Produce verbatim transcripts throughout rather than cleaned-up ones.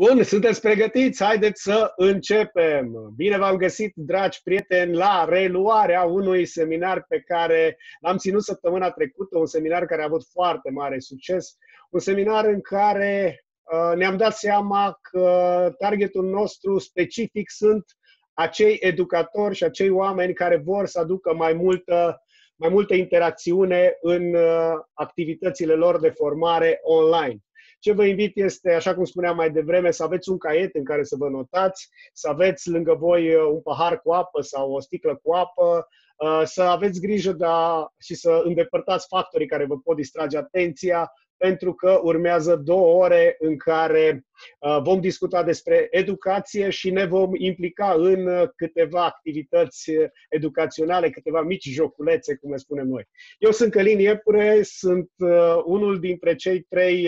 Bun, sunteți pregătiți? Haideți să începem! Bine v-am găsit, dragi prieteni, la reluarea unui seminar pe care l-am ținut săptămâna trecută, un seminar care a avut foarte mare succes, un seminar în care uh, ne-am dat seama că targetul nostru specific sunt acei educatori și acei oameni care vor să aducă mai multă, mai multă interacțiune în uh, activitățile lor de formare online. Ce vă invit este, așa cum spuneam mai devreme, să aveți un caiet în care să vă notați, să aveți lângă voi un pahar cu apă sau o sticlă cu apă, să aveți grijă de a, și să îndepărtați factorii care vă pot distrage atenția, pentru că urmează două ore în care vom discuta despre educație și ne vom implica în câteva activități educaționale, câteva mici joculețe, cum le spunem noi. Eu sunt Călin Iepure, sunt unul dintre cei trei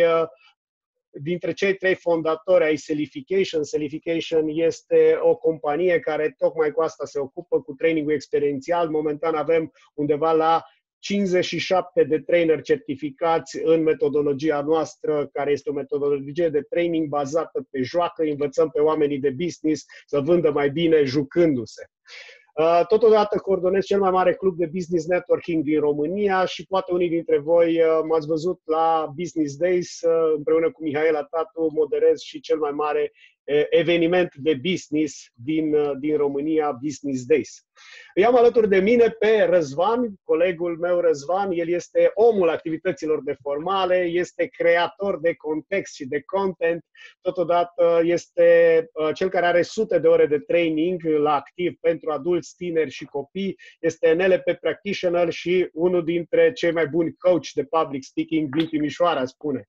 dintre cei trei fondatori ai Selification. Selification este o companie care tocmai cu asta se ocupă, cu trainingul experiențial. Momentan avem undeva la cincizeci și șapte de trainer certificați în metodologia noastră, care este o metodologie de training bazată pe joacă. Învățăm pe oamenii de business să vândă mai bine jucându-se. Totodată coordonez cel mai mare club de business networking din România și poate unii dintre voi m-ați văzut la Business Days, împreună cu Mihaela Tatu, moderez și cel mai mare eveniment de business din, din România, Business Days. Îi am alături de mine pe Răzvan, colegul meu Răzvan. El este omul activităților de formare, este creator de context și de content, totodată este cel care are sute de ore de training la activ pentru adulți, tineri și copii, este N L P practitioner și unul dintre cei mai buni coach de public speaking din Timișoara, spune.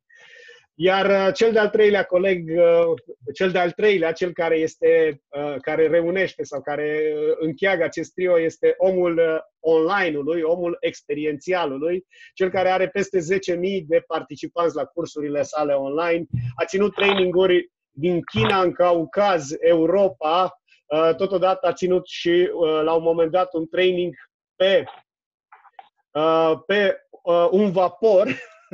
Iar cel de-al treilea coleg, cel de-al treilea, cel care este, care reunește sau care încheagă acest trio, este omul online-ului, omul experiențialului, cel care are peste zece mii de participanți la cursurile sale online, a ținut traininguri din China în Caucaz, Europa, totodată a ținut și la un moment dat un training pe, pe un vapor.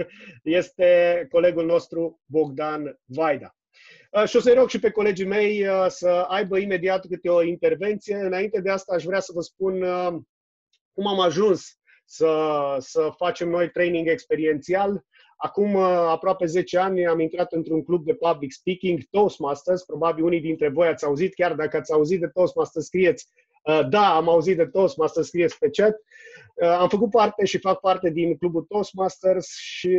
Este colegul nostru Bogdan Vaida. Și o să-i rog și pe colegii mei să aibă imediat câte o intervenție. Înainte de asta aș vrea să vă spun cum am ajuns să, să facem noi training experiențial. Acum aproape zece ani am intrat într-un club de public speaking, Toastmasters. Probabil unii dintre voi ați auzit, chiar dacă ați auzit de Toastmasters, scrieți da, am auzit de Toastmasters, scrieți pe chat. Am făcut parte și fac parte din clubul Toastmasters și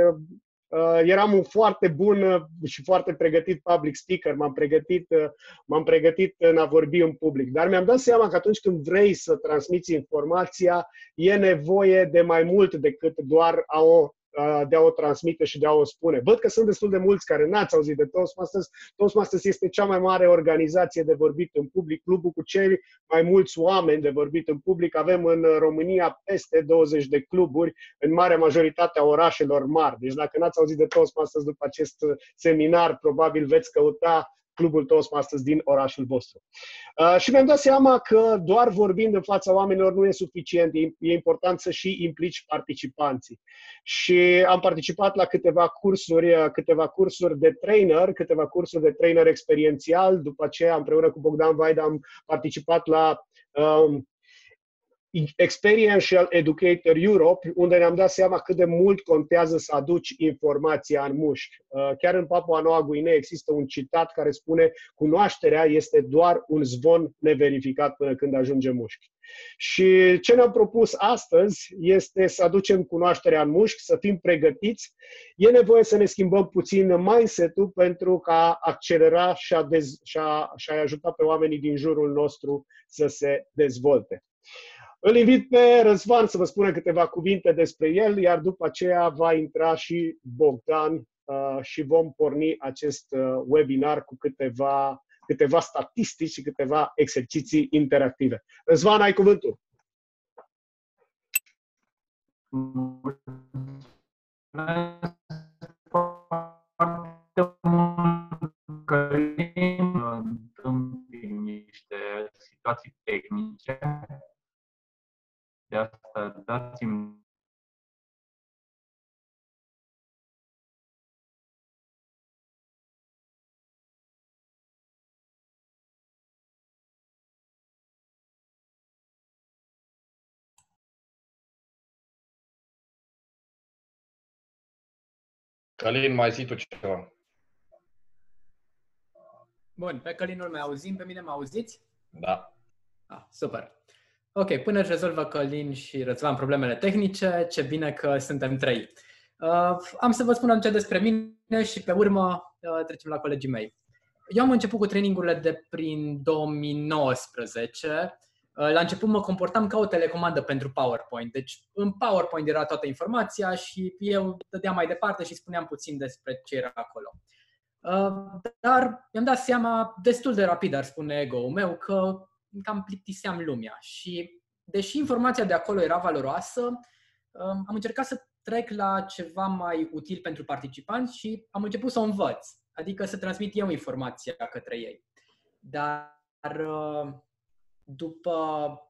eram un foarte bun și foarte pregătit public speaker. M-am pregătit, m-am pregătit în a vorbi în public. Dar mi-am dat seama că atunci când vrei să transmiți informația, e nevoie de mai mult decât doar a o de a o transmite și de a o spune. Văd că sunt destul de mulți care n-ați auzit de Toastmasters. Toastmasters este cea mai mare organizație de vorbit în public, clubul cu cei mai mulți oameni de vorbit în public. Avem în România peste douăzeci de cluburi, în marea majoritate a orașelor mari. Deci dacă n-ați auzit de Toastmasters după acest seminar, probabil veți căuta clubul Toastmasters din orașul vostru. Uh, și mi-am dat seama că doar vorbind în fața oamenilor nu e suficient, e, e important să și implici participanții. Și am participat la câteva cursuri, câteva cursuri de trainer, câteva cursuri de trainer experiențial. După aceea, împreună cu Bogdan Vaida, am participat la um, Experiential Educator Europe, unde ne-am dat seama cât de mult contează să aduci informația în mușchi. Chiar în Papua Noua Guinee există un citat care spune: cunoașterea este doar un zvon neverificat până când ajunge în mușchi. Și ce ne-am propus astăzi este să aducem cunoașterea în mușchi, să fim pregătiți. E nevoie să ne schimbăm puțin mindset-ul pentru a accelera și a, dez- și a, și a ajuta pe oamenii din jurul nostru să se dezvolte. Îl invit pe Răzvan să vă spună câteva cuvinte despre el, iar după aceea va intra și Bogdan uh, și vom porni acest uh, webinar cu câteva, câteva statistici și câteva exerciții interactive. Răzvan, ai cuvântul. Niște situații tehnice. De asta dați-mi Călin, mai zi tu ceva. Bun, pe Călin nu mai auzim, pe mine mă auziți? Da. Ah, super. Ok, până își rezolvă Călin și Răzvan problemele tehnice, ce bine că suntem trei. Uh, am să vă spun atunci despre mine și pe urmă uh, trecem la colegii mei. Eu am început cu trainingurile de prin două mii nouăsprezece. Uh, la început mă comportam ca o telecomandă pentru PowerPoint. Deci în PowerPoint era toată informația și eu dădeam mai departe și spuneam puțin despre ce era acolo. Uh, dar mi-am dat seama destul de rapid, ar spune ego-ul meu, că cam plictiseam lumea și deși informația de acolo era valoroasă, am încercat să trec la ceva mai util pentru participanți și am început să o învăț, adică să transmit eu informația către ei. Dar după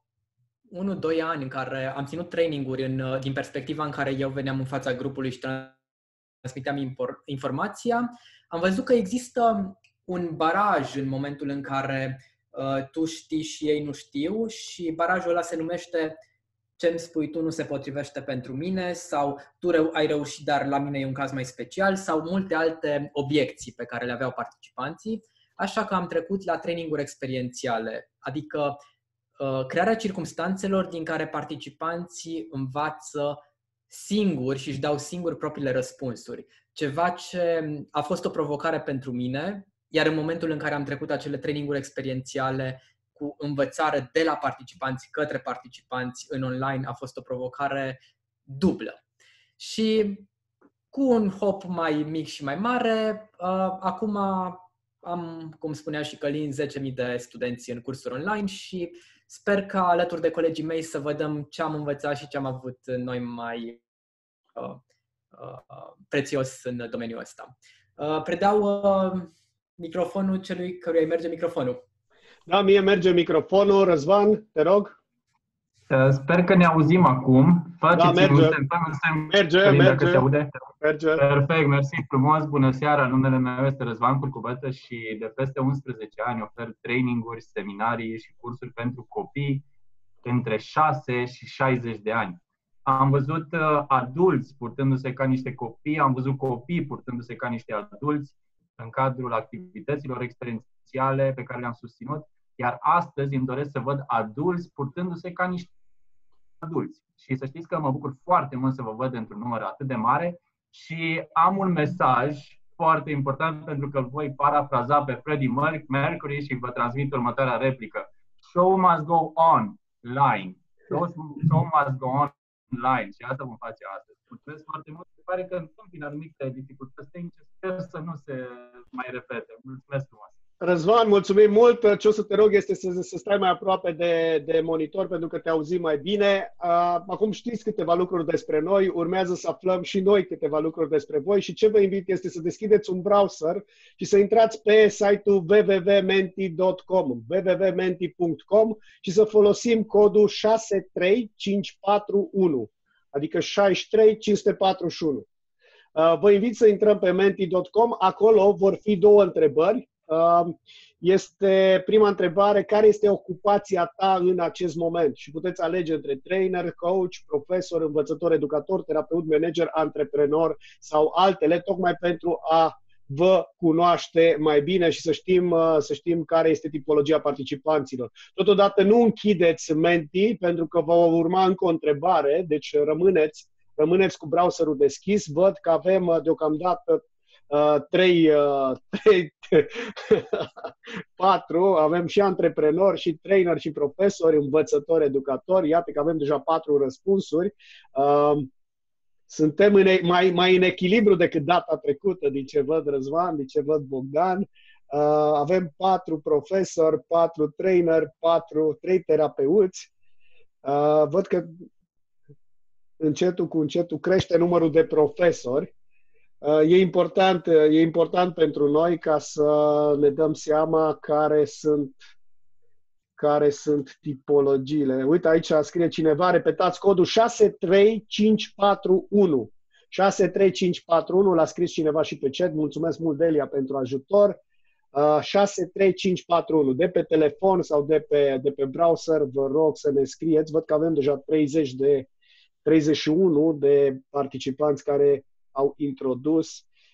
unu doi ani în care am ținut traininguri în, din perspectiva în care eu veneam în fața grupului și transmiteam informația, am văzut că există un baraj în momentul în care uh, tu știi și ei nu știu și barajul ăla se numește ce-mi spui tu nu se potrivește pentru mine sau tu reu- ai reușit, dar la mine e un caz mai special sau multe alte obiecții pe care le aveau participanții. Așa că am trecut la traininguri experiențiale, adică uh, crearea circumstanțelor din care participanții învață singuri și își dau singuri propriile răspunsuri. Ceva ce a fost o provocare pentru mine, iar în momentul în care am trecut acele traininguri experiențiale cu învățare de la participanți către participanți în online, a fost o provocare dublă. Și cu un hop mai mic și mai mare, acum am, cum spunea și Călin, zece mii de studenți în cursuri online și sper că alături de colegii mei să vedem ce am învățat și ce am avut noi mai uh, uh, prețios în domeniul ăsta. Uh, predau uh, microfonul celui căruia îi merge microfonul. Da, mie merge microfonul. Răzvan, te rog. Sper că ne auzim acum. Da, merge. Merge, merge. Se aude. Merge. Perfect, mersi frumos. Bună seara, numele meu este Răzvan Curcubetă și de peste unsprezece ani ofer traininguri, seminarii și cursuri pentru copii între șase și șaizeci de ani. Am văzut uh, adulți purtându-se ca niște copii, am văzut copii purtându-se ca niște adulți în cadrul activităților experiențiale pe care le-am susținut, iar astăzi îmi doresc să văd adulți purtându-se ca niște adulți. Și să știți că mă bucur foarte mult să vă văd într-un număr atât de mare și am un mesaj foarte important pentru că îl voi parafraza pe Freddie Mercury și vă transmit următoarea replică. Show must go on, line. Show must go on, line. Și asta vom face astăzi. Mulțumesc foarte mult. Se pare că întâmpin anumite dificultăți tehnice. Sper să nu se mai repete. Mulțumesc frumos. Răzvan, mulțumim mult. Ce o să te rog este să, să stai mai aproape de, de monitor pentru că te auzim mai bine. Acum știți câteva lucruri despre noi, urmează să aflăm și noi câteva lucruri despre voi și ce vă invit este să deschideți un browser și să intrați pe site-ul w w w punct menti punct com w w w punct menti punct com și să folosim codul șase trei cinci patru unu, adică șase trei cinci patru unu. Vă invit să intrăm pe menti punct com, acolo vor fi două întrebări. Este prima întrebare, care este ocupația ta în acest moment? Și puteți alege între trainer, coach, profesor, învățător, educator, terapeut, manager, antreprenor sau altele, tocmai pentru a vă cunoaște mai bine și să știm, să știm care este tipologia participanților. Totodată nu închideți Menti pentru că vă urma încă o întrebare, deci rămâneți, rămâneți cu browserul deschis. Văd că avem deocamdată Uh, trei, uh, trei patru, avem și antreprenori, și trainer, și profesori, învățători, educatori. Iată că avem deja patru răspunsuri. Uh, suntem în, mai, mai în echilibru decât data trecută, din ce văd Răzvan, din ce văd Bogdan. Uh, avem patru profesori, patru trainer, patru, trei terapeuți. Uh, văd că încetul cu încetul crește numărul de profesori. E important, e important pentru noi ca să ne dăm seama care sunt, care sunt tipologiile. Uite, aici scrie cineva, repetați codul șase trei cinci patru unu. șase trei cinci patru unu, l-a scris cineva și pe chat. Mulțumesc mult, Delia, pentru ajutor. șase trei cinci patru unu. De pe telefon sau de pe, de pe browser, vă rog să ne scrieți. Văd că avem deja treizeci și unu de participanți care au introdus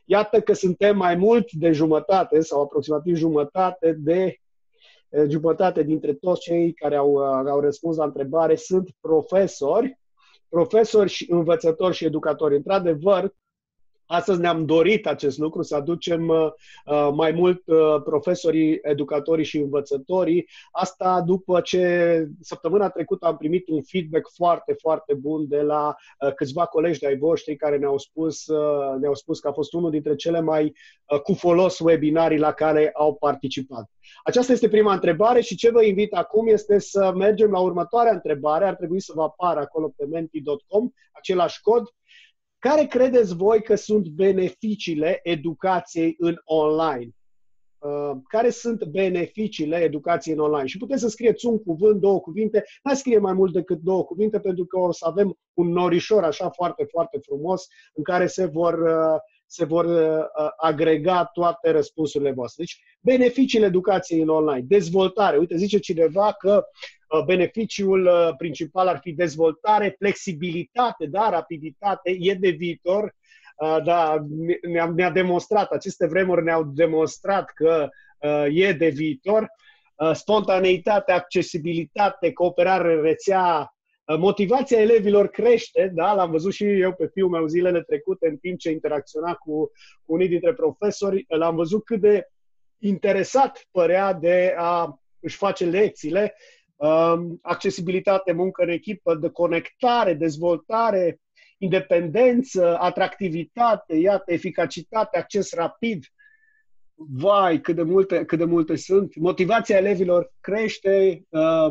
Iată că suntem mai mult de jumătate sau aproximativ jumătate de jumătate dintre toți cei care au, au răspuns la întrebare sunt profesori, profesori și învățători și educatori. Într-adevăr, astăzi ne-am dorit acest lucru, să aducem uh, mai mult uh, profesorii, educatorii și învățătorii. Asta după ce săptămâna trecută am primit un feedback foarte, foarte bun de la uh, câțiva colegi de-ai voștri care ne-au spus, uh, ne-au spus că a fost unul dintre cele mai uh, cu folos webinarii la care au participat. Aceasta este prima întrebare și ce vă invit acum este să mergem la următoarea întrebare. Ar trebui să vă apară acolo pe menti punct com, același cod. Care credeți voi că sunt beneficiile educației în online? Uh, care sunt beneficiile educației în online? Și puteți să scrieți un cuvânt, două cuvinte. Nu scrie mai mult decât două cuvinte, pentru că o să avem un norișor așa foarte, foarte frumos în care se vor, uh, se vor uh, agrega toate răspunsurile voastre. Deci, beneficiile educației în online. Dezvoltare. Uite, zice cineva că beneficiul principal ar fi dezvoltare, flexibilitate, da, rapiditate, e de viitor, da, ne-a, ne-a demonstrat, aceste vremuri ne-au demonstrat că e de viitor, spontaneitate, accesibilitate, cooperare în rețea, motivația elevilor crește, da, l-am văzut și eu pe fiul meu zilele trecute în timp ce interacționa cu, cu unii dintre profesori, l-am văzut cât de interesat părea de a își face lecțiile. Accesibilitate, muncă în echipă, de conectare, dezvoltare, independență, atractivitate, iată, eficacitate, acces rapid. Vai, cât de multe, cât de multe sunt. Motivația elevilor crește, uh,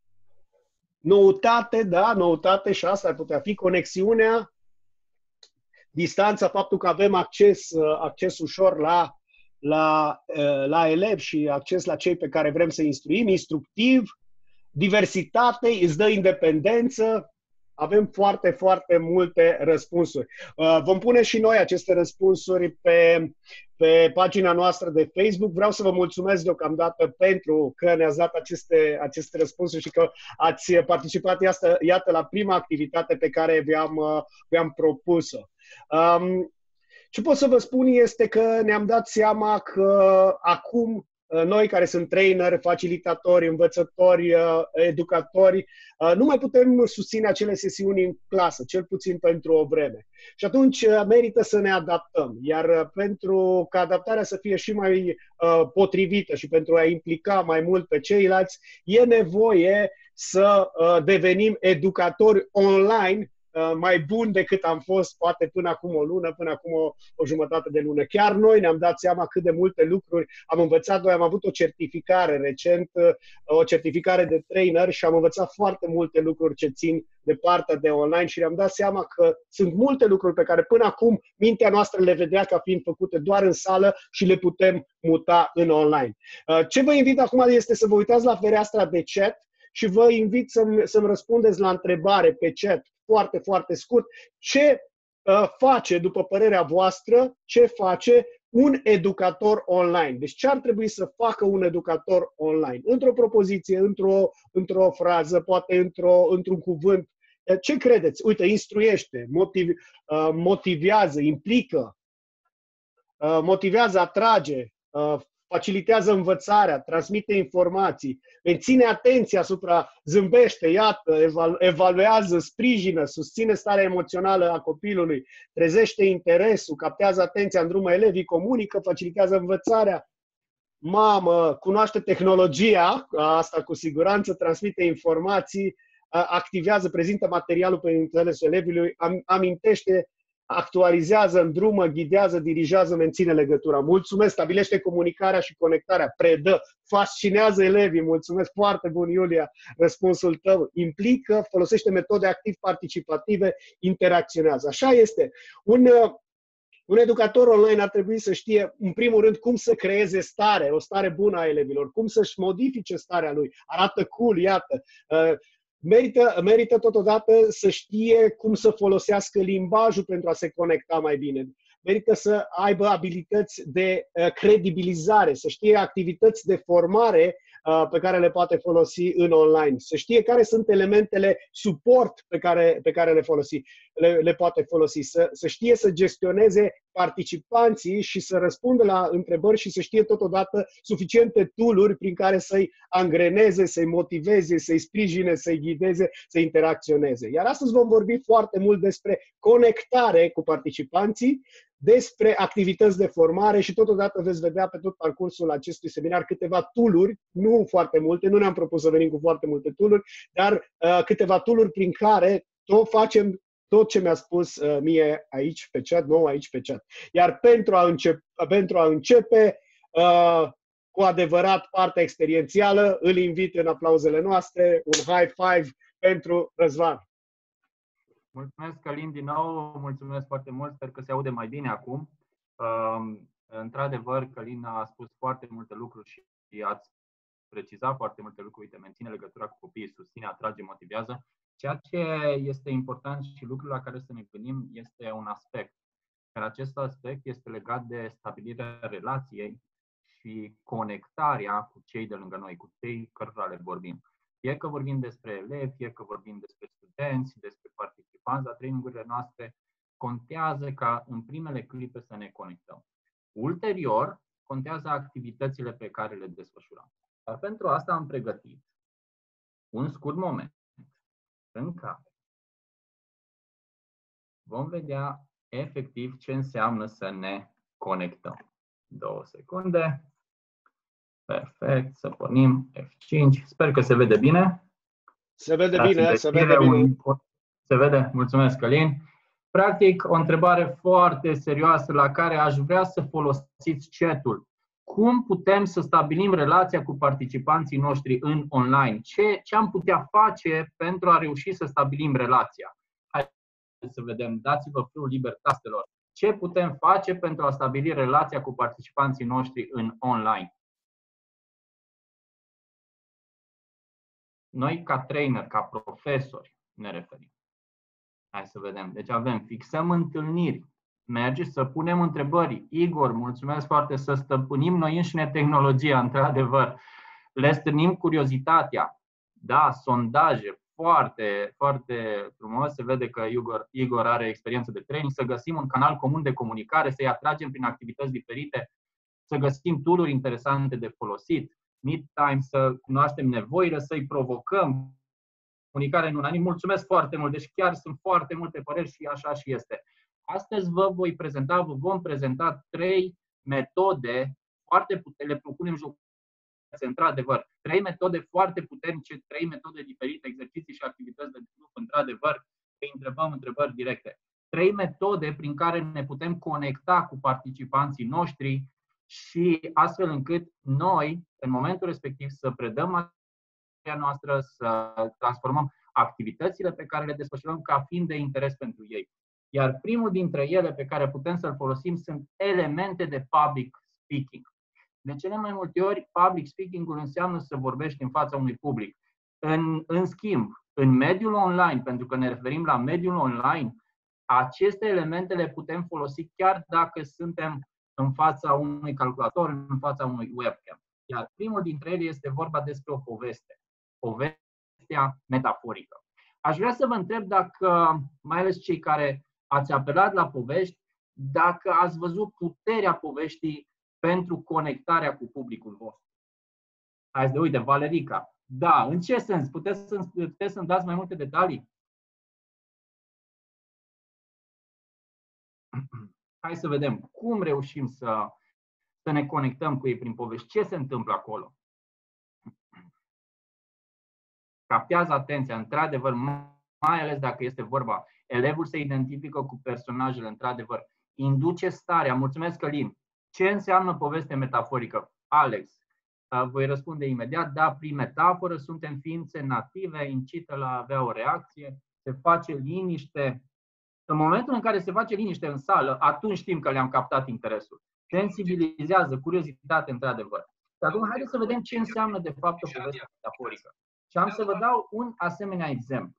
noutate, da, noutate și asta ar putea fi conexiunea, distanța, faptul că avem acces, uh, acces ușor la, la, uh, la elevi și acces la cei pe care vrem să instruim, instructiv, diversitate, îți dă independență. Avem foarte, foarte multe răspunsuri. Vom pune și noi aceste răspunsuri pe, pe pagina noastră de Facebook. Vreau să vă mulțumesc deocamdată pentru că ne-ați dat aceste, aceste răspunsuri și că ați participat, iată, iată la prima activitate pe care vi-am, vi-am propus-o. Um, ce pot să vă spun este că ne-am dat seama că acum noi care sunt traineri, facilitatori, învățători, educatori, nu mai putem susține acele sesiuni în clasă, cel puțin pentru o vreme. Și atunci merită să ne adaptăm. Iar pentru ca adaptarea să fie și mai potrivită și pentru a implica mai mult pe ceilalți, e nevoie să devenim educatori online mai bun decât am fost poate până acum o lună, până acum o, o jumătate de lună. Chiar noi ne-am dat seama cât de multe lucruri am învățat. Noi am avut o certificare recent, o certificare de trainer și am învățat foarte multe lucruri ce țin de partea de online și ne-am dat seama că sunt multe lucruri pe care până acum mintea noastră le vedea ca fiind făcute doar în sală și le putem muta în online. Ce vă invit acum este să vă uitați la fereastra de chat și vă invit să-mi, să-mi răspundeți la întrebare pe chat foarte, foarte scurt. Ce uh, face, după părerea voastră, ce face un educator online? Deci ce ar trebui să facă un educator online? Într-o propoziție, într-o, într-o frază, poate într-o, într-un cuvânt. Ce credeți? Uite, instruiește, motiv, uh, motivează, implică, uh, motivează, atrage, uh, facilitează învățarea, transmite informații, menține atenția asupra, zâmbește, iată, evalu- evaluează, sprijină, susține starea emoțională a copilului, trezește interesul, captează atenția, îndrumă elevii, comunică, facilitează învățarea. Mamă, cunoaște tehnologia, asta cu siguranță, transmite informații, activează, prezintă materialul pe înțelesul elevului, amintește, actualizează, îndrumă, ghidează, dirigează, menține legătura. Mulțumesc, stabilește comunicarea și conectarea, predă, fascinează elevii. Mulțumesc, foarte bun, Iulia, răspunsul tău. Implică, folosește metode activ-participative, interacționează. Așa este. Un, un educator online ar trebui să știe, în primul rând, cum să creeze stare, o stare bună a elevilor, cum să-și modifice starea lui. Arată cool, iată. Merită, merită totodată să știe cum să folosească limbajul pentru a se conecta mai bine. Merită să aibă abilități de uh, credibilizare, să știe activități de formare uh, pe care le poate folosi în online, să știe care sunt elementele suport pe care, pe care le, folosi, le, le poate folosi, să, să știe să gestioneze participanții și să răspundă la întrebări și să știe totodată suficiente tool-uri prin care să-i angreneze, să-i motiveze, să-i sprijine, să-i ghideze, să interacționeze. Iar astăzi vom vorbi foarte mult despre conectare cu participanții, despre activități de formare și totodată veți vedea pe tot parcursul acestui seminar câteva tool-uri, nu foarte multe, nu ne-am propus să venim cu foarte multe tool-uri, dar uh, câteva tool-uri prin care tot facem tot ce mi-a spus uh, mie aici pe chat, nou aici pe chat. Iar pentru a, încep, pentru a începe uh, cu adevărat partea experiențială, îl invit în aplauzele noastre, un high five pentru Răzvan. Mulțumesc, Călin, din nou, mulțumesc foarte mult, sper că se aude mai bine acum. Uh, într-adevăr, Călin a spus foarte multe lucruri și ați precizat foarte multe lucruri, uite, menține legătura cu copiii, susține, atrage, motivează. Ceea ce este important și lucrul la care să ne gândim este un aspect. Iar acest aspect este legat de stabilirea relației și conectarea cu cei de lângă noi, cu cei cărora le vorbim. Fie că vorbim despre elevi, fie că vorbim despre studenți, despre participanți la trainingurile noastre, contează ca în primele clipe să ne conectăm. Ulterior, contează activitățile pe care le desfășurăm. Dar pentru asta am pregătit un scurt moment în care vom vedea efectiv ce înseamnă să ne conectăm. Două secunde. Perfect, să pornim F cinci. Sper că se vede bine. Se vede bine, se vede bine. Se vede, mulțumesc, Călin. Practic, o întrebare foarte serioasă la care aș vrea să folosiți chat-ul. Cum putem să stabilim relația cu participanții noștri în online? Ce, ce am putea face pentru a reuși să stabilim relația? Hai să vedem, dați-vă frâul liber tastelor. Ce putem face pentru a stabili relația cu participanții noștri în online? Noi, ca trainer, ca profesori, ne referim. Hai să vedem. Deci avem, fixăm întâlniri. Merge să punem întrebări. Igor, mulțumesc foarte, să stăpânim noi înșine tehnologia, într-adevăr. Le stârnim curiozitatea. Da, sondaje, foarte, foarte frumos. Se vede că Igor, Igor are experiență de training. Să găsim un canal comun de comunicare, să-i atragem prin activități diferite, să găsim tool-uri interesante de folosit. Meet time, să cunoaștem nevoile, să-i provocăm. Comunicare în unanimă. Mulțumesc foarte mult. Deci chiar sunt foarte multe păreri și așa și este. Astăzi vă voi prezenta, vă vom prezenta trei metode foarte puternice, le propunem într-adevăr, trei metode foarte puternice, trei metode diferite, exerciții și activități de grup, într-adevăr, îi întrebăm întrebări directe. Trei metode prin care ne putem conecta cu participanții noștri și astfel încât noi, în momentul respectiv, să predăm materia noastră, să transformăm activitățile pe care le desfășurăm ca fiind de interes pentru ei. Iar primul dintre ele pe care putem să-l folosim sunt elemente de public speaking. De cele mai multe ori, public speaking-ul înseamnă să vorbești în fața unui public. În, în schimb, în mediul online, pentru că ne referim la mediul online, aceste elemente le putem folosi chiar dacă suntem în fața unui calculator, în fața unui webcam. Iar primul dintre ele este vorba despre o poveste. Povestea metaforică. Aș vrea să vă întreb dacă, mai ales cei care ați apelat la povești, dacă ați văzut puterea poveștii pentru conectarea cu publicul vostru. Hai de uite, Valerica. Da, în ce sens? Puteți să, puteți să-mi dați mai multe detalii? Hai să vedem cum reușim să, să ne conectăm cu ei prin povești. Ce se întâmplă acolo? Captează atenția, într-adevăr, mai ales dacă este vorba. Elevul se identifică cu personajele, într-adevăr. Induce starea. Mulțumesc, Călin. Ce înseamnă poveste metaforică? Alex, voi răspunde imediat. Da, prin metaforă suntem ființe native, incită la a avea o reacție, se face liniște. În momentul în care se face liniște în sală, atunci știm că le-am captat interesul. Sensibilizează, curiozitate, într-adevăr. Și acum, haideți să vedem ce înseamnă, de fapt, o poveste metaforică. Și am să vă dau un asemenea exemplu.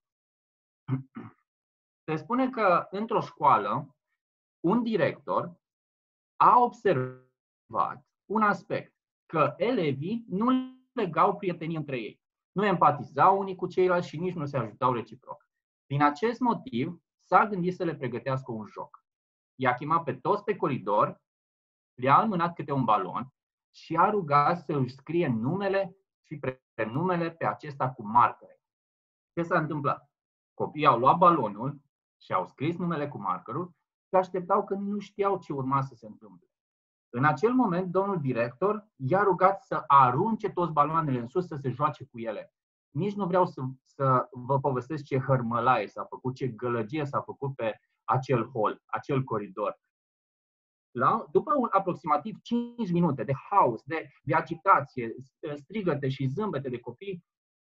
Se spune că, într-o școală, un director a observat un aspect, că elevii nu legau prietenii între ei. Nu empatizau unii cu ceilalți și nici nu se ajutau reciproc. Din acest motiv, s-a gândit să le pregătească un joc. i-a chemat pe toți pe coridor, le-a înmânat câte un balon și a rugat să își scrie numele și prenumele pe acesta cu marcare. Ce s-a întâmplat? Copiii au luat balonul și au scris numele cu markerul și așteptau că nu știau ce urma să se întâmple. În acel moment, domnul director i-a rugat să arunce toți baloanele în sus, să se joace cu ele. Nici nu vreau să, să vă povestesc ce hărmălaie s-a făcut, ce gălăgie s-a făcut pe acel hol, acel coridor. La, după un, aproximativ cinci minute de haos, de, de agitație, strigăte și zâmbete de copii,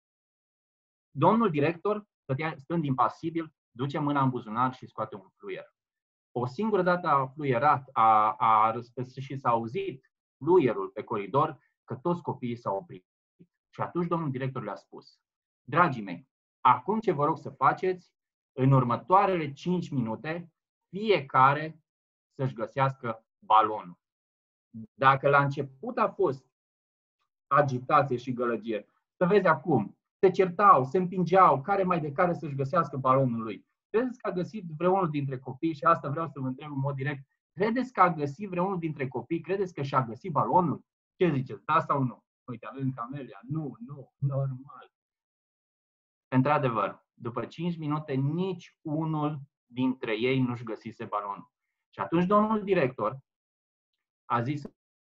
domnul director, stând impasibil, duce mâna în buzunar și scoate un fluier. O singură dată a fluierat, a, a răspăsit și s-a auzit fluierul pe coridor, că toți copiii s-au oprit. Și atunci domnul director le-a spus: dragii mei, acum ce vă rog să faceți, în următoarele cinci minute, fiecare să-și găsească balonul. Dacă la început a fost agitație și gălăgie, să vezi acum, se certau, se împingeau, care mai de care să-și găsească balonul lui. Credeți că a găsit vreunul dintre copii, și asta vreau să vă întreb în mod direct, credeți că a găsit vreunul dintre copii, credeți că și-a găsit balonul? Ce ziceți, da sau nu? Uite, avem Camelia. Nu, nu, normal. Într-adevăr, după cinci minute, nici unul dintre ei nu-și găsise balonul. Și atunci domnul director a zis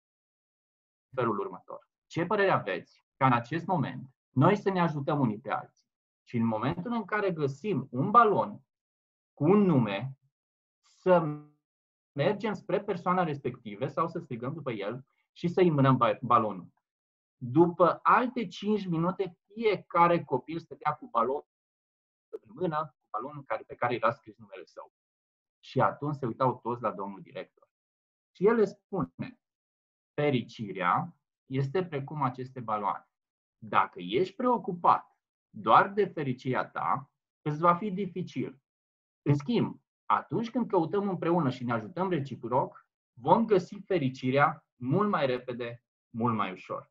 felul următor: ce părere aveți ca în acest moment noi să ne ajutăm unii pe alții și în momentul în care găsim un balon cu un nume, să mergem spre persoana respectivă sau să strigăm după el și să-i mânăm balonul. După alte cinci minute, fiecare copil stătea cu balonul în mână, cu balonul pe care era scris numele său. Și atunci se uitau toți la domnul director. Și el le spune: fericirea este precum aceste baloane. Dacă ești preocupat doar de fericirea ta, îți va fi dificil. În schimb, atunci când căutăm împreună și ne ajutăm reciproc, vom găsi fericirea mult mai repede, mult mai ușor.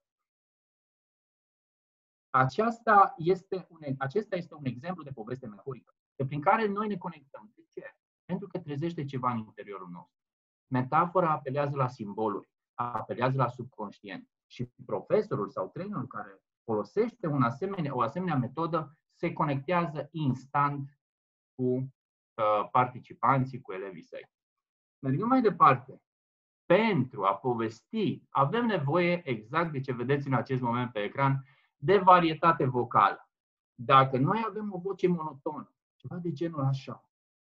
Aceasta este un, acesta este un exemplu de poveste metaforică, prin care noi ne conectăm. De ce? Pentru că trezește ceva în interiorul nostru. Metafora apelează la simboluri, apelează la subconștient. Și profesorul sau trainerul care folosește un asemenea, o asemenea metodă se conectează instant cu uh, participanții, cu elevii săi. Mergând mai departe, pentru a povesti, avem nevoie, exact de ce vedeți în acest moment pe ecran, de varietate vocală. Dacă noi avem o voce monotonă, ceva de genul așa,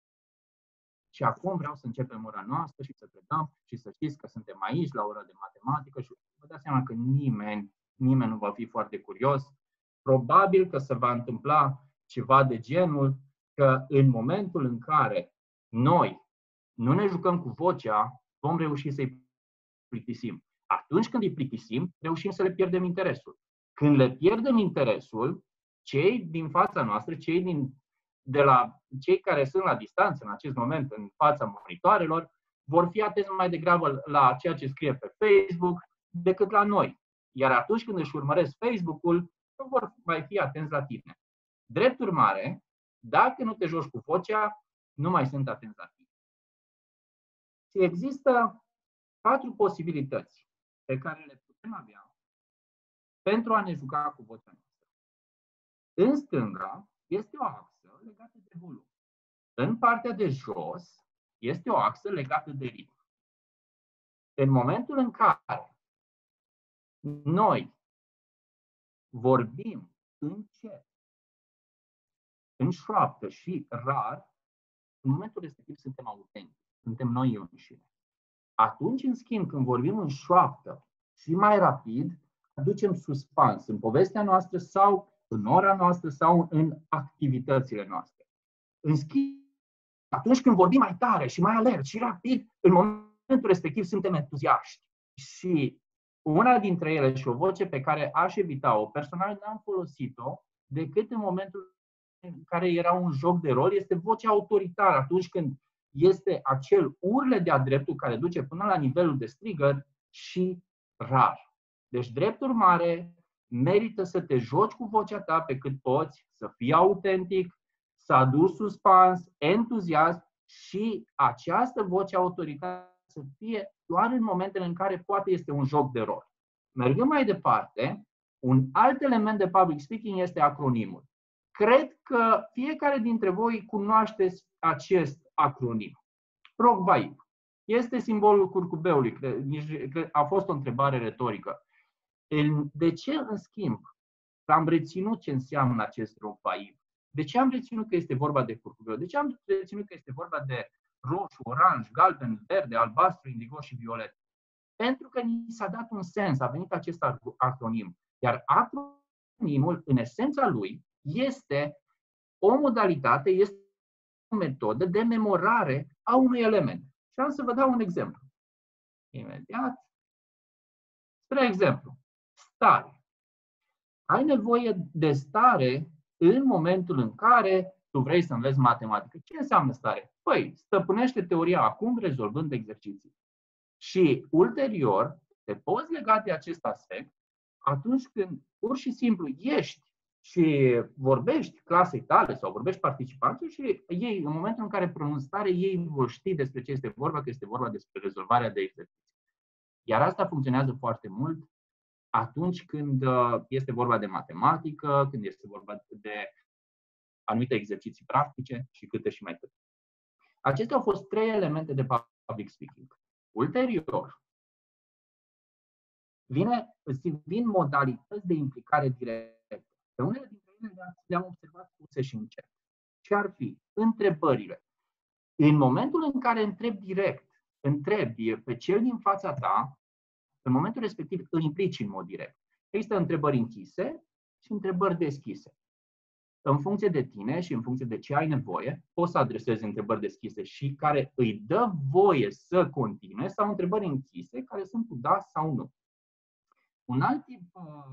și acum vreau să începem ora noastră și să predăm și să știți că suntem aici la ora de matematică și vă dați seama că nimeni, nimeni nu va fi foarte curios. Probabil că se va întâmpla ceva de genul că în momentul în care noi nu ne jucăm cu vocea, vom reuși să-i plictisim. Atunci când îi plictisim, reușim să le pierdem interesul. Când le pierdem interesul, cei din fața noastră, cei, din, de la, cei care sunt la distanță în acest moment în fața monitoarelor, vor fi atenți mai degrabă la ceea ce scrie pe Facebook decât la noi. Iar atunci când își urmăresc Facebook-ul, nu vor mai fi atenți la tine. Drept urmare, dacă nu te joci cu vocea, nu mai sunt atenți la tine. Și există patru posibilități pe care le putem avea pentru a ne juca cu vocea noastră. În stânga este o axă legată de volum. În partea de jos este o axă legată de ritm. În momentul în care noi vorbim încet, în șoaptă și rar, în momentul respectiv suntem autentici, suntem noi înșine. Atunci, în schimb, când vorbim în șoaptă și mai rapid, aducem suspans în povestea noastră sau în ora noastră sau în activitățile noastre. În schimb, atunci când vorbim mai tare și mai alert și rapid, în momentul respectiv suntem entuziaști. Și una dintre ele și o voce pe care aș evita-o, personal n-am folosit-o, decât în momentul în care era un joc de rol, este vocea autoritară, atunci când este acel urle de-a dreptul care duce până la nivelul de strigăt și rar. Deci, drept urmare, merită să te joci cu vocea ta pe cât poți, să fii autentic, să aduci suspans, entuziasm și această voce autoritară să fie doar în momentele în care poate este un joc de rol. Mergând mai departe, un alt element de public speaking este acronimul. Cred că fiecare dintre voi cunoașteți acest acronim. R O C V A I P. Este simbolul curcubeului. A fost o întrebare retorică. De ce, în schimb, am reținut ce înseamnă acest R O C V A I P? De ce am reținut că este vorba de curcubeu? De ce am reținut că este vorba de roșu, oranj, galben, verde, albastru, indigo și violet? Pentru că ni s-a dat un sens, a venit acest acronim. Iar acronimul, în esența lui, este o modalitate, este o metodă de memorare a unui element. Și am să vă dau un exemplu. Imediat. Spre exemplu, stare. Ai nevoie de stare în momentul în care tu vrei să înveți matematică. Ce înseamnă stare? Păi, stăpânește teoria acum rezolvând exerciții. Și ulterior, te poți lega de acest aspect atunci când pur și simplu ești și vorbești clasei tale sau vorbești participanții și ei, în momentul în care pronunți stare, ei vor ști despre ce este vorba, că este vorba despre rezolvarea de exerciții. Iar asta funcționează foarte mult atunci când este vorba de matematică, când este vorba de anumite exerciții practice și câte și mai câte. Acestea au fost trei elemente de public speaking. Ulterior, vine, vin modalități de implicare directă. Pe unele dintre ele le-am observat puse și în chat. Ce ar fi? Întrebările. În momentul în care întrebi direct, întrebi pe cel din fața ta, în momentul respectiv îl implici în mod direct. Există întrebări închise și întrebări deschise. În funcție de tine și în funcție de ce ai nevoie, poți să adresezi întrebări deschise și care îi dă voie să continue sau întrebări închise care sunt cu da sau nu. Un alt tip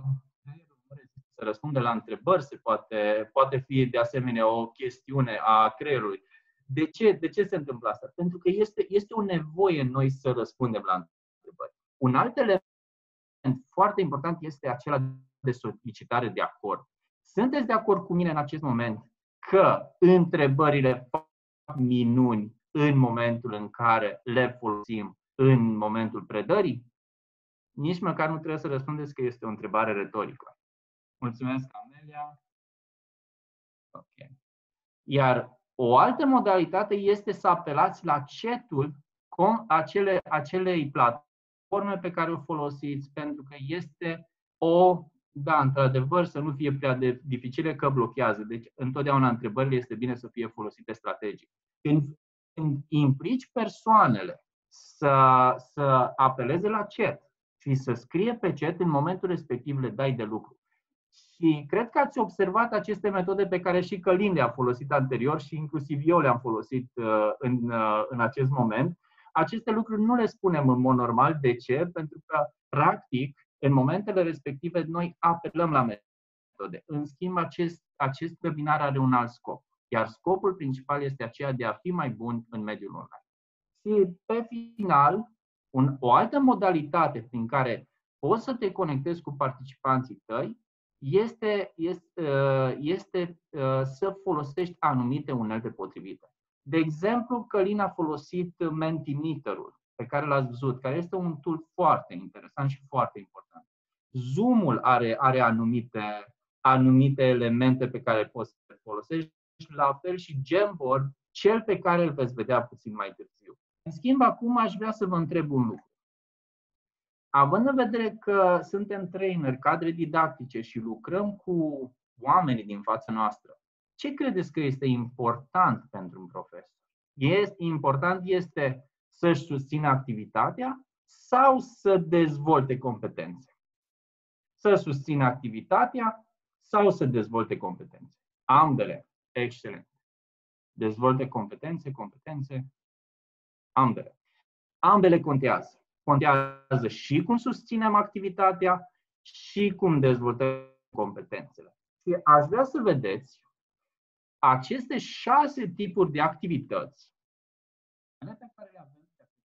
de să răspunde la întrebări se poate, poate fi de asemenea o chestiune a creierului. De ce, de ce se întâmplă asta? Pentru că este, este o nevoie în noi să răspundem la întrebări. Un alt element foarte important este acela de solicitare de acord. Sunteți de acord cu mine în acest moment că întrebările fac minuni în momentul în care le folosim în momentul predării? Nici măcar nu trebuie să răspundeți că este o întrebare retorică. Mulțumesc, Amelia. Ok. Iar o altă modalitate este să apelați la chat-ul acele, acelei platforme pe care o folosiți, pentru că este o, da, într-adevăr, să nu fie prea de dificile că blochează. Deci, întotdeauna întrebările este bine să fie folosite strategic. Când, când implici persoanele să, să apeleze la chat și să scrie pe chat, în momentul respectiv le dai de lucru. Și cred că ați observat aceste metode pe care și Călin le-a folosit anterior și inclusiv eu le-am folosit uh, în, uh, în acest moment. Aceste lucruri nu le spunem în mod normal. De ce? Pentru că, practic, în momentele respective, noi apelăm la metode. În schimb, acest, acest webinar are un alt scop. Iar scopul principal este aceea de a fi mai bun în mediul online. Și, pe final, un, o altă modalitate prin care poți să te conectezi cu participanții tăi este, este, este să folosești anumite unelte potrivite. De exemplu, Călin a folosit Mentimeter-ul, pe care l-ați văzut, care este un tool foarte interesant și foarte important. Zoom-ul are, are anumite, anumite elemente pe care poți să le folosești, la fel și Jamboard, cel pe care îl veți vedea puțin mai târziu. În schimb, acum aș vrea să vă întreb un lucru. Având în vedere că suntem trainer, cadre didactice și lucrăm cu oamenii din fața noastră, ce credeți că este important pentru un profesor? Este, important este să-și susțină activitatea sau să dezvolte competențe? Să susțină activitatea sau să dezvolte competențe? Ambele. Excelent. Dezvolte competențe, competențe, ambele. Ambele contează. Contează și cum susținem activitatea și cum dezvoltăm competențele. Și aș vrea să vedeți aceste șase tipuri de activități pe care le avem,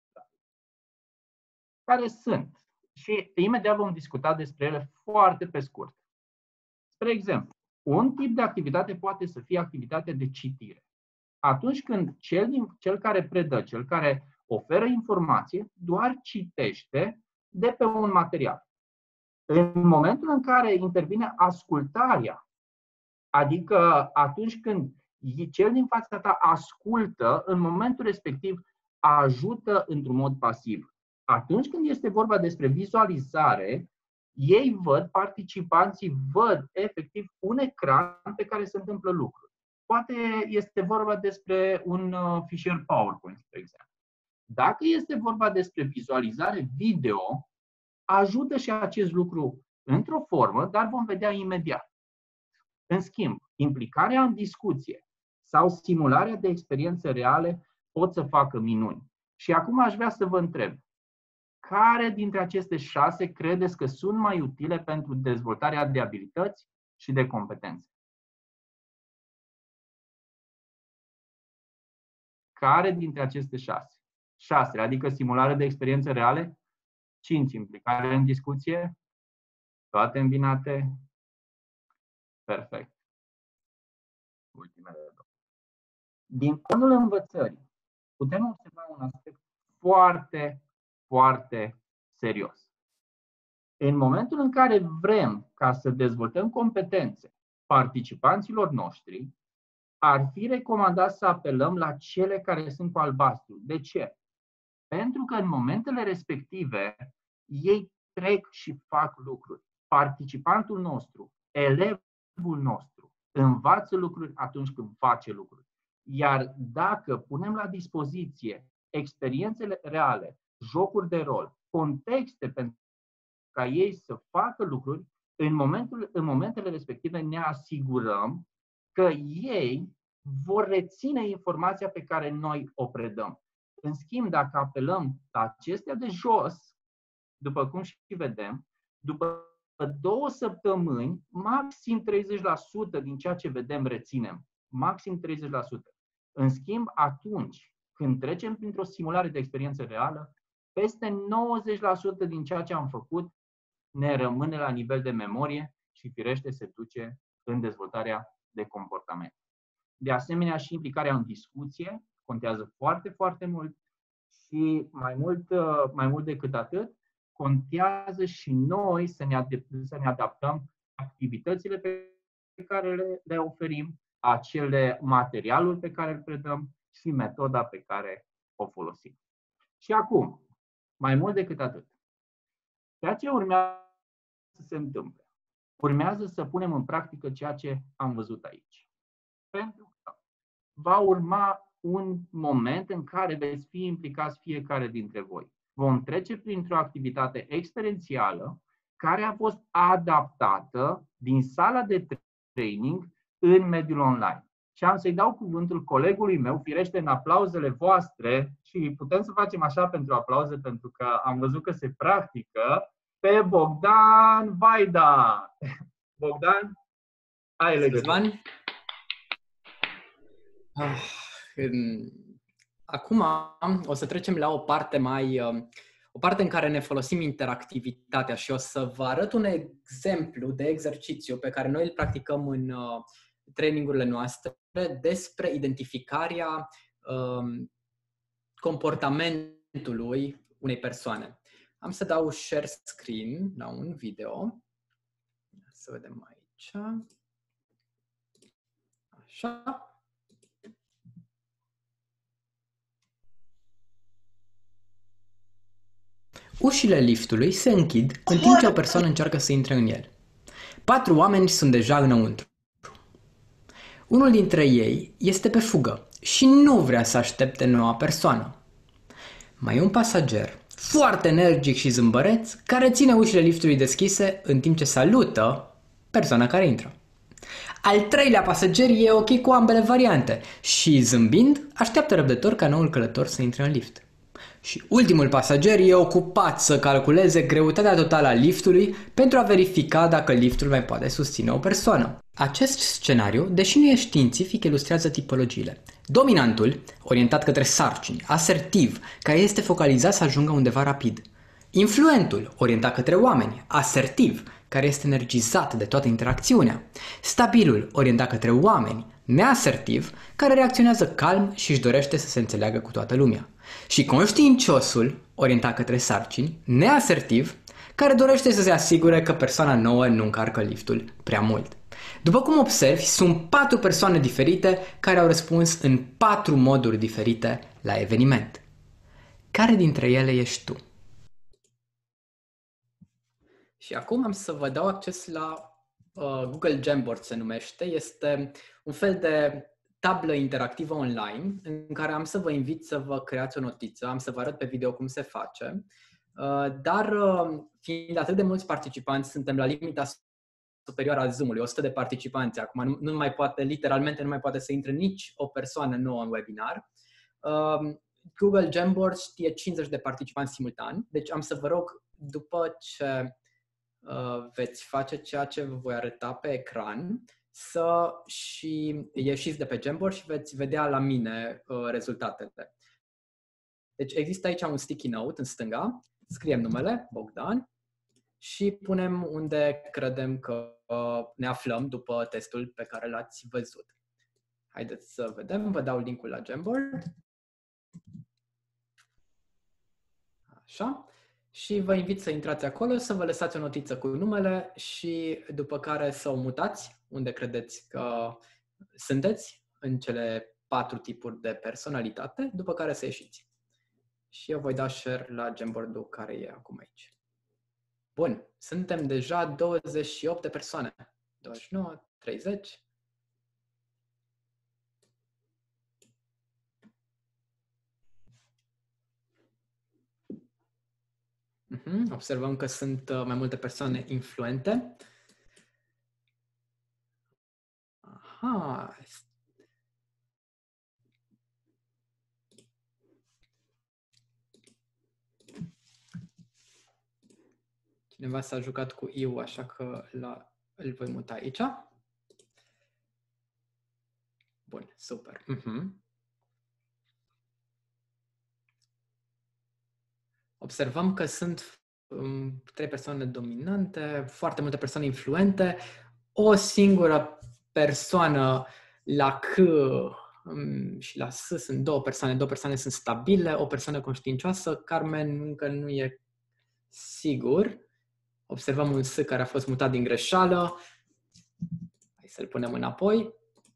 care sunt. Și imediat vom discuta despre ele foarte pe scurt. Spre exemplu, un tip de activitate poate să fie activitatea de citire. atunci când cel, din, cel care predă, cel care oferă informație, doar citește de pe un material. În momentul în care intervine ascultarea, adică atunci când cel din fața ta ascultă, în momentul respectiv ajută într-un mod pasiv. Atunci când este vorba despre vizualizare, ei văd, participanții văd efectiv un ecran pe care se întâmplă lucruri. Poate este vorba despre un fișier PowerPoint, de exemplu. Dacă este vorba despre vizualizare video, ajută și acest lucru într-o formă, dar vom vedea imediat. În schimb, implicarea în discuție sau simularea de experiențe reale pot să facă minuni. Și acum aș vrea să vă întreb, care dintre aceste șase credeți că sunt mai utile pentru dezvoltarea de abilități și de competențe? Care dintre aceste șase? Șase, adică simulare de experiențe reale, cinci, implicare în discuție, toate îmbinate. Perfect. Ultimele două. Din conul învățării, putem observa un aspect foarte, foarte serios. În momentul în care vrem ca să dezvoltăm competențe participanților noștri, ar fi recomandat să apelăm la cele care sunt cu albastru. De ce? Pentru că în momentele respective ei trec și fac lucruri. Participantul nostru, elevul nostru, învață lucruri atunci când face lucruri. Iar dacă punem la dispoziție experiențele reale, jocuri de rol, contexte pentru ca ei să facă lucruri, în, momentul, în momentele respective ne asigurăm că ei vor reține informația pe care noi o predăm. În schimb, dacă apelăm la acestea de jos, după cum și vedem, după două săptămâni, maxim treizeci la sută din ceea ce vedem reținem. Maxim treizeci la sută. În schimb, atunci când trecem printr-o simulare de experiență reală, peste nouăzeci la sută din ceea ce am făcut ne rămâne la nivel de memorie și firește se duce în dezvoltarea de comportament. De asemenea, și implicarea în discuție contează foarte, foarte mult și mai mult, mai mult decât atât, contează și noi să ne, ad- să ne adaptăm activitățile pe care le, le oferim, acele materialuri pe care îl predăm și metoda pe care o folosim. Și acum, mai mult decât atât, ceea ce urmează să se întâmple, urmează să punem în practică ceea ce am văzut aici. Pentru că va urma un moment în care veți fi implicați fiecare dintre voi. Vom trece printr-o activitate experiențială care a fost adaptată din sala de training în mediul online. Și am să-i dau cuvântul colegului meu, firește în aplauzele voastre, și putem să facem așa pentru aplauze, pentru că am văzut că se practică, pe Bogdan Vaida. Bogdan, ai legătură. Acum o să trecem la o parte mai, o parte în care ne folosim interactivitatea și o să vă arăt un exemplu de exercițiu pe care noi îl practicăm în trainingurile noastre despre identificarea um, comportamentului unei persoane. Am să dau share screen la un video. Să vedem aici. Așa. Ușile liftului se închid în timp ce o persoană încearcă să intre în el. Patru oameni sunt deja înăuntru. Unul dintre ei este pe fugă și nu vrea să aștepte noua persoană. Mai e un pasager, foarte energic și zâmbăreț, care ține ușile liftului deschise în timp ce salută persoana care intră. Al treilea pasager e ok cu ambele variante și, zâmbind, așteaptă răbdător ca noul călător să intre în lift. Și ultimul pasager e ocupat să calculeze greutatea totală a liftului pentru a verifica dacă liftul mai poate susține o persoană. Acest scenariu, deși nu e științific, ilustrează tipologiile. Dominantul, orientat către sarcini, asertiv, care este focalizat să ajungă undeva rapid. Influentul, orientat către oameni, asertiv, care este energizat de toată interacțiunea, stabilul, orientat către oameni, neasertiv, care reacționează calm și își dorește să se înțeleagă cu toată lumea, și conștiinciosul, orientat către sarcini, neasertiv, care dorește să se asigure că persoana nouă nu încarcă liftul prea mult. După cum observi, sunt patru persoane diferite care au răspuns în patru moduri diferite la eveniment. Care dintre ele ești tu? Și acum am să vă dau acces la uh, Google Jamboard, se numește. Este un fel de tablă interactivă online în care am să vă invit să vă creați o notiță, am să vă arăt pe video cum se face, uh, dar uh, fiind atât de mulți participanți, suntem la limita superioară a Zoom-ului, o sută de participanți. Acum nu, nu mai poate, literalmente nu mai poate să intre nici o persoană nouă în webinar. Uh, Google Jamboard știe cincizeci de participanți simultan, deci am să vă rog, după ce uh, veți face ceea ce vă voi arăta pe ecran, să și ieșiți de pe Jamboard și veți vedea la mine uh, rezultatele. Deci există aici un sticky note în stânga, scriem numele, Bogdan, și punem unde credem că uh, ne aflăm după testul pe care l-ați văzut. Haideți să vedem, vă dau linkul la Jamboard. Așa. Și vă invit să intrați acolo, să vă lăsați o notiță cu numele și după care să o mutați unde credeți că sunteți în cele patru tipuri de personalitate, după care să ieșiți. Și eu voi da share la Jamboard-ul care e acum aici. Bun, suntem deja douăzeci și opt de persoane. douăzeci și nouă, treizeci. Uh-huh. Observăm că sunt uh, mai multe persoane influente. Aha. Cineva s-a jucat cu I U, așa că la, îl voi muta aici. Bun, super. Uh-huh. Observăm că sunt um, trei persoane dominante, foarte multe persoane influente, o singură persoană la C um, și la S sunt două persoane, două persoane sunt stabile, o persoană conștiincioasă, Carmen încă nu e sigur. Observăm un S care a fost mutat din greșeală. Hai să-l punem înapoi.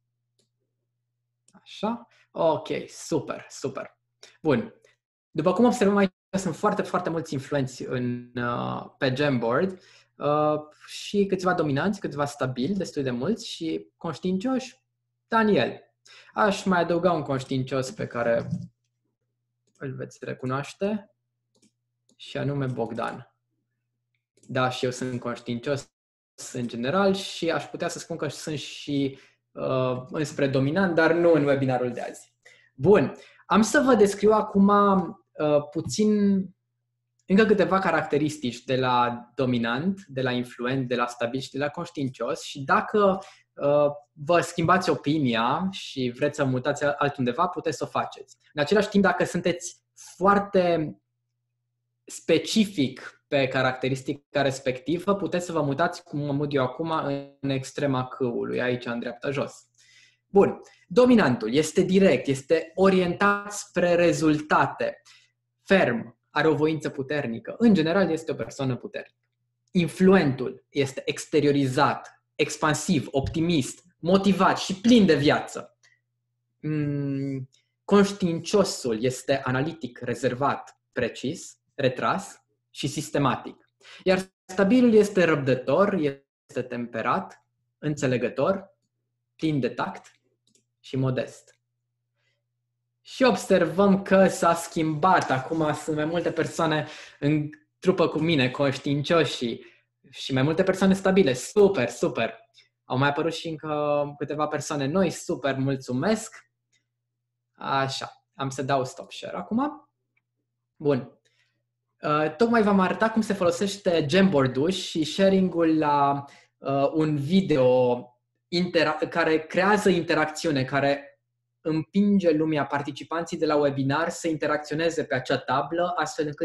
Așa. Ok, super, super. Bun. După cum observăm aici, sunt foarte, foarte mulți influenți în, uh, pe Jamboard uh, și câțiva dominanți, câțiva stabili, destul de mulți și conștiincioși, Daniel. Aș mai adăuga un conștiincios pe care îl veți recunoaște și anume Bogdan. Da, și eu sunt conștiincios în general și aș putea să spun că sunt și uh, înspre dominant, dar nu în webinarul de azi. Bun, am să vă descriu acum uh, puțin încă câteva caracteristici de la dominant, de la influent, de la stabil și de la conștiincios și dacă uh, vă schimbați opinia și vreți să mutați altundeva, puteți să o faceți. În același timp, dacă sunteți foarte specific pe caracteristica respectivă, puteți să vă mutați, cum mă mut eu acum, în extrema C-ului, aici în dreapta jos. Bun. Dominantul este direct, este orientat spre rezultate, ferm, are o voință puternică. În general, este o persoană puternică. Influentul este exteriorizat, expansiv, optimist, motivat și plin de viață. Conștiinciosul este analitic, rezervat, precis, retras și sistematic. Iar stabilul este răbdător, este temperat, înțelegător, plin de tact și modest. Și observăm că s-a schimbat. Acum sunt mai multe persoane în trupă cu mine, conștiincioși și, și mai multe persoane stabile. Super, super! Au mai apărut și încă câteva persoane noi. Super, mulțumesc! Așa, am să dau stop share acum. Bun. Uh, tocmai v-am arătat cum se folosește Jamboard-ul și sharing-ul la uh, un video intera- care creează interacțiune, care împinge lumea, participanții de la webinar să interacționeze pe acea tablă, astfel încât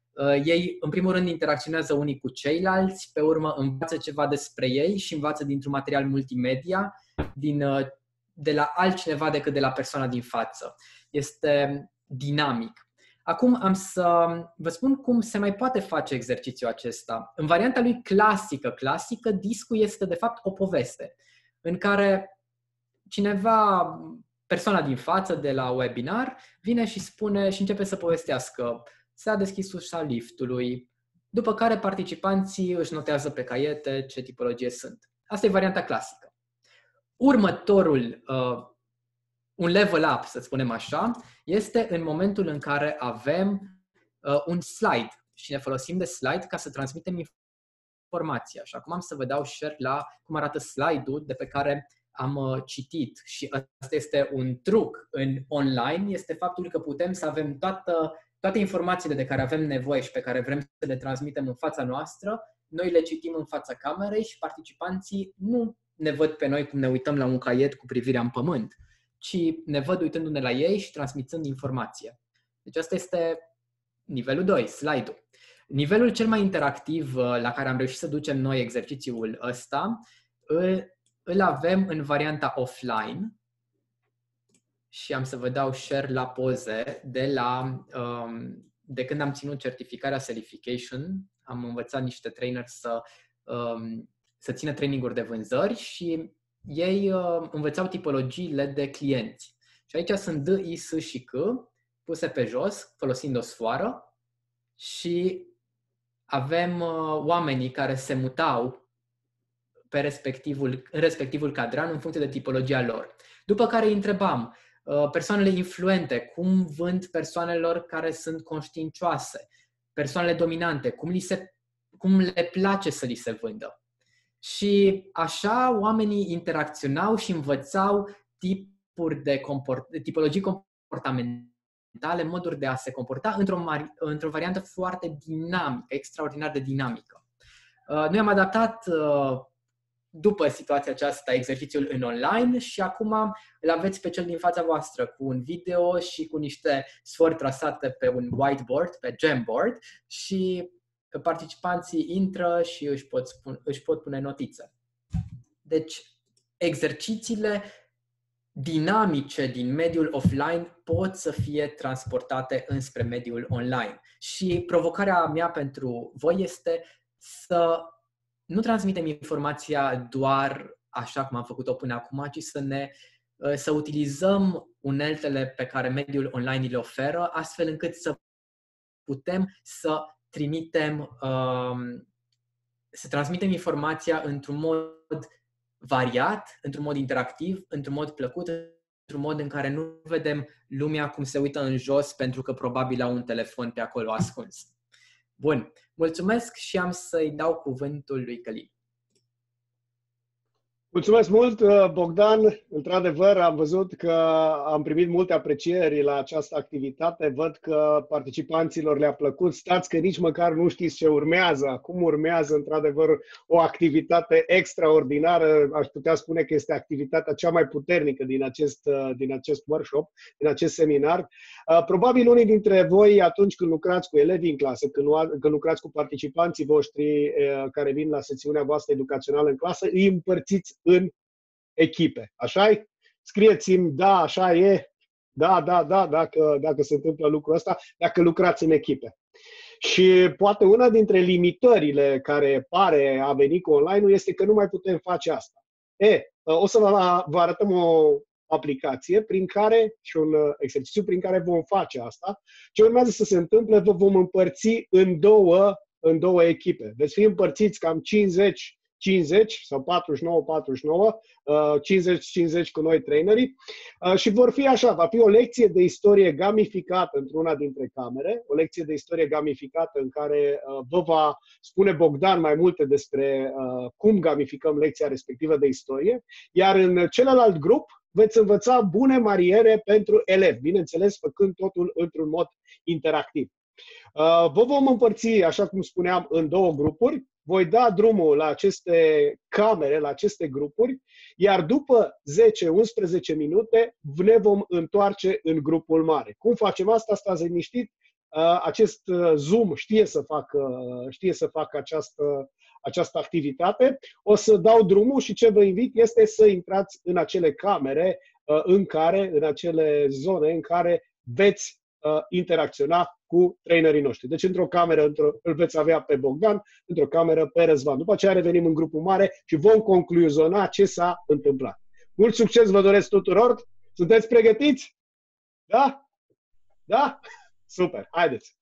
Ei, în primul rând, interacționează unii cu ceilalți, pe urmă învață ceva despre ei și învață dintr-un material multimedia, din, de la altcineva decât de la persoana din față. Este dinamic. Acum am să vă spun cum se mai poate face exercițiul acesta. În varianta lui clasică, clasică, discul este de fapt o poveste în care cineva, persoana din față de la webinar, vine și spune și începe să povestească. S-a deschis ușa liftului, după care participanții își notează pe caiete ce tipologie sunt. Asta e varianta clasică. Următorul, uh, un level up, să spunem așa, este în momentul în care avem uh, un slide și ne folosim de slide ca să transmitem informația. Și acum am să vă dau share la cum arată slide-ul de pe care am uh, citit. Și asta este un truc în online, este faptul că putem să avem toată Toate informațiile de care avem nevoie și pe care vrem să le transmitem în fața noastră, noi le citim în fața camerei și participanții nu ne văd pe noi cum ne uităm la un caiet cu privirea în pământ, ci ne văd uitându-ne la ei și transmițând informație. Deci asta este nivelul doi, slide-ul. Nivelul cel mai interactiv la care am reușit să ducem noi exercițiul ăsta, îl, îl avem în varianta offline. Și am să vă dau share la poze de, la, um, de când am ținut certificarea Certification. Am învățat niște traineri să, um, să țină traininguri de vânzări și ei uh, învățau tipologiile de clienți. Și aici sunt D, I, S și C puse pe jos, folosind o sfoară și avem uh, oamenii care se mutau pe respectivul, în respectivul cadran în funcție de tipologia lor. După care îi întrebam, persoanele influente, cum vând persoanelor care sunt conștiincioase, persoanele dominante, cum, li se, cum le place să li se vândă. Și așa oamenii interacționau și învățau tipuri de comport, tipologii comportamentale, moduri de a se comporta într-o, într-o variantă foarte dinamică, extraordinar de dinamică. Noi am adaptat după situația aceasta exercițiul în online și acum îl aveți pe cel din fața voastră cu un video și cu niște sfori trasate pe un whiteboard, pe Jamboard și participanții intră și își pot, spun, își pot pune notițe. Deci, exercițiile dinamice din mediul offline pot să fie transportate înspre mediul online. Și provocarea mea pentru voi este să nu transmitem informația doar așa cum am făcut-o până acum, ci să ne să utilizăm uneltele pe care mediul online le oferă, astfel încât să putem să trimitem, să transmitem informația într-un mod variat, într-un mod interactiv, într-un mod plăcut, într-un mod în care nu vedem lumea cum se uită în jos pentru că probabil au un telefon pe acolo ascuns. Bun, mulțumesc și am să-i dau cuvântul lui Călin. Mulțumesc mult, Bogdan. Într-adevăr, am văzut că am primit multe aprecieri la această activitate. Văd că participanților le-a plăcut. Stați că nici măcar nu știți ce urmează. Acum urmează, într-adevăr, o activitate extraordinară. Aș putea spune că este activitatea cea mai puternică din acest, din acest workshop, din acest seminar. Probabil unii dintre voi, atunci când lucrați cu elevii în clasă, când, când lucrați cu participanții voștri care vin la sesiunea voastră educațională în clasă, îi împărțiți în echipe. Așa-i? Scrieți-mi, da, așa e, da, da, da, dacă, dacă se întâmplă lucrul ăsta, dacă lucrați în echipe. Și poate una dintre limitările care pare a veni cu online-ul este că nu mai putem face asta. E, o să vă, vă arătăm o aplicație prin care, și un exercițiu prin care vom face asta. Ce urmează să se întâmple, vă vom împărți în două, în două echipe. Veți fi împărțiți cam cincizeci cincizeci sau patruzeci și nouă patruzeci și nouă, cincizeci cincizeci cu noi trainerii și vor fi așa, va fi o lecție de istorie gamificată într-una dintre camere, o lecție de istorie gamificată în care vă va spune Bogdan mai multe despre cum gamificăm lecția respectivă de istorie, iar în celălalt grup veți învăța bune maniere pentru elevi, bineînțeles făcând totul într-un mod interactiv. Vă vom împărți, așa cum spuneam, în două grupuri. Voi da drumul la aceste camere, la aceste grupuri, iar după zece unsprezece minute ne vom întoarce în grupul mare. Cum facem asta? Stați liniștit, acest Zoom știe să facă, știe să facă această, această activitate. O să dau drumul și ce vă invit este să intrați în acele camere în care, în acele zone în care veți interacționa cu trainerii noștri. Deci într-o cameră într-o, îl veți avea pe Bogdan, într-o cameră pe Răzvan. După aceea revenim în grupul mare și vom concluziona ce s-a întâmplat. Mult succes vă doresc tuturor! Sunteți pregătiți? Da? Da? Super! Haideți!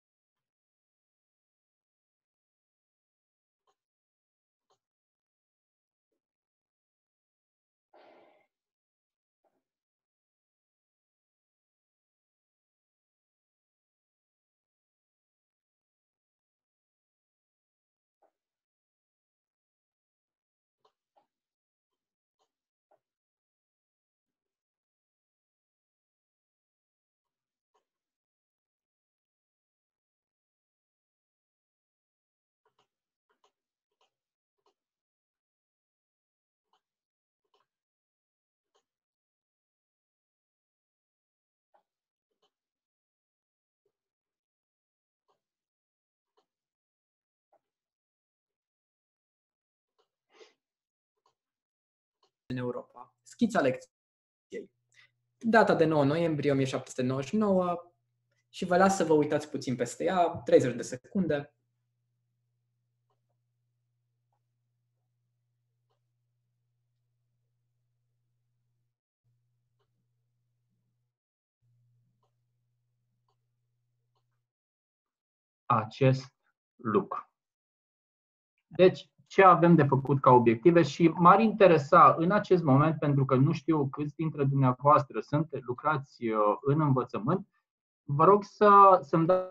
În Europa. Schița lecției. Data de nouă noiembrie o mie șapte sute nouăzeci și nouă și vă las să vă uitați puțin peste ea, treizeci de secunde. Acest lucru. Deci, ce avem de făcut ca obiective și m-ar interesa în acest moment, pentru că nu știu câți dintre dumneavoastră sunt lucrați în învățământ, vă rog să, să-mi dați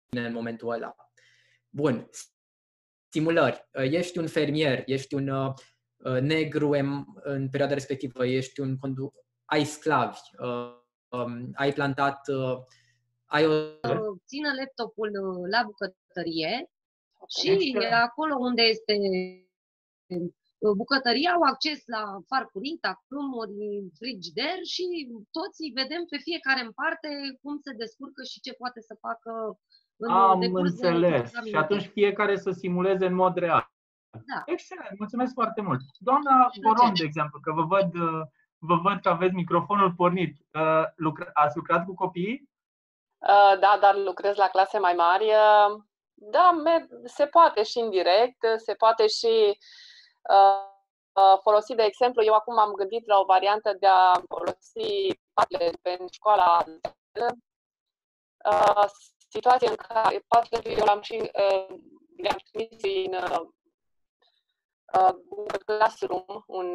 în momentul ăla. Bun. Simulări. Ești un fermier, ești un uh, negru în, în perioada respectivă, ești un condu- ai sclavi, uh, um, ai plantat, uh, ai o... Țină laptopul la bucătărie și acolo unde este bucătăria au acces la farfurii, tacâmuri, frigider și toți vedem pe fiecare în parte cum se descurcă și ce poate să facă în Am decurs de înțeles. câteva Și atunci minute. fiecare să simuleze în mod real. Da. Excelent, mulțumesc foarte mult. Doamna Goron, de exemplu, că vă văd, vă văd că aveți microfonul pornit. Ați lucrat cu copiii? Da, dar lucrez la clase mai mari. Da, se poate și indirect, se poate și folosi, de exemplu, eu acum am gândit la o variantă de a folosi Padlet pentru școala. Situație în care Padlet eu l-am și le-am trimis în Google Classroom, un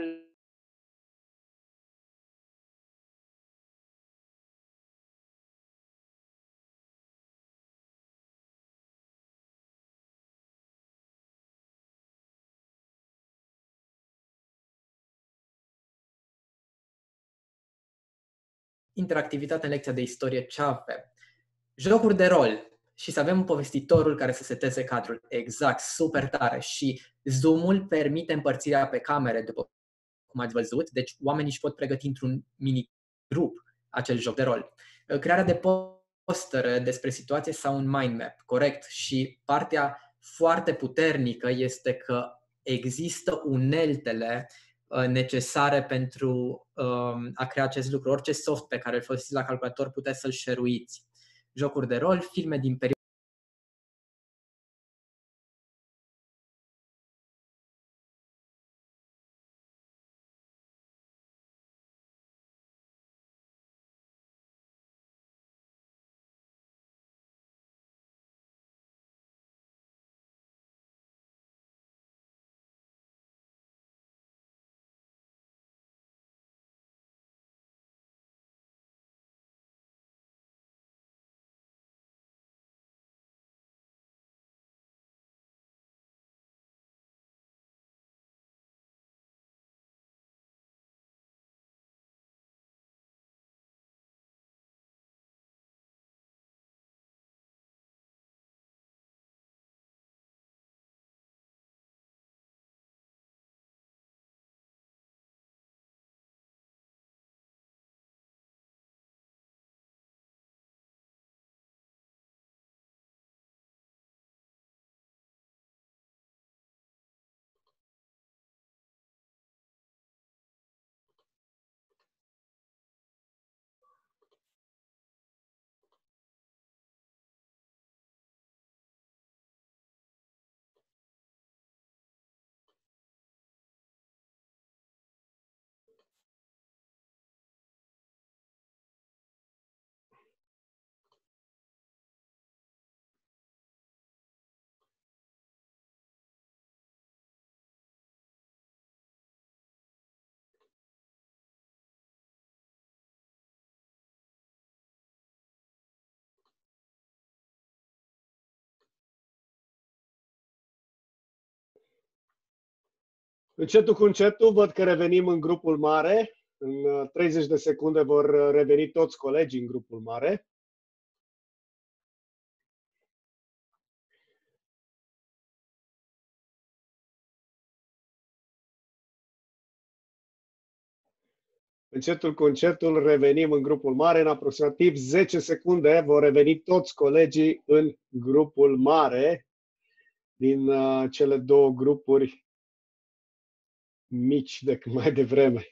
interactivitate în lecția de istorie, ce avem? Jocuri de rol și să avem povestitorul care să seteze cadrul. Exact, super tare. Și Zoom-ul permite împărțirea pe camere, după cum ați văzut, deci oamenii își pot pregăti într-un mini-grup acel joc de rol. Crearea de postere despre situație sau un mind map, corect. Și partea foarte puternică este că există uneltele necesare pentru um, a crea acest lucru. Orice soft pe care îl folosiți la calculator puteți să-l share-uiți. Jocuri de rol, filme din perioada. Încetul cu încetul văd că revenim în grupul mare. În treizeci de secunde vor reveni toți colegii în grupul mare. Încetul cu încetul revenim în grupul mare. În aproximativ zece secunde vor reveni toți colegii în grupul mare din uh, cele două grupuri mici de mai devreme.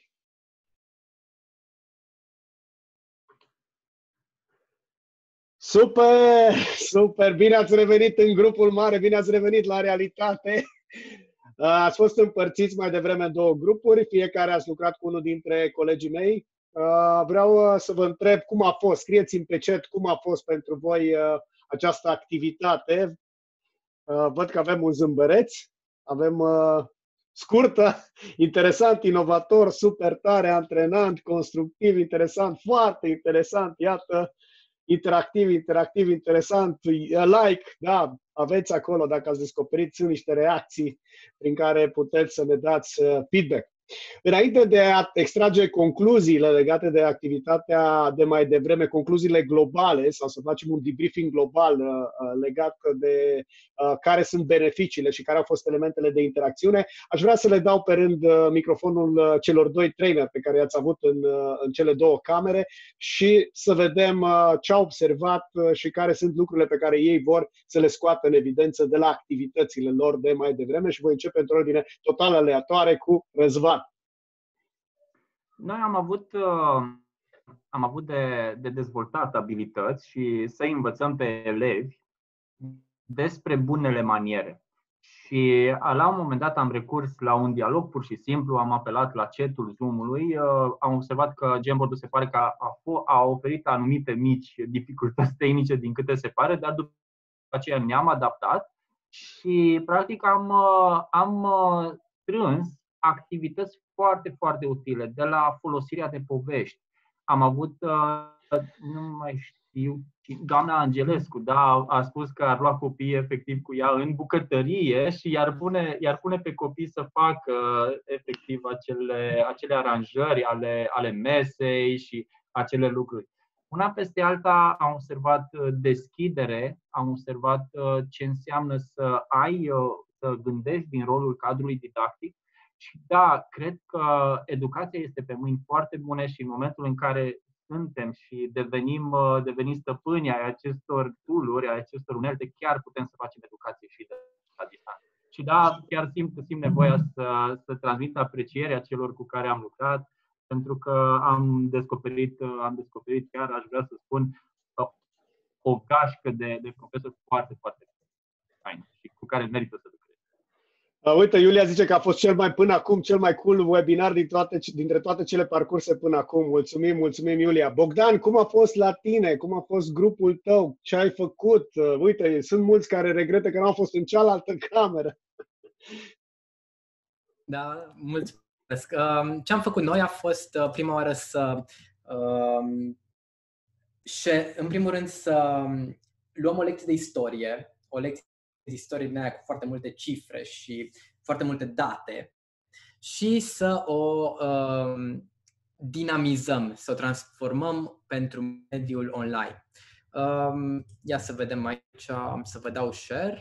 Super! Super! Bine ați revenit în grupul mare, bine ați revenit la realitate. Ați fost împărțiți mai devreme în două grupuri, fiecare ați lucrat cu unul dintre colegii mei. Vreau să vă întreb cum a fost, scrieți-mi pe chat cum a fost pentru voi această activitate. Văd că avem un zâmbăreț, avem scurtă, interesant, inovator, super tare, antrenant, constructiv, interesant, foarte interesant, iată. Interactiv, interactiv, interesant, like, da, aveți acolo, dacă ați descoperit, sunt niște reacții prin care puteți să ne dați feedback. Înainte de a extrage concluziile legate de activitatea de mai devreme, concluziile globale, sau să facem un debriefing global uh, legat de uh, care sunt beneficiile și care au fost elementele de interacțiune, aș vrea să le dau pe rând uh, microfonul uh, celor doi trainer pe care i-ați avut în, uh, în cele două camere și să vedem uh, ce au observat uh, și care sunt lucrurile pe care ei vor să le scoată în evidență de la activitățile lor de mai devreme și voi începe într-o ordine total aleatoare cu Răzvan. Noi am avut, uh, am avut de, de dezvoltat abilități și să învățăm pe elevi despre bunele maniere. Și la un moment dat am recurs la un dialog pur și simplu, am apelat la chat-ul Zoom-ului, uh, am observat că Jamboard-ul se pare că a, a oferit anumite mici dificultăți tehnice din câte se pare, dar după aceea ne-am adaptat și practic am, uh, am uh, strâns activități foarte, foarte utile, de la folosirea de povești. Am avut, nu mai știu, doamna Angelescu, da, a spus că ar lua copiii efectiv cu ea în bucătărie și i-ar pune, i-ar pune pe copii să facă efectiv acele, acele aranjări ale, ale mesei și acele lucruri. Una peste alta am observat deschidere, am observat ce înseamnă să ai, să gândești din rolul cadrului didactic. Și da, cred că educația este pe mâini foarte bune și în momentul în care suntem și devenim, devenim stăpâni ai acestor tool-uri, ai acestor unelte, chiar putem să facem educație și de la distanță. Și da, chiar simt, simt nevoia să, să transmit aprecierea celor cu care am lucrat, pentru că am descoperit, am descoperit chiar, aș vrea să spun, o gașcă de, de profesori foarte, foarte faini și cu care merită să lucrez. Uh, uite, Iulia zice că a fost cel mai până acum, cel mai cool webinar din toate, dintre toate cele parcurse până acum. Mulțumim, mulțumim, Iulia. Bogdan, cum a fost la tine? Cum a fost grupul tău? Ce ai făcut? Uh, uite, sunt mulți care regretă că nu au fost în cealaltă cameră. Da, mulțumesc. Uh, ce am făcut noi a fost uh, prima oară să, uh, și, în primul rând, să luăm o lecție de istorie, o lecție de istorie din aia cu foarte multe cifre și foarte multe date și să o uh, dinamizăm, să o transformăm pentru mediul online. Uh, ia să vedem aici, am să vă dau share.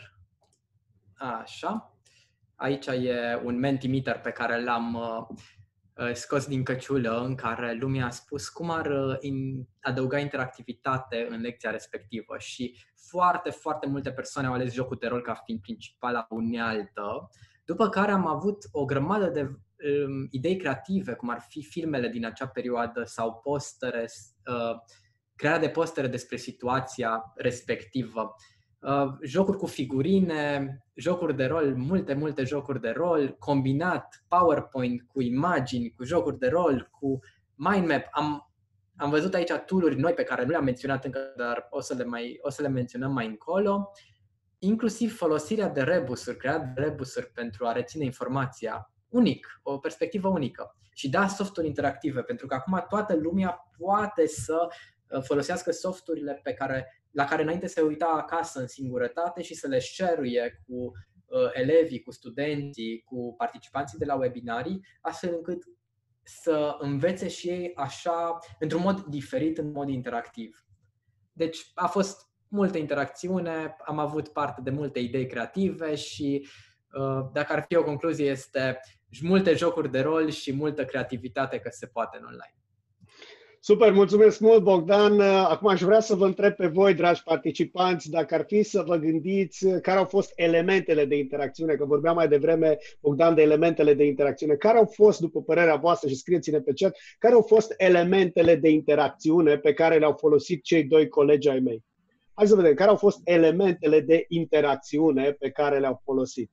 Așa. Aici e un Mentimeter pe care l-am uh, scos din căciulă, în care lumea a spus cum ar uh, in, adăuga interactivitate în lecția respectivă și foarte, foarte multe persoane au ales jocul de rol ca fiind principala unealtă, după care am avut o grămadă de um, idei creative, cum ar fi filmele din acea perioadă sau postere, uh, crearea de postere despre situația respectivă. Uh, jocuri cu figurine, jocuri de rol, multe, multe jocuri de rol, combinat PowerPoint cu imagini, cu jocuri de rol, cu mindmap. Am, am văzut aici tool-uri noi pe care nu le-am menționat încă, dar o să le, mai, o să le menționăm mai încolo. Inclusiv folosirea de rebusuri, crearea de rebusuri pentru a reține informația. Unic, o perspectivă unică. Și da, softuri interactive, pentru că acum toată lumea poate să folosească softurile pe care la care înainte se uita acasă în singurătate și să le share-uie cu uh, elevii, cu studenții, cu participanții de la webinarii, astfel încât să învețe și ei așa, într-un mod diferit, în mod interactiv. Deci a fost multă interacțiune, am avut parte de multe idei creative și uh, dacă ar fi o concluzie este multe jocuri de rol și multă creativitate că se poate în online. Super, mulțumesc mult, Bogdan. Acum aș vrea să vă întreb pe voi, dragi participanți, dacă ar fi să vă gândiți care au fost elementele de interacțiune, că vorbeam mai devreme, Bogdan, de elementele de interacțiune. Care au fost, după părerea voastră, și scrieți-ne pe chat, care au fost elementele de interacțiune pe care le-au folosit cei doi colegi ai mei? Hai să vedem, care au fost elementele de interacțiune pe care le-au folosit?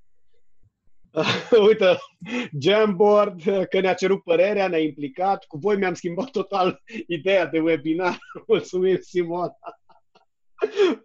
Uite, Jamboard, că ne-a cerut părerea, ne-a implicat. Cu voi mi-am schimbat total ideea de webinar. Mulțumim, Simona.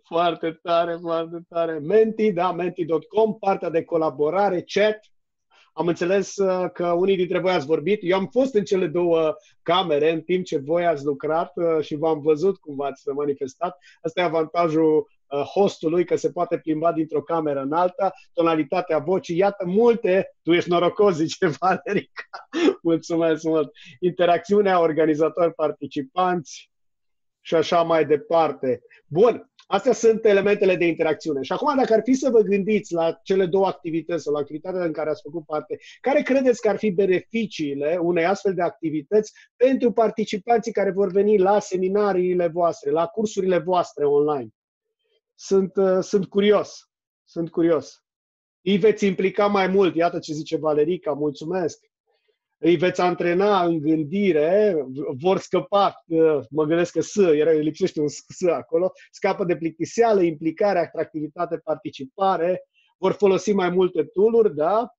Foarte tare, foarte tare. Menti, da, menti punct com, partea de colaborare, chat. Am înțeles că unii dintre voi ați vorbit. Eu am fost în cele două camere în timp ce voi ați lucrat și v-am văzut cum v-ați manifestat. Asta e avantajul hostului, că se poate plimba dintr-o cameră în alta, tonalitatea vocii, iată multe, tu ești norocos, zice Valerica. Mulțumesc mult. Interacțiunea, organizatori, participanți și așa mai departe. Bun. Astea sunt elementele de interacțiune. Și acum, dacă ar fi să vă gândiți la cele două activități sau la activitatea în care ați făcut parte, care credeți că ar fi beneficiile unei astfel de activități pentru participanții care vor veni la seminariile voastre, la cursurile voastre online? Sunt, uh, sunt curios. Sunt curios. Îi veți implica mai mult. Iată ce zice Valerica. Mulțumesc. Îi veți antrena în gândire, vor scăpa, mă gândesc că S, era, lipsește un S acolo, scapă de plictiseală, implicare, atractivitate, participare, vor folosi mai multe tool-uri, da?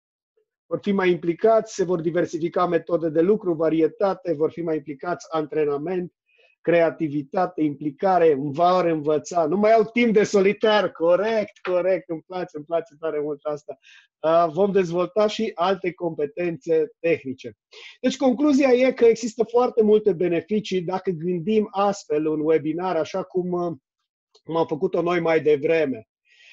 Vor fi mai implicați, se vor diversifica metode de lucru, varietate, vor fi mai implicați, antrenament, creativitate, implicare, vor învăța. Nu mai au timp de solitar, corect, corect, îmi place, îmi place tare mult asta. Uh, vom dezvolta și alte competențe tehnice. Deci concluzia e că există foarte multe beneficii dacă gândim astfel un webinar, așa cum, uh, cum am făcut-o noi mai devreme.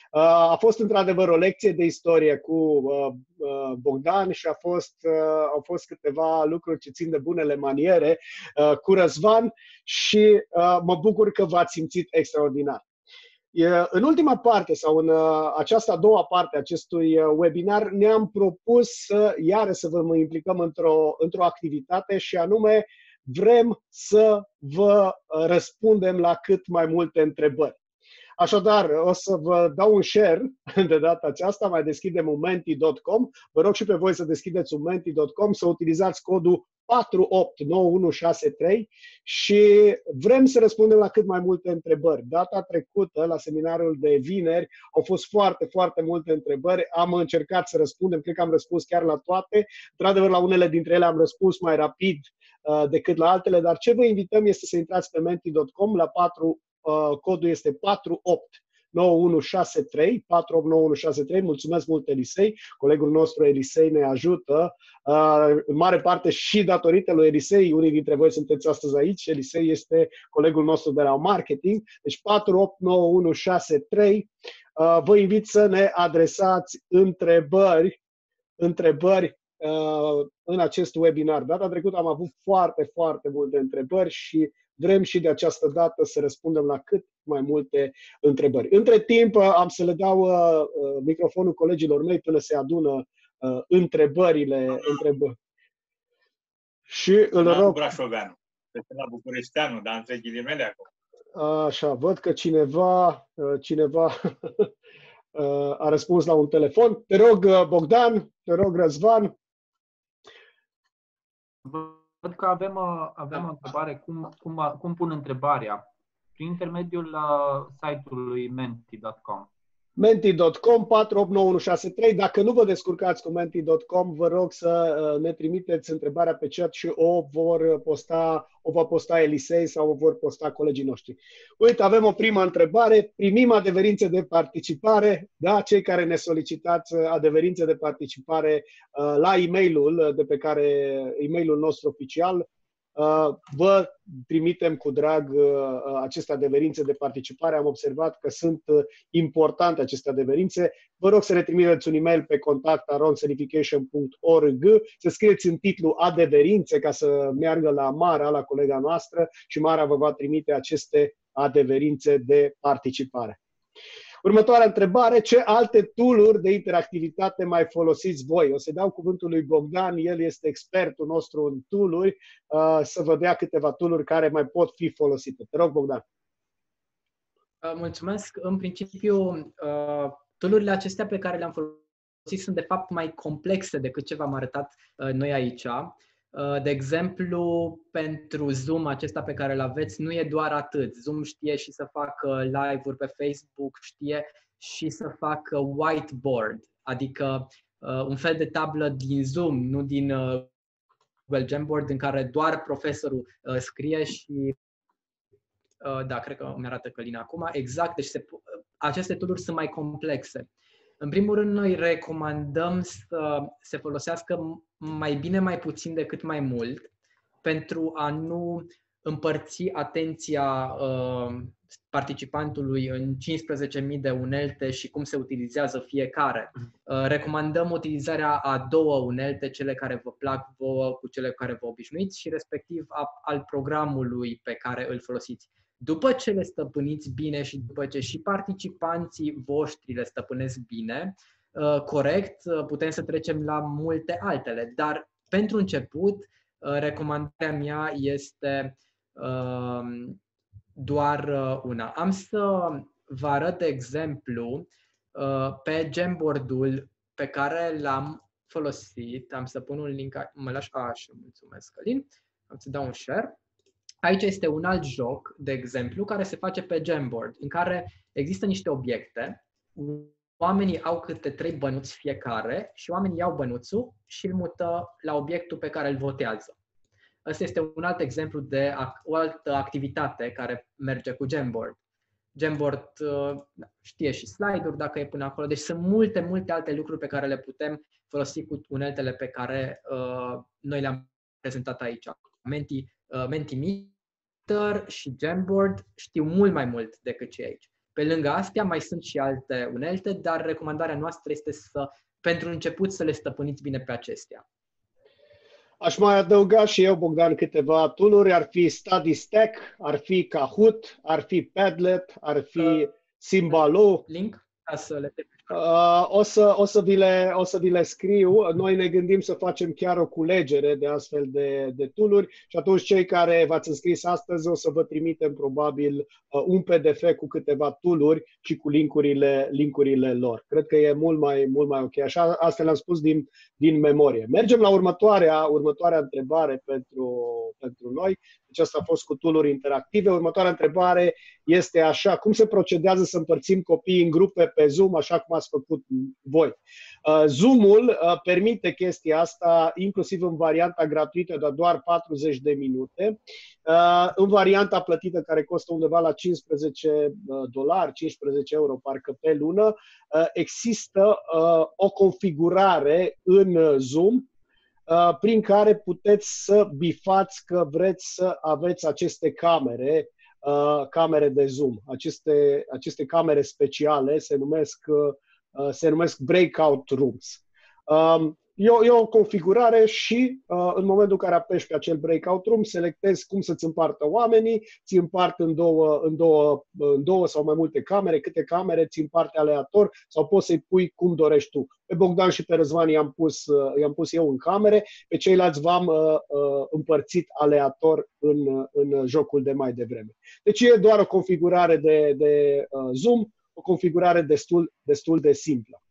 A fost într-adevăr o lecție de istorie cu uh, uh, Bogdan și a fost, uh, au fost câteva lucruri ce țin de bunele maniere uh, cu Răzvan și uh, mă bucur că v-ați simțit extraordinar. Uh, în ultima parte sau în uh, această a doua parte a acestui uh, webinar ne-am propus să, iară să vă implicăm într-o, într-o activitate și anume vrem să vă răspundem la cât mai multe întrebări. Așadar, o să vă dau un share de data aceasta, mai deschidem un menti punct com. Vă rog și pe voi să deschideți un menti punct com, să utilizați codul patru opt nouă unu șase trei și vrem să răspundem la cât mai multe întrebări. Data trecută, la seminarul de vineri, au fost foarte, foarte multe întrebări. Am încercat să răspundem, cred că am răspuns chiar la toate. Într-adevăr, la unele dintre ele am răspuns mai rapid uh, decât la altele, dar ce vă invităm este să intrați pe menti punct com la patru. Uh, codul este patru opt nouă unu șase trei, patru opt nouă unu șase trei. Mulțumesc mult, Elisei. Colegul nostru Elisei ne ajută. Uh, în mare parte și datorită lui Elisei, unii dintre voi sunteți astăzi aici. Elisei este colegul nostru de la marketing. Deci patru opt nouă unu șase trei. Uh, vă invit să ne adresați întrebări, întrebări uh, în acest webinar. Data trecută am avut foarte, foarte multe întrebări și vrem și de această dată să răspundem la cât mai multe întrebări. Între timp, am să le dau uh, microfonul colegilor mei până se adună uh, întrebările. Întrebări. Și îl la rog... Brașoveanu. Este la Bucureșteanu, dar între ghilimele acum. Așa, văd că cineva, cineva a răspuns la un telefon. Te rog, Bogdan, te rog, Răzvan. Văd că avem, avem o întrebare, cum, cum, cum pun întrebarea? Prin intermediul uh, site-ului menti punct com. menti punct com, patru opt nouă unu șase trei. Dacă nu vă descurcați cu menti punct com, vă rog să ne trimiteți întrebarea pe chat și o vor posta, o va posta Elisei sau o vor posta colegii noștri. Uite, avem o primă întrebare. Primim adeverințe de participare. Da, cei care ne solicitați adeverințe de participare la e-mailul de pe care e-mailul nostru oficial, vă trimitem cu drag aceste adeverințe de participare. Am observat că sunt importante aceste adeverințe. Vă rog să ne trimiteți un e-mail pe contact arond certification punct org, să scrieți în titlu adeverințe ca să meargă la Mara, la colega noastră, și Mara vă va trimite aceste adeverințe de participare. Următoarea întrebare: ce alte tool-uri de interactivitate mai folosiți voi? O să dau cuvântul lui Bogdan, el este expertul nostru în tool-uri, uh, să vă dea câteva tool-uri care mai pot fi folosite. Te rog, Bogdan. Mulțumesc. În principiu, uh, tool-urile acestea pe care le-am folosit sunt de fapt mai complexe decât ce v-am arătat uh, noi aici. De exemplu, pentru Zoom acesta pe care îl aveți, nu e doar atât. Zoom știe și să facă live-uri pe Facebook, știe și să facă whiteboard, adică uh, un fel de tablă din Zoom, nu din uh, Google Jamboard, în care doar profesorul uh, scrie și... Uh, da, cred că mi arată Călina acum. Exact, deci se, aceste tool-uri sunt mai complexe. În primul rând, noi recomandăm să se folosească mai bine, mai puțin decât mai mult, pentru a nu împărți atenția uh, participantului în cincisprezece mii de unelte și cum se utilizează fiecare. Uh, recomandăm utilizarea a două unelte, cele care vă plac vouă cu cele care vă obișnuiți și respectiv a, al programului pe care îl folosiți. După ce le stăpâniți bine și după ce și participanții voștri le stăpânesc bine, uh, corect, uh, putem să trecem la multe altele, dar pentru început, uh, recomandarea mea este uh, doar uh, una. Am să vă arăt, de exemplu, uh, pe Jamboard-ul pe care l-am folosit. Am să pun un link, mă lași, așa, mulțumesc, Călin. Am să dau un share. Aici este un alt joc, de exemplu, care se face pe Jamboard, în care există niște obiecte, oamenii au câte trei bănuți fiecare și oamenii iau bănuțul și îl mută la obiectul pe care îl votează. Ăsta este un alt exemplu de o altă activitate care merge cu Jamboard. Jamboard știe și slide-uri dacă e până acolo, deci sunt multe, multe alte lucruri pe care le putem folosi cu uneltele pe care uh, noi le-am prezentat aici. Menti, uh, Mentimeter și Jamboard știu mult mai mult decât cei aici. Pe lângă astea mai sunt și alte unelte, dar recomandarea noastră este să, pentru început, să le stăpâniți bine pe acestea. Aș mai adăuga și eu, Bogdan, câteva tool-uri. Ar fi Study Stack, ar fi Kahoot, ar fi Padlet, ar fi Symbalo. Link ca să le Uh, o, să, o, să vi le, o să vi le scriu. Noi ne gândim să facem chiar o culegere de astfel de, de tool-uri și atunci cei care v-ați înscris astăzi o să vă trimitem probabil uh, un P D F cu câteva tool-uri și cu linkurile, linkurile lor. Cred că e mult mai, mult mai ok. Așa, astfel am spus din, din memorie. Mergem la următoarea, următoarea întrebare pentru, pentru noi. Deci asta a fost cu tool-uri interactive. Următoarea întrebare este așa: cum se procedează să împărțim copiii în grupe pe Zoom, așa cum ați făcut voi? Uh, Zoom-ul uh, permite chestia asta inclusiv în varianta gratuită de doar patruzeci de minute. Uh, în varianta plătită, care costă undeva la cincisprezece dolari, cincisprezece euro parcă pe lună, uh, există uh, o configurare în Zoom prin care puteți să bifați că vreți să aveți aceste camere, camere de Zoom. Aceste, aceste camere speciale se numesc, se numesc breakout rooms. E o, e o configurare și uh, în momentul în care apeși pe acel breakout room, selectezi cum să-ți împartă oamenii, ți împart în două, în, două, în două sau mai multe camere, câte camere ți împarte aleator sau poți să-i pui cum dorești tu. Pe Bogdan și pe Răzvan i-am pus, uh, i-am pus eu în camere, pe ceilalți v-am uh, uh, împărțit aleator în, în jocul de mai devreme. Deci e doar o configurare de, de uh, Zoom, o configurare destul, destul de simplă.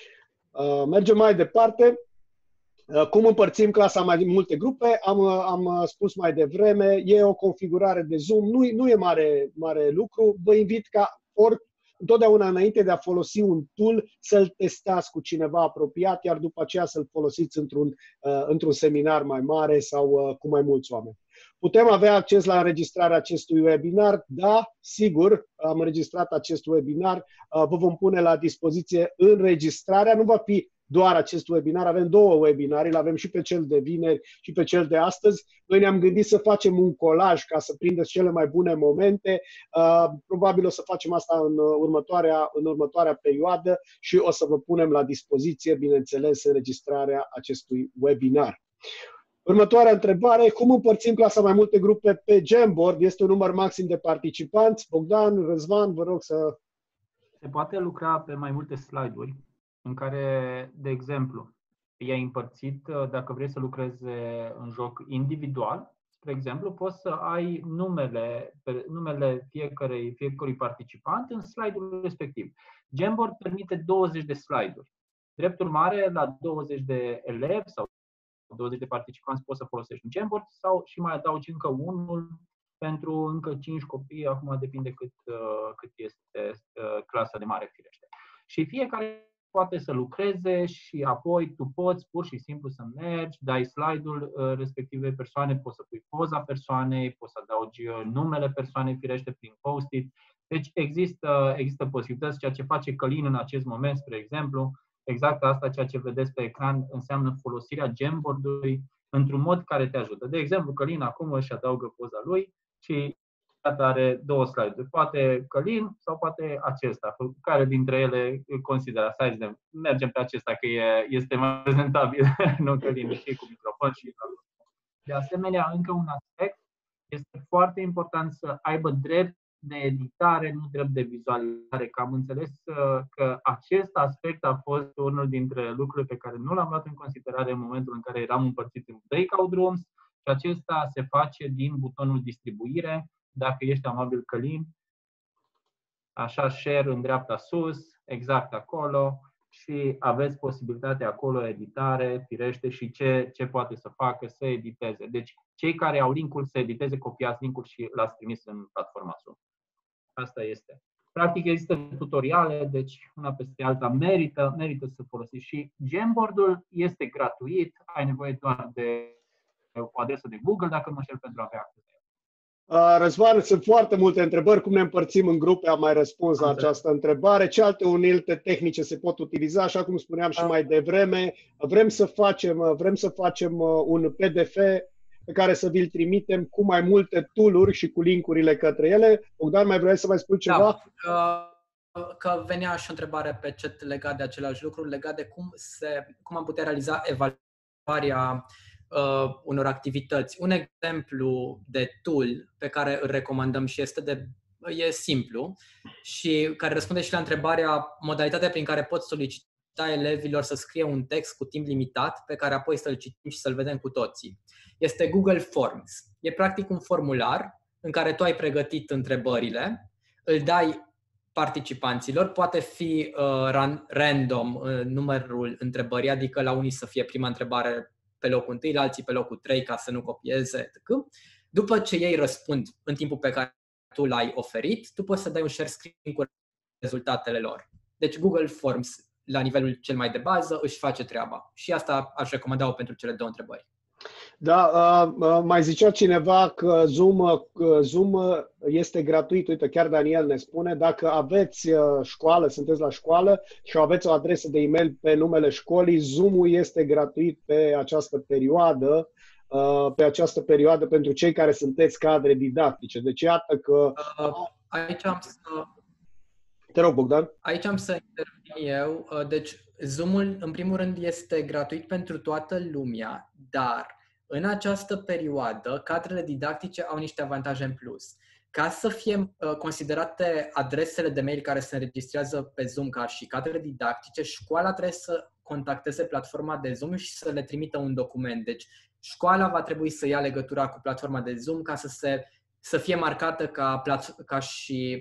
Uh, mergem mai departe. Cum împărțim clasa mai multe grupe? Am, am spus mai devreme, e o configurare de Zoom, nu, nu e mare, mare lucru. Vă invit ca ori, întotdeauna înainte de a folosi un tool să-l testați cu cineva apropiat, iar după aceea să-l folosiți într-un, uh, într-un seminar mai mare sau uh, cu mai mulți oameni. Putem avea acces la înregistrarea acestui webinar? Da, sigur, am înregistrat acest webinar. Uh, vă vom pune la dispoziție înregistrarea. Nu va fi doar acest webinar, avem două webinare, îl avem și pe cel de vineri și pe cel de astăzi. Noi ne-am gândit să facem un colaj ca să prindeți cele mai bune momente. Uh, probabil o să facem asta în următoarea, în următoarea perioadă și o să vă punem la dispoziție, bineînțeles, înregistrarea acestui webinar. Următoarea întrebare: cum împărțim clasa mai multe grupe pe Jamboard? Este un număr maxim de participanți? Bogdan, Răzvan, vă rog să... Se poate lucra pe mai multe slide-uri, în care, de exemplu, i-ai împărțit, dacă vrei să lucreze în joc individual, spre exemplu, poți să ai numele, numele fiecărui, fiecărui participant în slide-ul respectiv. Jamboard permite douăzeci de slide-uri. Drept urmare, la douăzeci de elevi sau douăzeci de participanți poți să folosești un Jamboard sau și mai adaugi încă unul pentru încă cinci copii, acum depinde cât, cât este clasa de mare, firește. Și fiecare poate să lucreze și apoi tu poți pur și simplu să mergi, dai slide-ul respectivei persoane, poți să pui poza persoanei, poți să adaugi numele persoanei, firește, prin post-it, Deci există, există posibilități, ceea ce face Călin în acest moment, spre exemplu, exact asta, ceea ce vedeți pe ecran, înseamnă folosirea Jamboard-ului într-un mod care te ajută. De exemplu, Călin acum își adaugă poza lui și are două slide-uri. Poate Călin sau poate acesta, care dintre ele considerați? Hai să mergem pe acesta, că e, este mai prezentabil, nu Călin, și cu microfon și de asemenea, încă un aspect, este foarte important să aibă drept de editare, nu drept de vizualizare, că am înțeles că acest aspect a fost unul dintre lucrurile pe care nu l-am luat în considerare în momentul în care eram împărțiți în breakout rooms și acesta se face din butonul distribuire. Dacă ești amabil, Călin, așa, share în dreapta sus, exact acolo, și aveți posibilitatea acolo, editare, firește, și ce, ce poate să facă, să editeze. Deci, cei care au link-ul să editeze, copiați link-ul și l-ați trimis în platforma Zoom. Asta este. Practic există tutoriale, deci una peste alta merită, merită să folosiți. Și Jamboard-ul este gratuit, ai nevoie doar de o adresă de Google, dacă nu mă înșel, pentru a avea acces. Uh, Răzvan, sunt foarte multe întrebări. Cum ne împărțim în grupe? Am mai răspuns la această întrebare. Ce alte unelte tehnice se pot utiliza? Așa cum spuneam și mai devreme, vrem să facem, vrem să facem un P D F pe care să vi-l trimitem cu mai multe tool-uri și cu link-urile către ele. Bogdan, mai vrei să mai spui ceva? Da, că, că venea și o întrebare pe chat legat de același lucru, legat de cum, se, cum am putea realiza evaluarea Uh, unor activități. Un exemplu de tool pe care îl recomandăm și este de, e simplu și care răspunde și la întrebarea, modalitatea prin care poți solicita elevilor să scrie un text cu timp limitat pe care apoi să-l citim și să-l vedem cu toții. Este Google Forms. E practic un formular în care tu ai pregătit întrebările, îl dai participanților, poate fi uh, random uh, numărul întrebării, adică la unii să fie prima întrebare pe locul întâi, la alții pe locul trei, ca să nu copieze, et cetera. După ce ei răspund în timpul pe care tu l-ai oferit, tu poți să dai un share screen cu rezultatele lor. Deci Google Forms, la nivelul cel mai de bază, își face treaba. Și asta aș recomanda-o pentru cele două întrebări. Da, uh, mai zicea cineva că Zoom, uh, Zoom este gratuit. Uite, chiar Daniel ne spune, dacă aveți uh, școală, sunteți la școală și aveți o adresă de e-mail pe numele școlii, Zoom-ul este gratuit pe această perioadă, uh, pe această perioadă pentru cei care sunteți cadre didactice. Deci iată că... Uh, aici am să... Te rog, Bogdan. Aici am să intervin eu. Uh, deci Zoom-ul, în primul rând, este gratuit pentru toată lumea, dar în această perioadă, cadrele didactice au niște avantaje în plus. Ca să fie uh, considerate adresele de mail care se înregistrează pe Zoom ca și cadre didactice, școala trebuie să contacteze platforma de Zoom și să le trimită un document. Deci școala va trebui să ia legătura cu platforma de Zoom ca să, se, să fie marcată ca, ca și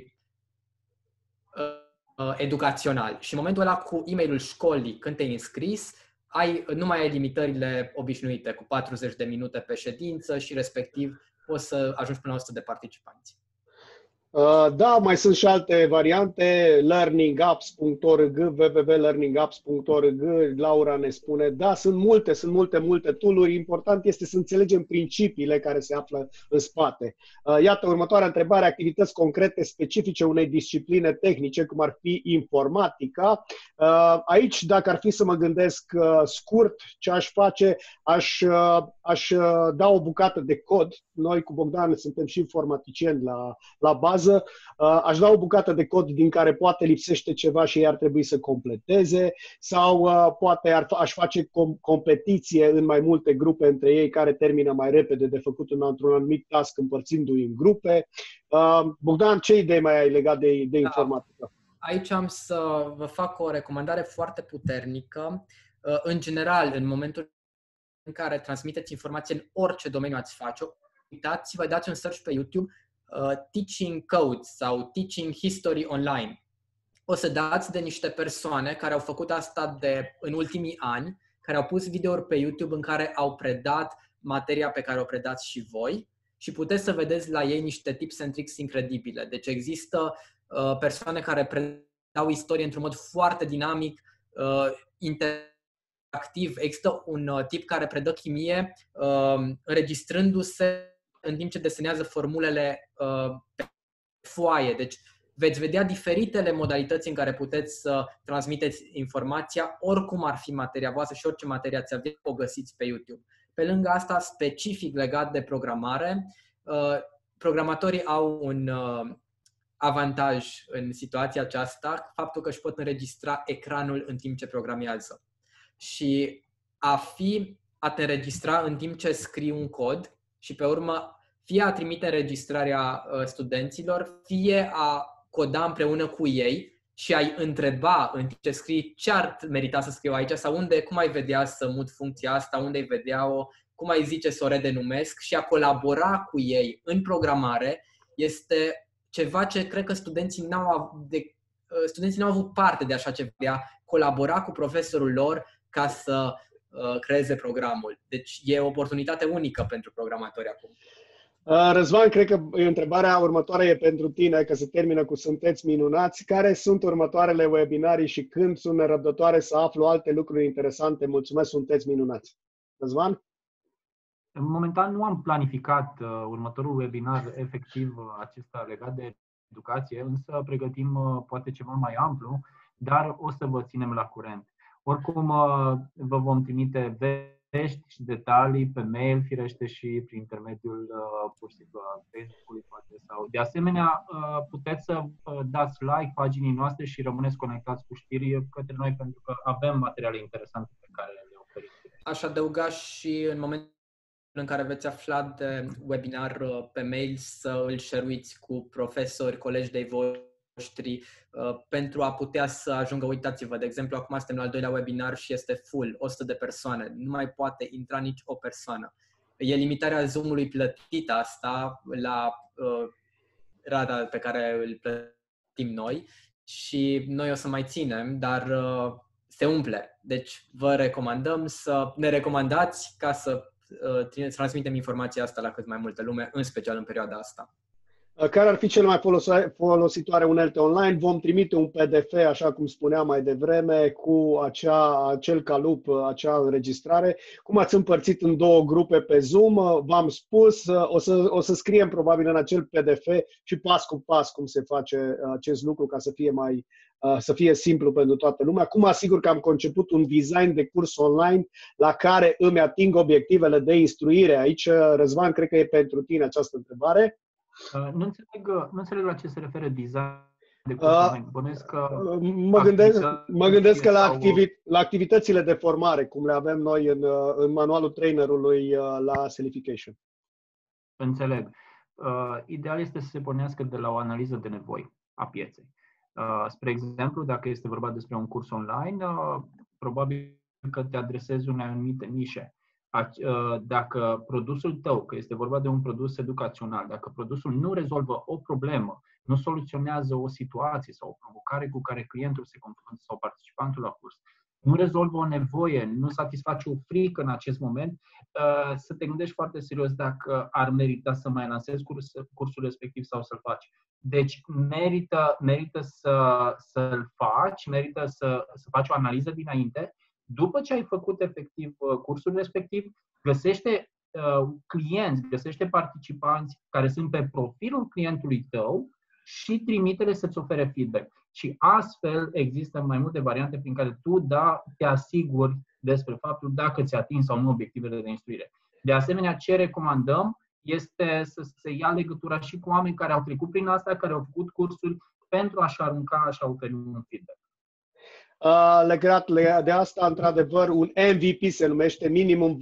uh, educațional. Și în momentul ăla, cu e-mailul școlii, când te-ai înscris, ai, nu mai ai limitările obișnuite cu patruzeci de minute pe ședință și respectiv poți să ajungi până la o sută de participanți. Da, mai sunt și alte variante, learning apps punct org, w w w punct learning apps punct org, Laura ne spune, da, sunt multe, sunt multe, multe tool-uri, important este să înțelegem principiile care se află în spate. Iată, următoarea întrebare, activități concrete specifice unei discipline tehnice, cum ar fi informatica. Aici, dacă ar fi să mă gândesc scurt ce aș face, aș, aș da o bucată de cod. Noi cu Bogdan suntem și informaticieni la, la bază. Aș da o bucată de cod din care poate lipsește ceva și ei ar trebui să completeze, sau poate ar, aș face com- competiție în mai multe grupe între ei care termină mai repede de făcut un, într-un anumit task împărțindu-i în grupe. Bogdan, ce idei mai ai legat de, de informatică? Da. Aici am să vă fac o recomandare foarte puternică. În general, în momentul în care transmiteți informație în orice domeniu ați face-o, uitați-vă, dați un search pe YouTube, Uh, Teaching Codes sau Teaching History Online. O să dați de niște persoane care au făcut asta de, în ultimii ani, care au pus videouri pe YouTube în care au predat materia pe care o predați și voi și puteți să vedeți la ei niște tips and tricks incredibile. Deci există uh, persoane care predau istorie într-un mod foarte dinamic, uh, interactiv. Există un uh, tip care predă chimie uh, înregistrându-se în timp ce desenează formulele uh, pe foaie. Deci veți vedea diferitele modalități în care puteți să transmiteți informația, oricum ar fi materia voastră și orice materie ați avea, o găsiți pe YouTube. Pe lângă asta, specific legat de programare, programatorii au un avantaj în situația aceasta, faptul că își pot înregistra ecranul în timp ce programează. Și a fi, a te înregistra în timp ce scrii un cod și pe urmă fie a trimite înregistrarea studenților, fie a coda împreună cu ei și a-i întreba în timp ce scrii ce ar merita să scriu aici sau unde, cum ai vedea să mut funcția asta, unde ai vedea-o, cum ai zice să o redenumesc și a colabora cu ei în programare este ceva ce cred că studenții n-au avut, de, studenții n-au avut parte de așa ceva, colabora cu profesorul lor ca să uh, creeze programul. Deci e o oportunitate unică pentru programatori acum. Răzvan, cred că întrebarea următoare e pentru tine, că se termină cu sunteți minunați. Care sunt următoarele webinarii și când sunt nerăbdătoare să aflu alte lucruri interesante? Mulțumesc, sunteți minunați. Răzvan? Momentan nu am planificat uh, următorul webinar efectiv uh, acesta legat de educație, însă pregătim uh, poate ceva mai amplu, dar o să vă ținem la curent. Oricum, uh, vă vom trimite vești și detalii pe mail, firește și prin intermediul uh, pur și simplu Facebook-ului poate, sau de asemenea uh, puteți să uh, dați like paginii noastre și rămâneți conectați cu știri către noi pentru că avem materiale interesante pe care le oferim. Aș adăuga și în momentul în care veți afla de webinar pe mail să îl share-uiți cu profesori, colegi de-ai voștri pentru a putea să ajungă, uitați-vă, de exemplu, acum suntem la al doilea webinar și este full, o sută de persoane, nu mai poate intra nici o persoană. E limitarea Zoom-ului plătit asta la uh, rata pe care îl plătim noi și noi o să mai ținem, dar uh, se umple. Deci vă recomandăm să ne recomandați ca să transmitem informația asta la cât mai multă lume, în special în perioada asta. Care ar fi cele mai folositoare unelte online? Vom trimite un P D F, așa cum spuneam mai devreme, cu acea, acel calup, acea înregistrare. Cum ați împărțit în două grupe pe Zoom, v-am spus, o să, o să scriem probabil în acel P D F și pas cu pas cum se face acest lucru ca să fie mai să fie simplu pentru toată lumea. Cum asigur că am conceput un design de curs online la care îmi ating obiectivele de instruire? Aici, Răzvan, cred că e pentru tine această întrebare. Uh, nu, înțeleg, nu înțeleg la ce se referă design de curs uh, online. Bănuiesc că mă gândesc, mă gândesc că la, activi, la activitățile de formare, cum le avem noi în, în manualul trainerului la Salification. Înțeleg. Uh, ideal este să se pornească de la o analiză de nevoi a pieței. Uh, spre exemplu, dacă este vorba despre un curs online, uh, probabil că te adresezi unei anumite nișe. Uh, dacă produsul tău, că este vorba de un produs educațional, dacă produsul nu rezolvă o problemă, nu soluționează o situație sau o provocare cu care clientul se confruntă sau participantul la curs, nu rezolvă o nevoie, nu satisface o frică în acest moment, uh, să te gândești foarte serios dacă ar merita să mai lansezi curs, cursul respectiv sau să-l faci. Deci merită, merită să, să-l faci, merită să, să faci o analiză dinainte. După ce ai făcut efectiv cursul respectiv, găsește uh, clienți, găsește participanți care sunt pe profilul clientului tău și trimite-le să-ți ofere feedback. Și astfel există mai multe variante prin care tu da, te asiguri despre faptul dacă ți-ai atins sau nu obiectivele de instruire. De asemenea, ce recomandăm este să se ia legătura și cu oameni care au trecut prin asta, care au făcut cursuri pentru a-și arunca și a oferi un feedback. Uh, legat de asta, într-adevăr, un M V P se numește Minimum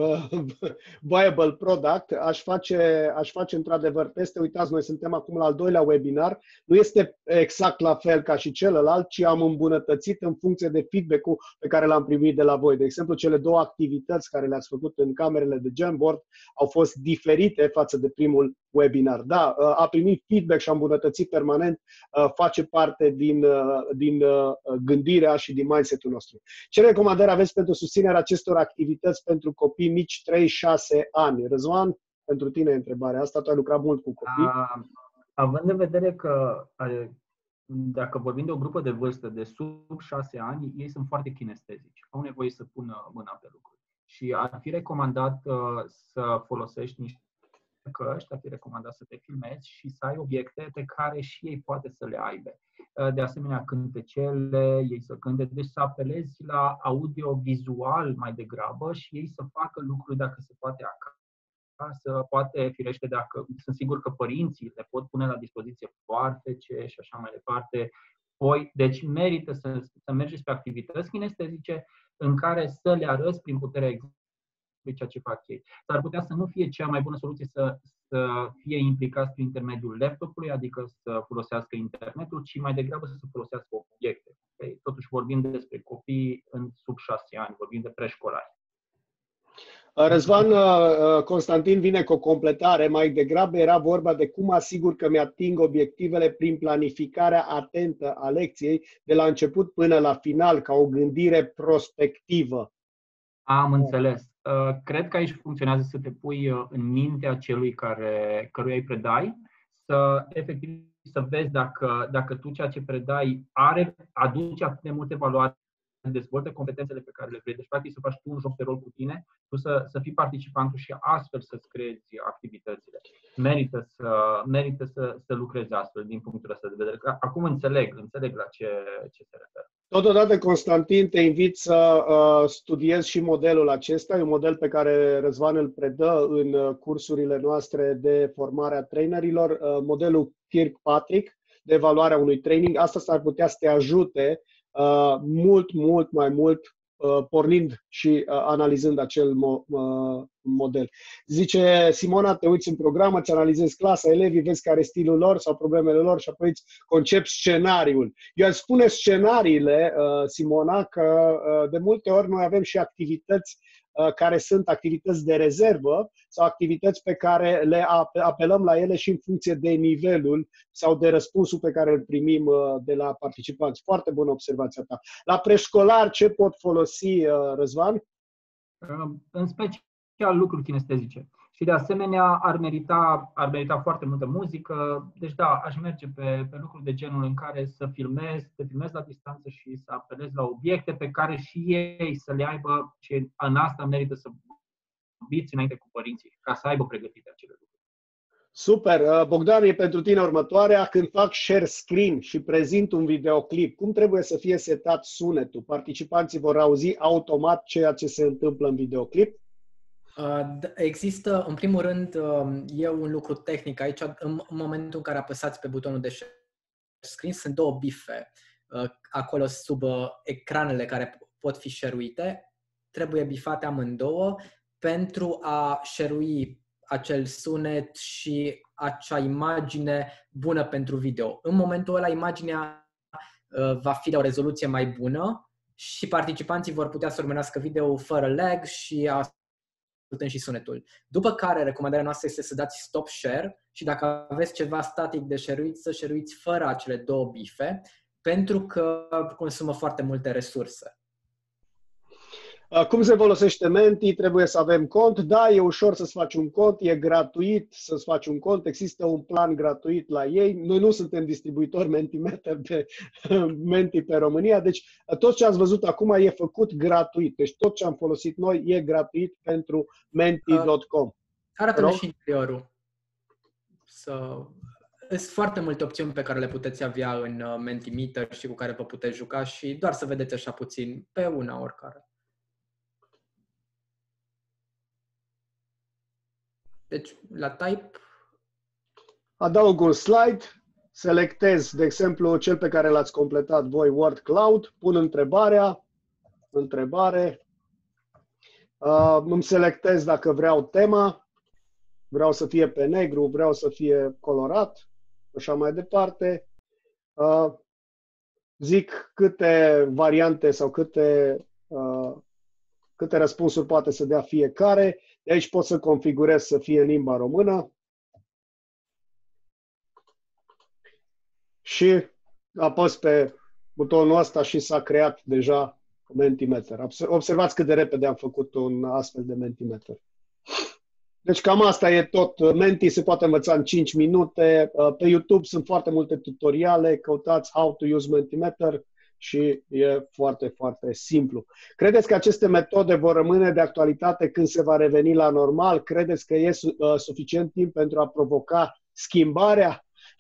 Viable Product. Aș face, aș face într-adevăr teste. Uitați, noi suntem acum la al doilea webinar. Nu este exact la fel ca și celălalt, ci am îmbunătățit în funcție de feedback-ul pe care l-am primit de la voi. De exemplu, cele două activități care le-ați făcut în camerele de Jamboard au fost diferite față de primul webinar. Da, a primit feedback și a îmbunătățit permanent, face parte din, din gândirea și din mindset-ul nostru. Ce recomandări aveți pentru susținerea acestor activități pentru copii mici trei șase ani? Răzvan, pentru tine întrebarea asta, tu ai lucrat mult cu copii. Având în vedere că dacă vorbim de o grupă de vârstă de sub șase ani, ei sunt foarte kinestezici, au nevoie să pună mâna pe lucruri. Și ar fi recomandat uh, să folosești niște că ăștia te recomanda să te filmezi și să ai obiecte pe care și ei poate să le aibă. De asemenea, cântecele, ei să cânte, deci să apelezi la audio-vizual mai degrabă și ei să facă lucruri dacă se poate acasă, poate, firește, dacă sunt sigur că părinții le pot pune la dispoziție foarfece și așa mai departe. Poi, deci merită să, să mergeți pe activități kinestezice în care să le arăți prin puterea exemplului ceea ce fac ei. S-ar putea să nu fie cea mai bună soluție să, să fie implicați prin intermediul laptopului, adică să folosească internetul, ci mai degrabă să folosească obiecte. Okay? Totuși vorbim despre copii în sub șase ani, vorbim de preșcolari. Răzvan Constantin vine cu o completare. Mai degrabă era vorba de cum asigur că mi-ating obiectivele prin planificarea atentă a lecției de la început până la final, ca o gândire prospectivă. Am înțeles. Cred că aici funcționează să te pui în mintea celui care, căruia îi predai, să efectiv să vezi dacă, dacă tu ceea ce predai are, aduce atât de multe valoare, dezvoltă competențele pe care le vrei. Deci, practic, să faci tu un joc de rol cu tine, tu să, să fii participantul și astfel să-ți creezi activitățile. Merită să, merită să, să lucrezi astfel, din punctul ăsta de vedere. Acum înțeleg, înțeleg la ce, ce se referă. Totodată, Constantin, te invit să uh, studiezi și modelul acesta. E un model pe care Răzvan îl predă în uh, cursurile noastre de formare a trainerilor. Uh, modelul Kirkpatrick, de evaluarea unui training. Asta s-ar putea să te ajute Uh, mult, mult mai mult uh, pornind și uh, analizând acel mo uh, model. Zice Simona, te uiți în program, îți analizezi clasa, elevii, vezi care e stilul lor sau problemele lor și apoi îți concepi scenariul. Eu îți spune scenariile, uh, Simona, că uh, de multe ori noi avem și activități uh, care sunt activități de rezervă sau activități pe care le apelăm la ele și în funcție de nivelul sau de răspunsul pe care îl primim de la participanți. Foarte bună observația ta. La preșcolar, ce pot folosi, Răzvan? În special lucruri kinestezice. Și de asemenea ar merita, ar merita foarte multă muzică. Deci da, aș merge pe, pe lucruri de genul în care să filmezi, să filmezi la distanță și să apelezi la obiecte pe care și ei să le aibă și în asta merită să vorbiți înainte cu părinții, ca să aibă pregătite acele lucruri. Super! Bogdan, e pentru tine următoarea. Când fac share screen și prezint un videoclip, cum trebuie să fie setat sunetul? Participanții vor auzi automat ceea ce se întâmplă în videoclip? Există, în primul rând, e un lucru tehnic aici. În momentul în care apăsați pe butonul de share screen, sunt două bife acolo sub ecranele care pot fi share-uite. Trebuie bifate amândouă pentru a share-ui acel sunet și acea imagine bună pentru video. În momentul ăla, imaginea uh, va fi de o rezoluție mai bună și participanții vor putea să urmărească video fără lag și ascultând și sunetul. După care, recomandarea noastră este să dați stop share și dacă aveți ceva static de share-uit, să share-uiți fără acele două bife, pentru că consumă foarte multe resurse. Cum se folosește Menti? Trebuie să avem cont. Da, e ușor să-ți faci un cont, e gratuit să-ți faci un cont, există un plan gratuit la ei. Noi nu suntem distribuitori Mentimeter pe Menti pe România, deci tot ce ați văzut acum e făcut gratuit. Deci tot ce am folosit noi e gratuit pentru menti punct com. Arată-ne și interiorul. Să... Sunt foarte multe opțiuni pe care le puteți avea în Mentimeter și cu care vă puteți juca și doar să vedeți așa puțin pe una oricare. Deci, la type... Adaug un slide, selectez, de exemplu, cel pe care l-ați completat voi, Word Cloud, pun întrebarea, întrebare, uh, îmi selectez dacă vreau tema, vreau să fie pe negru, vreau să fie colorat, așa mai departe. Uh, zic câte variante sau câte, uh, câte răspunsuri poate să dea fiecare. De aici pot să configurez să fie în limba română și apăs pe butonul ăsta și s-a creat deja Mentimeter. Observați cât de repede am făcut un astfel de Mentimeter. Deci cam asta e tot. Menti se poate învăța în cinci minute. Pe YouTube sunt foarte multe tutoriale. Căutați How to use Mentimeter și e foarte, foarte simplu. Credeți că aceste metode vor rămâne de actualitate când se va reveni la normal? Credeți că e suficient timp pentru a provoca schimbarea?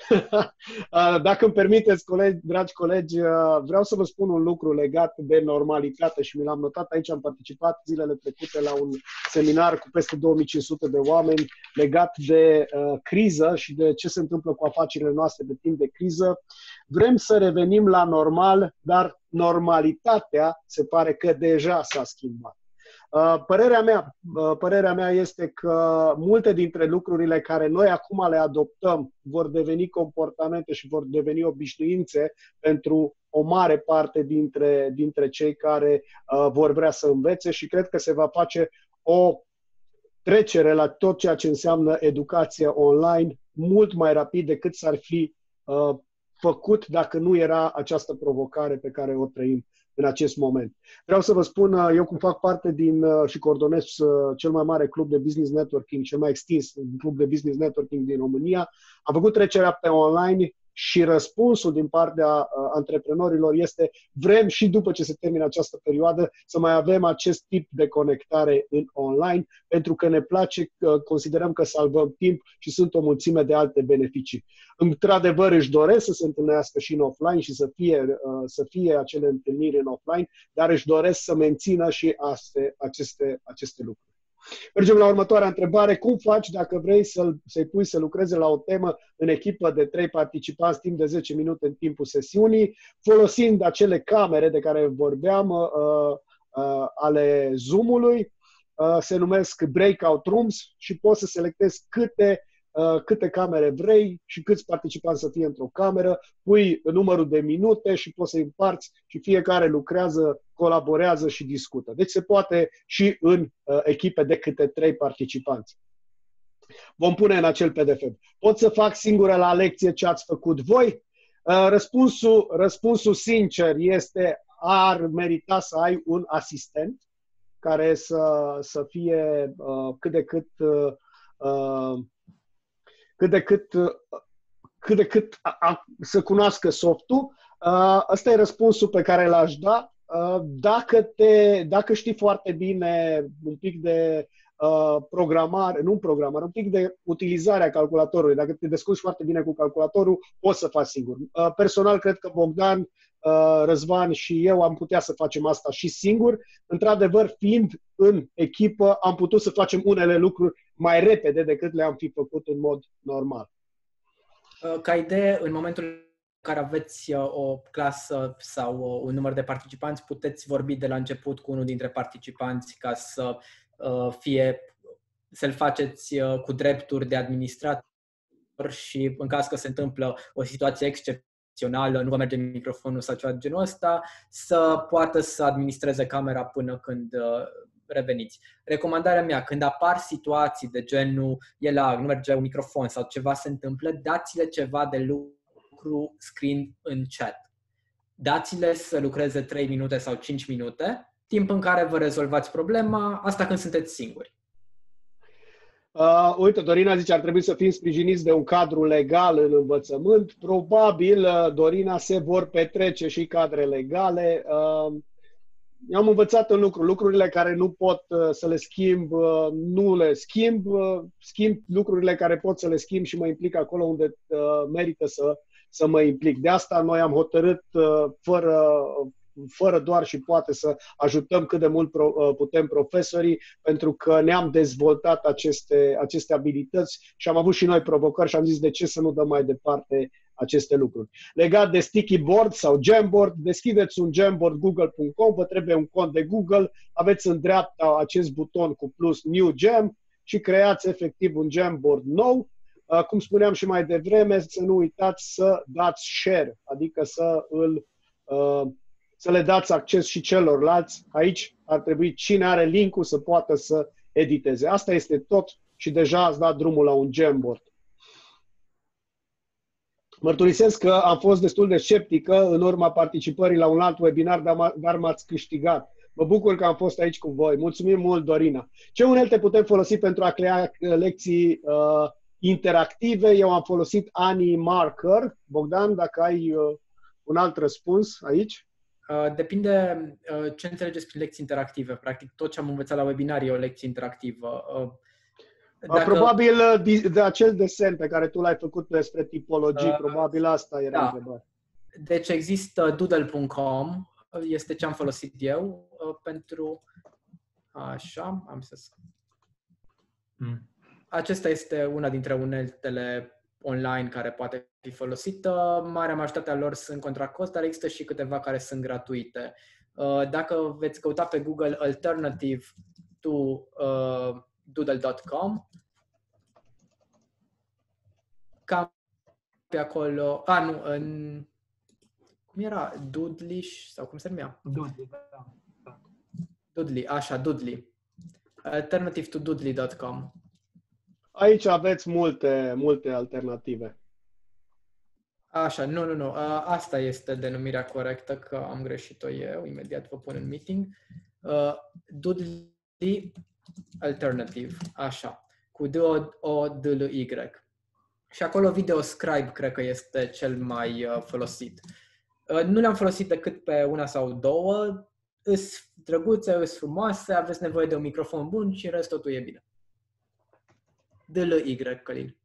Dacă îmi permiteți, colegi, dragi colegi, vreau să vă spun un lucru legat de normalitate și mi l-am notat aici. Am participat zilele trecute la un seminar cu peste două mii cinci sute de oameni legat de uh, criză și de ce se întâmplă cu afacerile noastre de timp de criză. Vrem să revenim la normal, dar normalitatea se pare că deja s-a schimbat. Părerea mea, părerea mea este că multe dintre lucrurile care noi acum le adoptăm vor deveni comportamente și vor deveni obișnuințe pentru o mare parte dintre, dintre cei care uh, vor vrea să învețe și cred că se va face o trecere la tot ceea ce înseamnă educație online mult mai rapid decât s-ar fi uh, făcut dacă nu era această provocare pe care o trăim în acest moment. Vreau să vă spun, eu cum fac parte din și coordonez cel mai mare club de business networking, cel mai extins club de business networking din România, am făcut trecerea pe online și răspunsul din partea antreprenorilor este: vrem și după ce se termină această perioadă să mai avem acest tip de conectare în online, pentru că ne place, considerăm că salvăm timp și sunt o mulțime de alte beneficii. Într-adevăr își doresc să se întâlnească și în offline și să fie, să fie acele întâlniri în offline, dar își doresc să mențină și aste, aceste, aceste lucruri. Mergem la următoarea întrebare. Cum faci dacă vrei să-l, să-i pui să lucreze la o temă în echipă de trei participanți timp de zece minute în timpul sesiunii, folosind acele camere de care vorbeam uh, uh, ale Zoom-ului? Uh, se numesc breakout rooms și poți să selectezi câte câte camere vrei și câți participanți să fie într-o cameră, pui numărul de minute și poți să-i împarți și fiecare lucrează, colaborează și discută. Deci se poate și în uh, echipe de câte trei participanți. Vom pune în acel P D F. Pot să fac singură la lecție ce ați făcut voi? Uh, răspunsul, răspunsul sincer este: ar merita să ai un asistent care să, să fie uh, cât de cât uh, cât de cât, cât, de cât a, a, să cunoască softul. Ăsta e răspunsul pe care l-aș da. Dacă, te, dacă știi foarte bine un pic de uh, programare, nu programare, un pic de utilizarea calculatorului, dacă te descurci foarte bine cu calculatorul, poți să faci singur. Uh, personal, cred că Bogdan, uh, Răzvan și eu am putea să facem asta și singur. Într-adevăr, fiind în echipă, am putut să facem unele lucruri mai repede decât le-am fi făcut în mod normal. Ca idee, în momentul în care aveți o clasă sau un număr de participanți, puteți vorbi de la început cu unul dintre participanți ca să fie, să-l faceți cu drepturi de administrator și în caz că se întâmplă o situație excepțională, nu vă merge microfonul sau ceva de genul ăsta, să poată să administreze camera până când reveniți. Recomandarea mea, când apar situații de genul e la, nu merge un microfon sau ceva se întâmplă, dați-le ceva de lucru screen în chat. Dați-le să lucreze trei minute sau cinci minute, timp în care vă rezolvați problema, asta când sunteți singuri. Uh, uite, Dorina zice, ar trebui să fim sprijiniți de un cadru legal în învățământ. Probabil, uh, Dorina, se vor petrece și cadre legale. Uh, Eu am învățat un lucru, lucrurile care nu pot uh, să le schimb, uh, nu le schimb, uh, schimb lucrurile care pot să le schimb și mă implic acolo unde uh, merită să, să mă implic. De asta noi am hotărât, uh, fără, fără doar și poate, să ajutăm cât de mult pro, uh, putem profesorii, pentru că ne-am dezvoltat aceste, aceste abilități și am avut și noi provocări și am zis de ce să nu dăm mai departe aceste lucruri. Legat de sticky board sau Jamboard, deschideți un Jamboard google punct com, vă trebuie un cont de Google, aveți în dreapta acest buton cu plus New Jam și creați efectiv un Jamboard nou. Cum spuneam și mai devreme, să nu uitați să dați share, adică să, îl, să le dați acces și celorlalți. Aici ar trebui cine are link-ul să poată să editeze. Asta este tot și deja ați dat drumul la un Jamboard. Mărturisesc că am fost destul de sceptică în urma participării la un alt webinar, dar m-ați câștigat. Mă bucur că am fost aici cu voi. Mulțumim mult, Dorina. Ce unelte putem folosi pentru a crea lecții uh, interactive? Eu am folosit Annie Marker. Bogdan, dacă ai uh, un alt răspuns aici? Uh, depinde uh, ce înțelegeți prin lecții interactive. Practic, tot ce am învățat la webinar e o lecție interactivă. Uh, dacă... Probabil de acel desen pe care tu l-ai făcut despre tipologii, uh, probabil asta era da. întrebarea. Deci există doodle punct com, este ce am folosit eu uh, pentru... Așa, am să... Mm. Acesta este una dintre uneltele online care poate fi folosită. Marea majoritatea lor sunt contra cost, dar există și câteva care sunt gratuite. Dacă veți căuta pe Google Alternative to uh, doodle punct com, cam pe acolo... A, nu, în... Cum era? Doodlish? Sau cum se numea? Doodly, da. Doodly, așa, Doodly. Alternative to doodly punct com. Aici aveți multe, multe alternative. Așa, nu, nu, nu. Asta este denumirea corectă, că am greșit-o eu. Imediat vă pun în meeting. Uh, Doodly Alternative. Așa. Cu D-O-D-L-Y. Și acolo VideoScribe cred că este cel mai uh, folosit. Uh, nu le-am folosit decât pe una sau două. Îs drăguțe, îs frumoase, aveți nevoie de un microfon bun și în rest totul e bine. D L Y, Călin.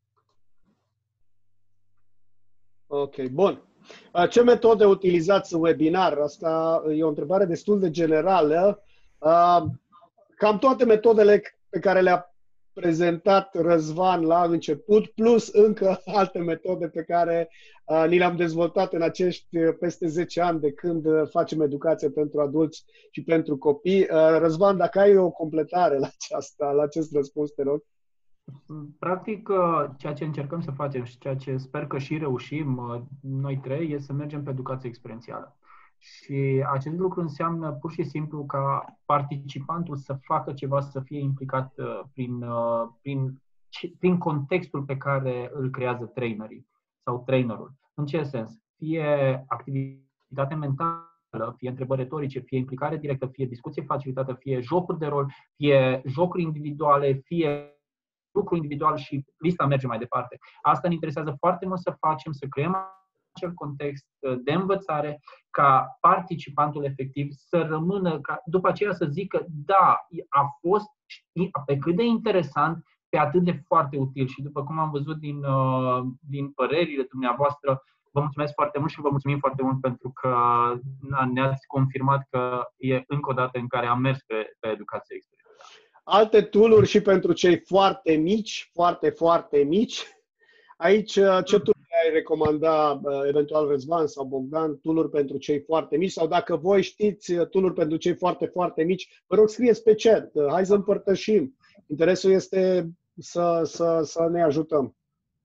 Ok, bun. Ce metode utilizați în webinar? Asta e o întrebare destul de generală. Cam toate metodele pe care le-a prezentat Răzvan la început, plus încă alte metode pe care ni le-am dezvoltat în acești peste zece ani de când facem educație pentru adulți și pentru copii. Răzvan, dacă ai o completare la, aceasta, la acest răspuns, te rog. Practic, ceea ce încercăm să facem și ceea ce sper că și reușim noi trei e să mergem pe educație experiențială. Și acest lucru înseamnă pur și simplu ca participantul să facă ceva, să fie implicat prin, prin, prin contextul pe care îl creează trainerii sau trainerul. În ce sens? Fie activitate mentală, fie întrebări retorice, fie implicare directă, fie discuție facilitată, fie jocuri de rol, fie jocuri individuale, fie lucru individual și lista merge mai departe. Asta ne interesează foarte mult să facem, să creăm acel context de învățare ca participantul efectiv să rămână, ca după aceea să zică da, a fost pe cât de interesant, pe atât de foarte util. Și după cum am văzut din, din părerile dumneavoastră, vă mulțumesc foarte mult și vă mulțumim foarte mult pentru că ne-ați confirmat că e încă o dată în care am mers pe, pe educație experiențială. Alte tool-uri și pentru cei foarte mici, foarte, foarte mici. Aici, ce tool ai recomanda, eventual Răzvan sau Bogdan, tool-uri pentru cei foarte mici? Sau dacă voi știți tool-uri pentru cei foarte, foarte mici, vă rog scrieți pe chat. Hai să împărtășim. Interesul este să, să, să ne ajutăm.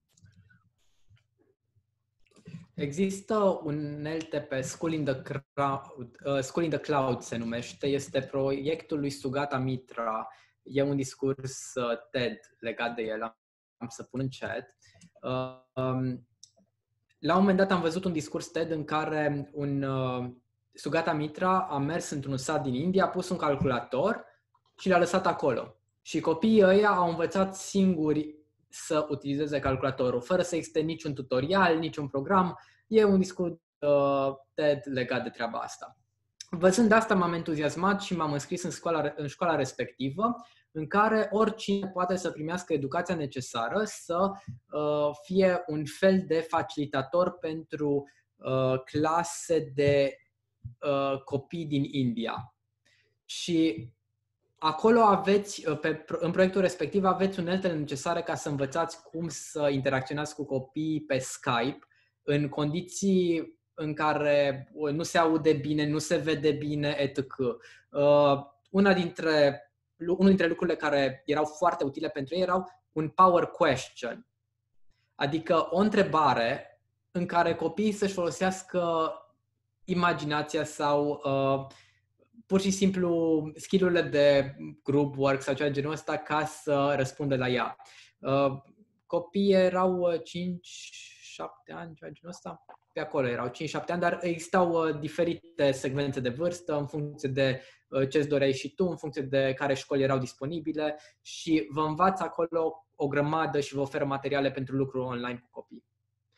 Există unelte pe School in the Cloud, uh, School in the Cloud se numește, este proiectul lui Sugata Mitra, e un discurs uh, TED legat de el, am să pun în chat. Uh, um, la un moment dat am văzut un discurs TED în care un uh, Sugata Mitra a mers într-un sat din India, a pus un calculator și l-a lăsat acolo. Și copiii ăia au învățat singuri să utilizeze calculatorul, fără să existe niciun tutorial, niciun program. E un discurs uh, TED legat de treaba asta. Văzând asta, m-am entuziasmat și m-am înscris în școala, în școala respectivă, în care oricine poate să primească educația necesară să uh, fie un fel de facilitator pentru uh, clase de uh, copii din India. Și acolo aveți, pe, în proiectul respectiv, aveți uneltele necesare ca să învățați cum să interacționați cu copiii pe Skype în condiții în care nu se aude bine, nu se vede bine, et cetera. Uh, una dintre, unul dintre lucrurile care erau foarte utile pentru ei erau un power question, adică o întrebare în care copiii să-și folosească imaginația sau uh, pur și simplu skill-urile de group work sau ceva de genul ăsta ca să răspundă la ea. Uh, copiii erau cinci șapte ani, ceva de genul ăsta. Pe acolo erau cinci șapte ani, dar existau uh, diferite secvențe de vârstă în funcție de uh, ce-ți doreai și tu, în funcție de care școli erau disponibile și vă învață acolo o grămadă și vă oferă materiale pentru lucru online cu copii.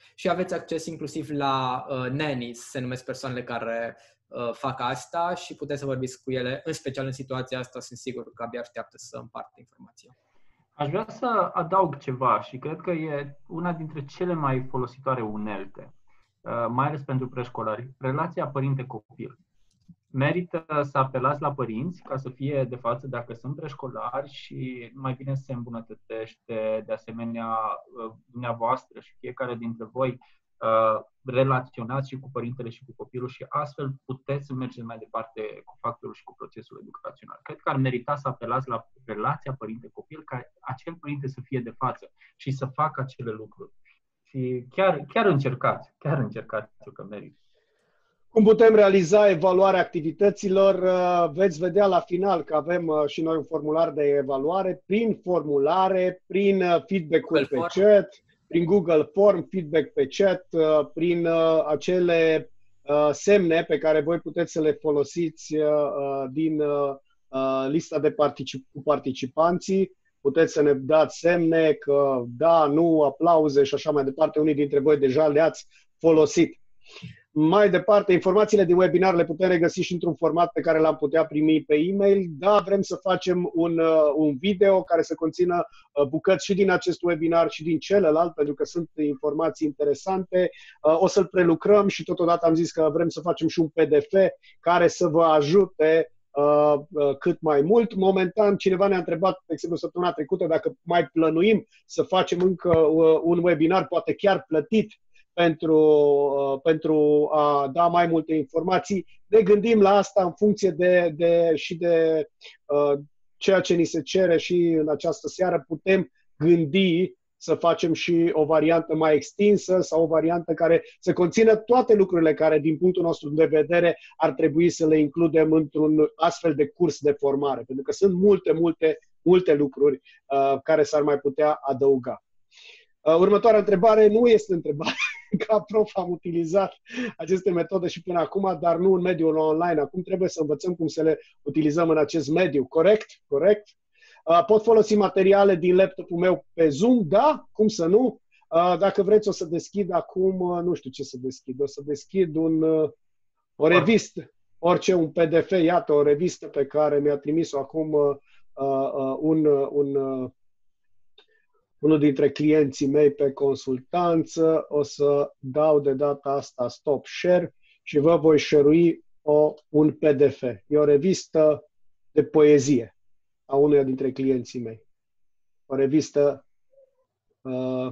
Și aveți acces inclusiv la uh, nannies, se numesc persoanele care uh, fac asta și puteți să vorbiți cu ele, în special în situația asta, sunt sigur că abia așteaptă să împartă informația. Aș vrea să adaug ceva și cred că e una dintre cele mai folositoare unelte, mai ales pentru preșcolari, relația părinte-copil. Merită să apelați la părinți ca să fie de față dacă sunt preșcolari și mai bine se îmbunătățește de asemenea dumneavoastră și fiecare dintre voi relaționați și cu părintele și cu copilul și astfel puteți să mergeți mai departe cu factorul și cu procesul educațional. Cred că ar merita să apelați la relația părinte-copil ca acel părinte să fie de față și să facă acele lucruri. Și chiar, chiar încercați, chiar încercați că merită. Cum putem realiza evaluarea activităților? Veți vedea la final că avem și noi un formular de evaluare prin formulare, prin feedback-ul pe chat, prin Google Form, feedback pe chat, prin acele semne pe care voi puteți să le folosiți din lista de particip- cu participanții. Puteți să ne dați semne că da, nu, aplauze și așa mai departe. Unii dintre voi deja le-ați folosit. Mai departe, informațiile din webinar le putem regăsi și într-un format pe care l-am putea primi pe e-mail. Da, vrem să facem un, un video care să conțină bucăți și din acest webinar și din celălalt, pentru că sunt informații interesante. O să-l prelucrăm și totodată am zis că vrem să facem și un P D F care să vă ajute Uh, uh, cât mai mult. Momentan, cineva ne-a întrebat, de exemplu, săptămâna trecută, dacă mai plănuim să facem încă uh, un webinar, poate chiar plătit, pentru, uh, pentru a da mai multe informații. Ne gândim la asta în funcție de, de, și de uh, ceea ce ni se cere și în această seară. Putem gândi să facem și o variantă mai extinsă sau o variantă care să conțină toate lucrurile care, din punctul nostru de vedere, ar trebui să le includem într-un astfel de curs de formare. Pentru că sunt multe, multe, multe lucruri uh, care s-ar mai putea adăuga. Uh, următoarea întrebare nu este întrebare. Ca prof am utilizat aceste metode și până acum, dar nu în mediul online. Acum trebuie să învățăm cum să le utilizăm în acest mediu. Corect? Corect? Pot folosi materiale din laptopul meu pe Zoom? Da, cum să nu? Dacă vreți o să deschid acum, nu știu ce să deschid, o să deschid un, o revistă, orice, un P D F, iată, o revistă pe care mi-a trimis-o acum un, un, unul dintre clienții mei pe consultanță. O să dau de data asta stop share și vă voi share-ui o, un P D F. E o revistă de poezie a unuia dintre clienții mei. O revistă, uh,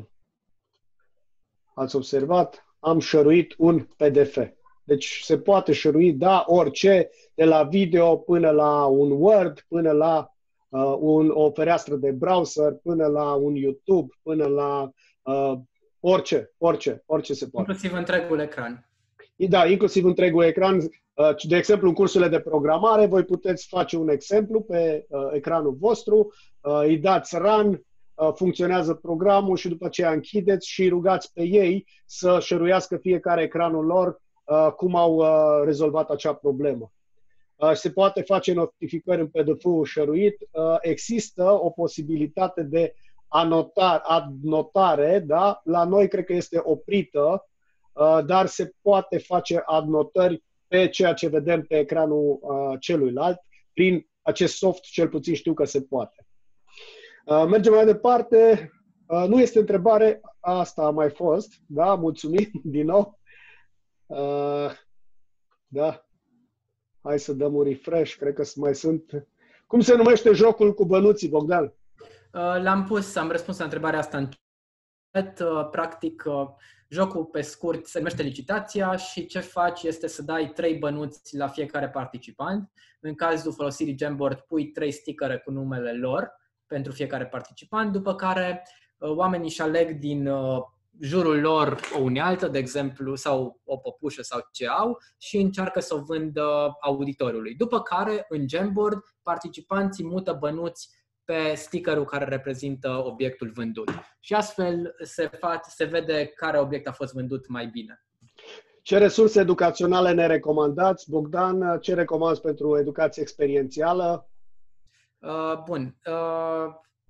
ați observat, am share-uit un P D F. Deci se poate share-ui, da, orice, de la video până la un Word, până la uh, un, o fereastră de browser, până la un YouTube, până la uh, orice, orice, orice se poate. Inclusiv întregul ecran. Da, inclusiv întregul ecran. De exemplu, în cursurile de programare, voi puteți face un exemplu pe uh, ecranul vostru, uh, îi dați run, uh, funcționează programul și după aceea închideți și rugați pe ei să share-uiască fiecare ecranul lor uh, cum au uh, rezolvat acea problemă. Uh, se poate face notificări în P D F-ul share-uit. Uh, există o posibilitate de anotare, adnotare, da? La noi cred că este oprită, uh, dar se poate face adnotări pe ceea ce vedem pe ecranul uh, celuilalt. Prin acest soft, cel puțin știu că se poate. Uh, mergem mai departe. Uh, nu este întrebare, asta a mai fost. Da, mulțumim din nou. Uh, da. Hai să dăm un refresh. Cred că mai sunt... Cum se numește jocul cu bănuții, Bogdan? Uh, L-am pus, am răspuns la întrebarea asta în chat. Uh, practic... Uh, Jocul, pe scurt, se numește licitația și ce faci este să dai trei bănuți la fiecare participant. În cazul folosirii Jamboard, pui trei stickere cu numele lor pentru fiecare participant, după care oamenii își aleg din jurul lor o unealtă, de exemplu, sau o păpușă sau ce au și încearcă să o vândă auditoriului. După care, în Jamboard, participanții mută bănuți pe stickerul care reprezintă obiectul vândut. Și astfel se, fac, se vede care obiect a fost vândut mai bine. Ce resurse educaționale ne recomandați? Bogdan, ce recomanzi pentru educație experiențială? Uh, bun. Uh,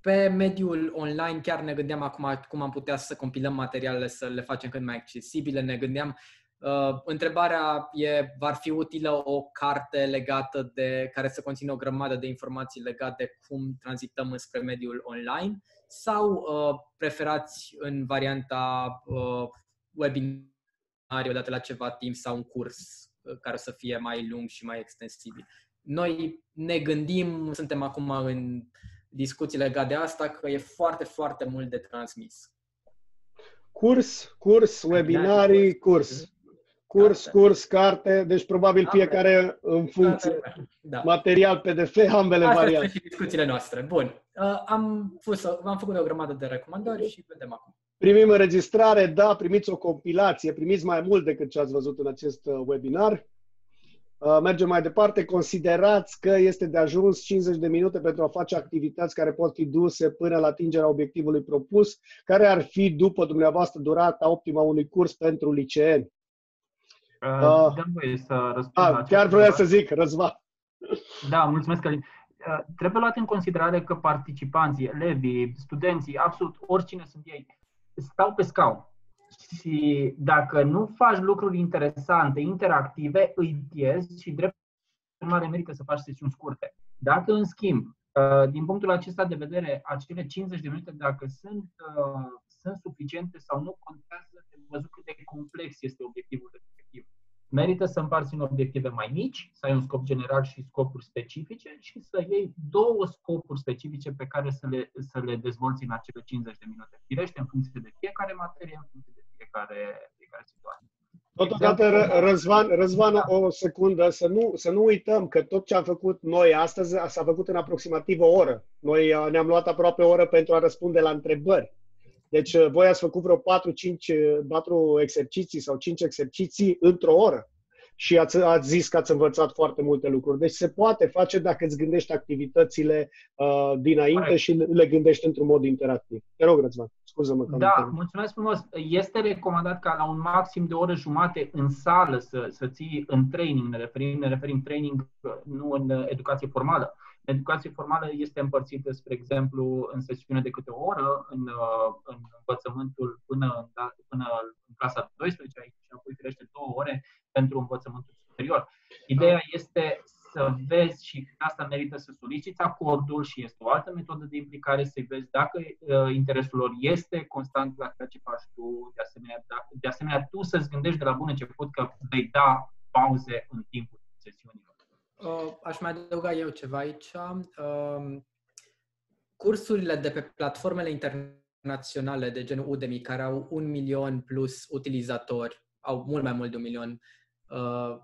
Pe mediul online chiar ne gândeam acum cum am putea să compilăm materialele, să le facem cât mai accesibile. Ne gândeam, uh, întrebarea e, va fi utilă o carte legată de, care să conțină o grămadă de informații legate de cum tranzităm înspre mediul online sau uh, preferați în varianta uh, webinar odată la ceva timp sau un curs uh, care să fie mai lung și mai extensibil. Noi ne gândim, suntem acum în discuții legate de asta, că e foarte, foarte mult de transmis. Curs, curs, webinarii, curs. Curs, curs, carte, deci probabil fiecare în funcție. Da. Material P D F, ambele Astea variante. sunt și discuțiile noastre. Bun. Am, pus, am făcut o grămadă de recomandări și vedem acum. Primim înregistrare, da, primiți o compilație, primiți mai mult decât ce ați văzut în acest webinar. Mergem mai departe. Considerați că este de ajuns cincizeci de minute pentru a face activități care pot fi duse până la atingerea obiectivului propus. Care ar fi, după dumneavoastră, durata optimă a unui curs pentru liceeni? Uh, Dăm voie să răspund uh, la chiar vreau să zic, Răzvan. Da, mulțumesc, Călin. Uh, trebuie luat în considerare că participanții, elevii, studenții, absolut oricine sunt ei, stau pe scaun. Și dacă nu faci lucruri interesante, interactive, îi pierzi și drept urmare merită să faci sesiuni scurte. Dacă, în schimb, din punctul acesta de vedere, acele cincizeci de minute, dacă sunt, sunt suficiente sau nu, contează de văzut cât de complex este obiectivul respectiv. Merită să împarți în obiective mai mici, să ai un scop general și scopuri specifice și să iei două scopuri specifice pe care să le, să le dezvolți în acele cincizeci de minute. Firește, în funcție de fiecare materie, în funcție de fiecare, fiecare situație. Totodată, Răzvan, Răzvan, o secundă, să nu, să nu uităm că tot ce am făcut noi astăzi s-a făcut în aproximativ o oră. Noi ne-am luat aproape o oră pentru a răspunde la întrebări. Deci voi ați făcut vreo patru cinci exerciții sau cinci exerciții într-o oră și ați, ați zis că ați învățat foarte multe lucruri. Deci se poate face dacă îți gândești activitățile uh, dinainte Corect. Și le gândești într-un mod interactiv. Te rog, Răzvan, scuză-mă. Că da, mulțumesc frumos. Este recomandat ca la un maxim de o oră jumate în sală să, să ții în training, ne referim, ne referim training, nu în educație formală. Educația formală este împărțită, spre exemplu, în sesiune de câte o oră, în, în învățământul până, până în clasa a douăsprezecea și apoi firește două ore pentru învățământul superior. Ideea este să vezi și asta merită să soliciți acordul și este o altă metodă de implicare, să vezi dacă uh, interesul lor este constant la ceea ce faci tu, de asemenea, da, de asemenea tu să-ți gândești de la bun început că vei da pauze în timpul sesiunilor. Uh, aș mai adăuga eu ceva aici. Uh, cursurile de pe platformele internaționale de genul Udemy, care au un milion plus utilizatori, au mult mai mult de un milion, uh,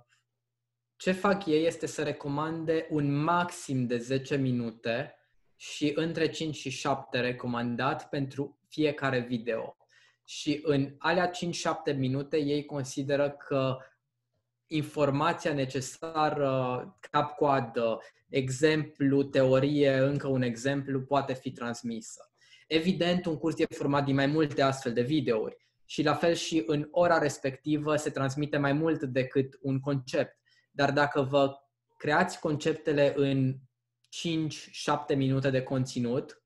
ce fac ei este să recomande un maxim de zece minute și între cinci și șapte recomandat pentru fiecare video. Și în alea cinci șapte minute ei consideră că informația necesară, cap-coadă, exemplu, teorie, încă un exemplu, poate fi transmisă. Evident, un curs e format din mai multe astfel de videouri și la fel și în ora respectivă se transmite mai mult decât un concept. Dar dacă vă creați conceptele în cinci șapte minute de conținut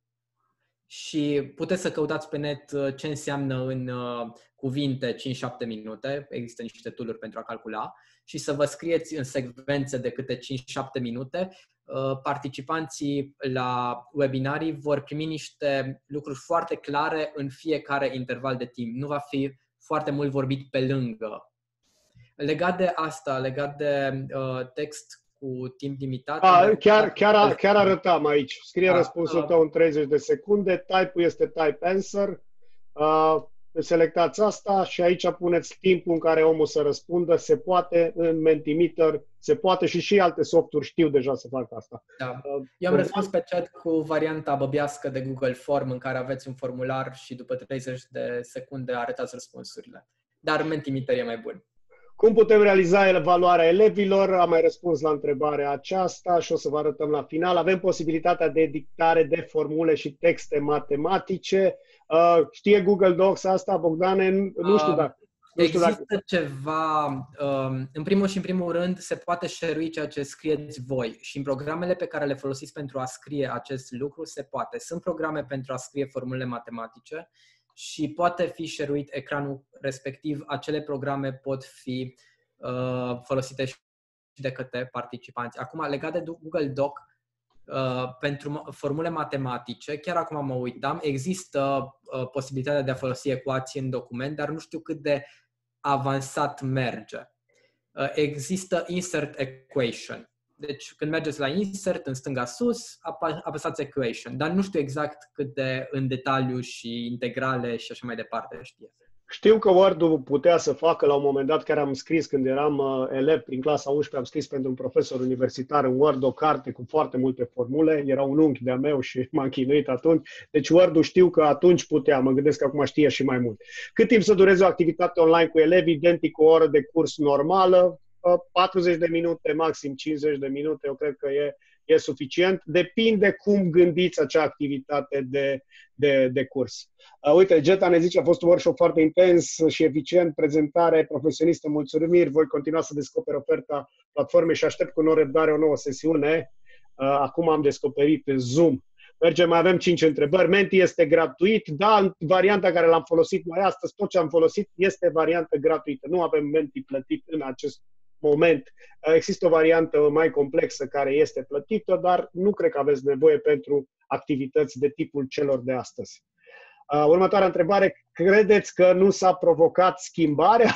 și puteți să căutați pe net ce înseamnă în cuvinte cinci șapte minute, există niște tool-uri pentru a calcula, și să vă scrieți în secvențe de câte cinci șapte minute, participanții la webinarii vor primi niște lucruri foarte clare în fiecare interval de timp. Nu va fi foarte mult vorbit pe lângă. Legat de asta, legat de uh, text cu timp limitat... A, chiar, chiar, chiar arătam aici. Scrie a, răspunsul a, tău în treizeci de secunde, type-ul este type answer, uh, selectați asta și aici puneți timpul în care omul să răspundă. Se poate în Mentimeter, se poate și și alte softuri știu deja să facă asta. Da. Eu am răspuns pe chat cu varianta băbească de Google Form în care aveți un formular și după treizeci de secunde arătați răspunsurile. Dar Mentimeter e mai bun. Cum putem realiza evaluarea elevilor? Am mai răspuns la întrebarea aceasta și o să vă arătăm la final. Avem posibilitatea de dictare de formule și texte matematice. Uh, știe Google Docs asta, Bogdane? Nu știu dacă. Nu știu Există dacă... ceva, um, în primul și în primul rând, se poate share-ui ceea ce scrieți voi și în programele pe care le folosiți pentru a scrie acest lucru se poate. Sunt programe pentru a scrie formule matematice și poate fi share-uit ecranul respectiv. Acele programe pot fi uh, folosite și de către participanți. Acum, legat de Google Doc, uh, pentru formule matematice, chiar acum mă uitam, există uh, posibilitatea de a folosi ecuații în document, dar nu știu cât de avansat merge. Uh, există insert equation. Deci când mergeți la insert, în stânga sus, apăsați equation, dar nu știu exact cât de în detaliu și integrale și așa mai departe știe. Știu că Word-ul putea să facă, la un moment dat, chiar am scris când eram uh, elev prin clasa a unsprezecea, am scris pentru un profesor universitar în Word o carte cu foarte multe formule, era un unchi de-a meu și m-am chinuit atunci, deci Word-ul știu că atunci putea, mă gândesc că acum știe și mai mult. Cât timp să dureze o activitate online cu elevi, identic cu o oră de curs normală, uh, patruzeci de minute, maxim cincizeci de minute, eu cred că e e suficient. Depinde cum gândiți acea activitate de, de, de curs. Uh, uite, Geta ne zice, a fost un workshop foarte intens și eficient, prezentare profesionistă, mulțumiri, voi continua să descoper oferta platformei și aștept cu nerăbdare o nouă sesiune. Uh, acum am descoperit Zoom. Mergem, mai avem cinci întrebări. Menti este gratuit, da, varianta care l-am folosit noi astăzi, tot ce am folosit este variantă gratuită. Nu avem Menti plătit în acest moment. Există o variantă mai complexă care este plătită, dar nu cred că aveți nevoie pentru activități de tipul celor de astăzi. Următoarea întrebare. Credeți că nu s-a provocat schimbarea?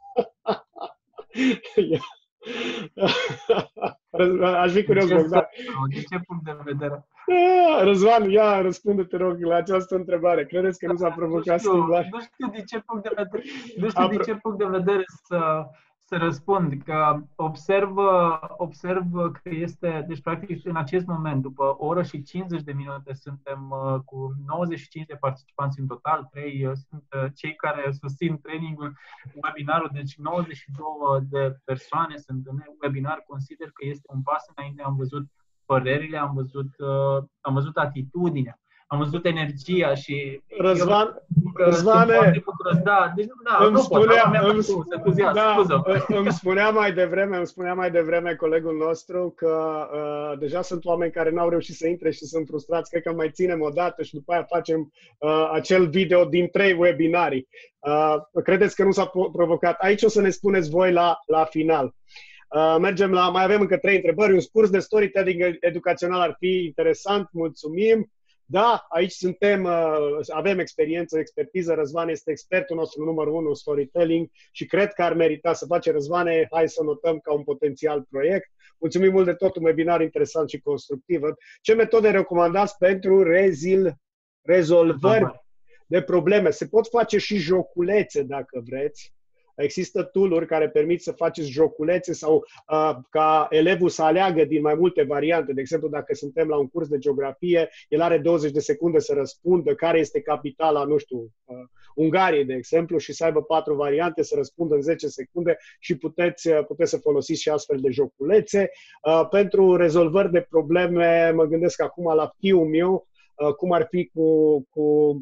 Aș fi curios, Bogdan. De ce punct de vedere? Răzvan, ia, răspunde, te rog, la această întrebare. Credeți că nu s-a provocat nu știu, schimbarea? Nu știu de ce punct de vedere, nu știu de ce punct de vedere să... să răspund, că observ, observ că este, deci practic în acest moment, după o oră și cincizeci de minute, suntem cu nouăzeci și cinci de participanți în total, trei sunt cei care susțin trainingul, webinarul, deci nouăzeci și două de persoane sunt în webinar, consider că este un pas înainte, am văzut părerile, am văzut, am văzut atitudinea. Am văzut energia și... Răzvan, Răzvane, da, deci, da, îmi, nu spunea, pot, îmi, să da, îmi spunea mai devreme, îmi spunea mai devreme colegul nostru că uh, deja sunt oameni care n-au reușit să intre și sunt frustrați. Cred că mai ținem o dată și după aia facem uh, acel video din trei webinarii. Uh, credeți că nu s-a provocat? Aici o să ne spuneți voi la, la final. Uh, mergem la... Mai avem încă trei întrebări. Un curs de storytelling educațional ar fi interesant. Mulțumim. Da, aici suntem, avem experiență, expertiză. Răzvan este expertul nostru numărul unu, storytelling, și cred că ar merita să face, Răzvane, hai să notăm ca un potențial proiect. Mulțumim mult de tot, un webinar interesant și constructiv. Ce metode recomandați pentru rezil, rezolvări de probleme? Se pot face și joculețe, dacă vreți. Există tool-uri care permit să faceți joculețe sau uh, ca elevul să aleagă din mai multe variante. De exemplu, dacă suntem la un curs de geografie, el are douăzeci de secunde să răspundă care este capitala, nu știu, uh, Ungariei, de exemplu, și să aibă patru variante, să răspundă în zece secunde și puteți, uh, puteți să folosiți și astfel de joculețe. Uh, pentru rezolvări de probleme, mă gândesc acum la fiul meu, uh, cum ar fi cu, cu,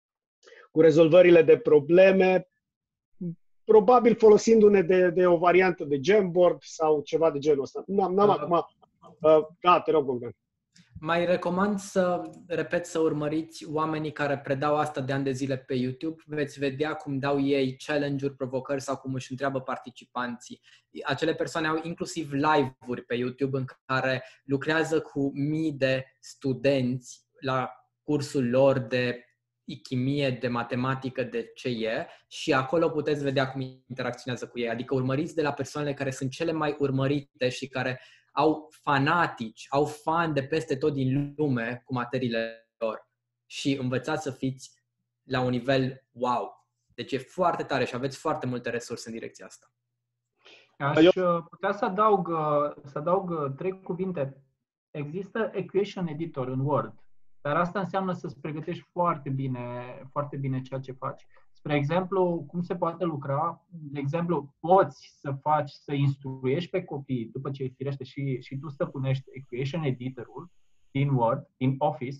cu rezolvările de probleme, probabil folosindu-ne de, de o variantă de Jamboard sau ceva de genul ăsta. N-am, n-am uh, acum... Uh, da, te rog, Bogdan. Mai recomand să, repet, să urmăriți oamenii care predau asta de ani de zile pe YouTube. Veți vedea cum dau ei challenge-uri, provocări sau cum își întreabă participanții. Acele persoane au inclusiv live-uri pe YouTube în care lucrează cu mii de studenți la cursul lor de chimie, de matematică, de ce e, și acolo puteți vedea cum interacționează cu ei. Adică urmăriți de la persoanele care sunt cele mai urmărite și care au fanatici, au fani de peste tot din lume cu materiile lor și învățați să fiți la un nivel wow. Deci e foarte tare și aveți foarte multe resurse în direcția asta. Aș putea să adaug, să adaug trei cuvinte. Există Equation Editor în Word, dar asta înseamnă să-ți pregătești foarte bine, foarte bine ceea ce faci. Spre exemplu, cum se poate lucra? De exemplu, poți să faci, să instruiești pe copii, după ce îi firește și, și tu stăpânești Equation Editor-ul din Word, din Office,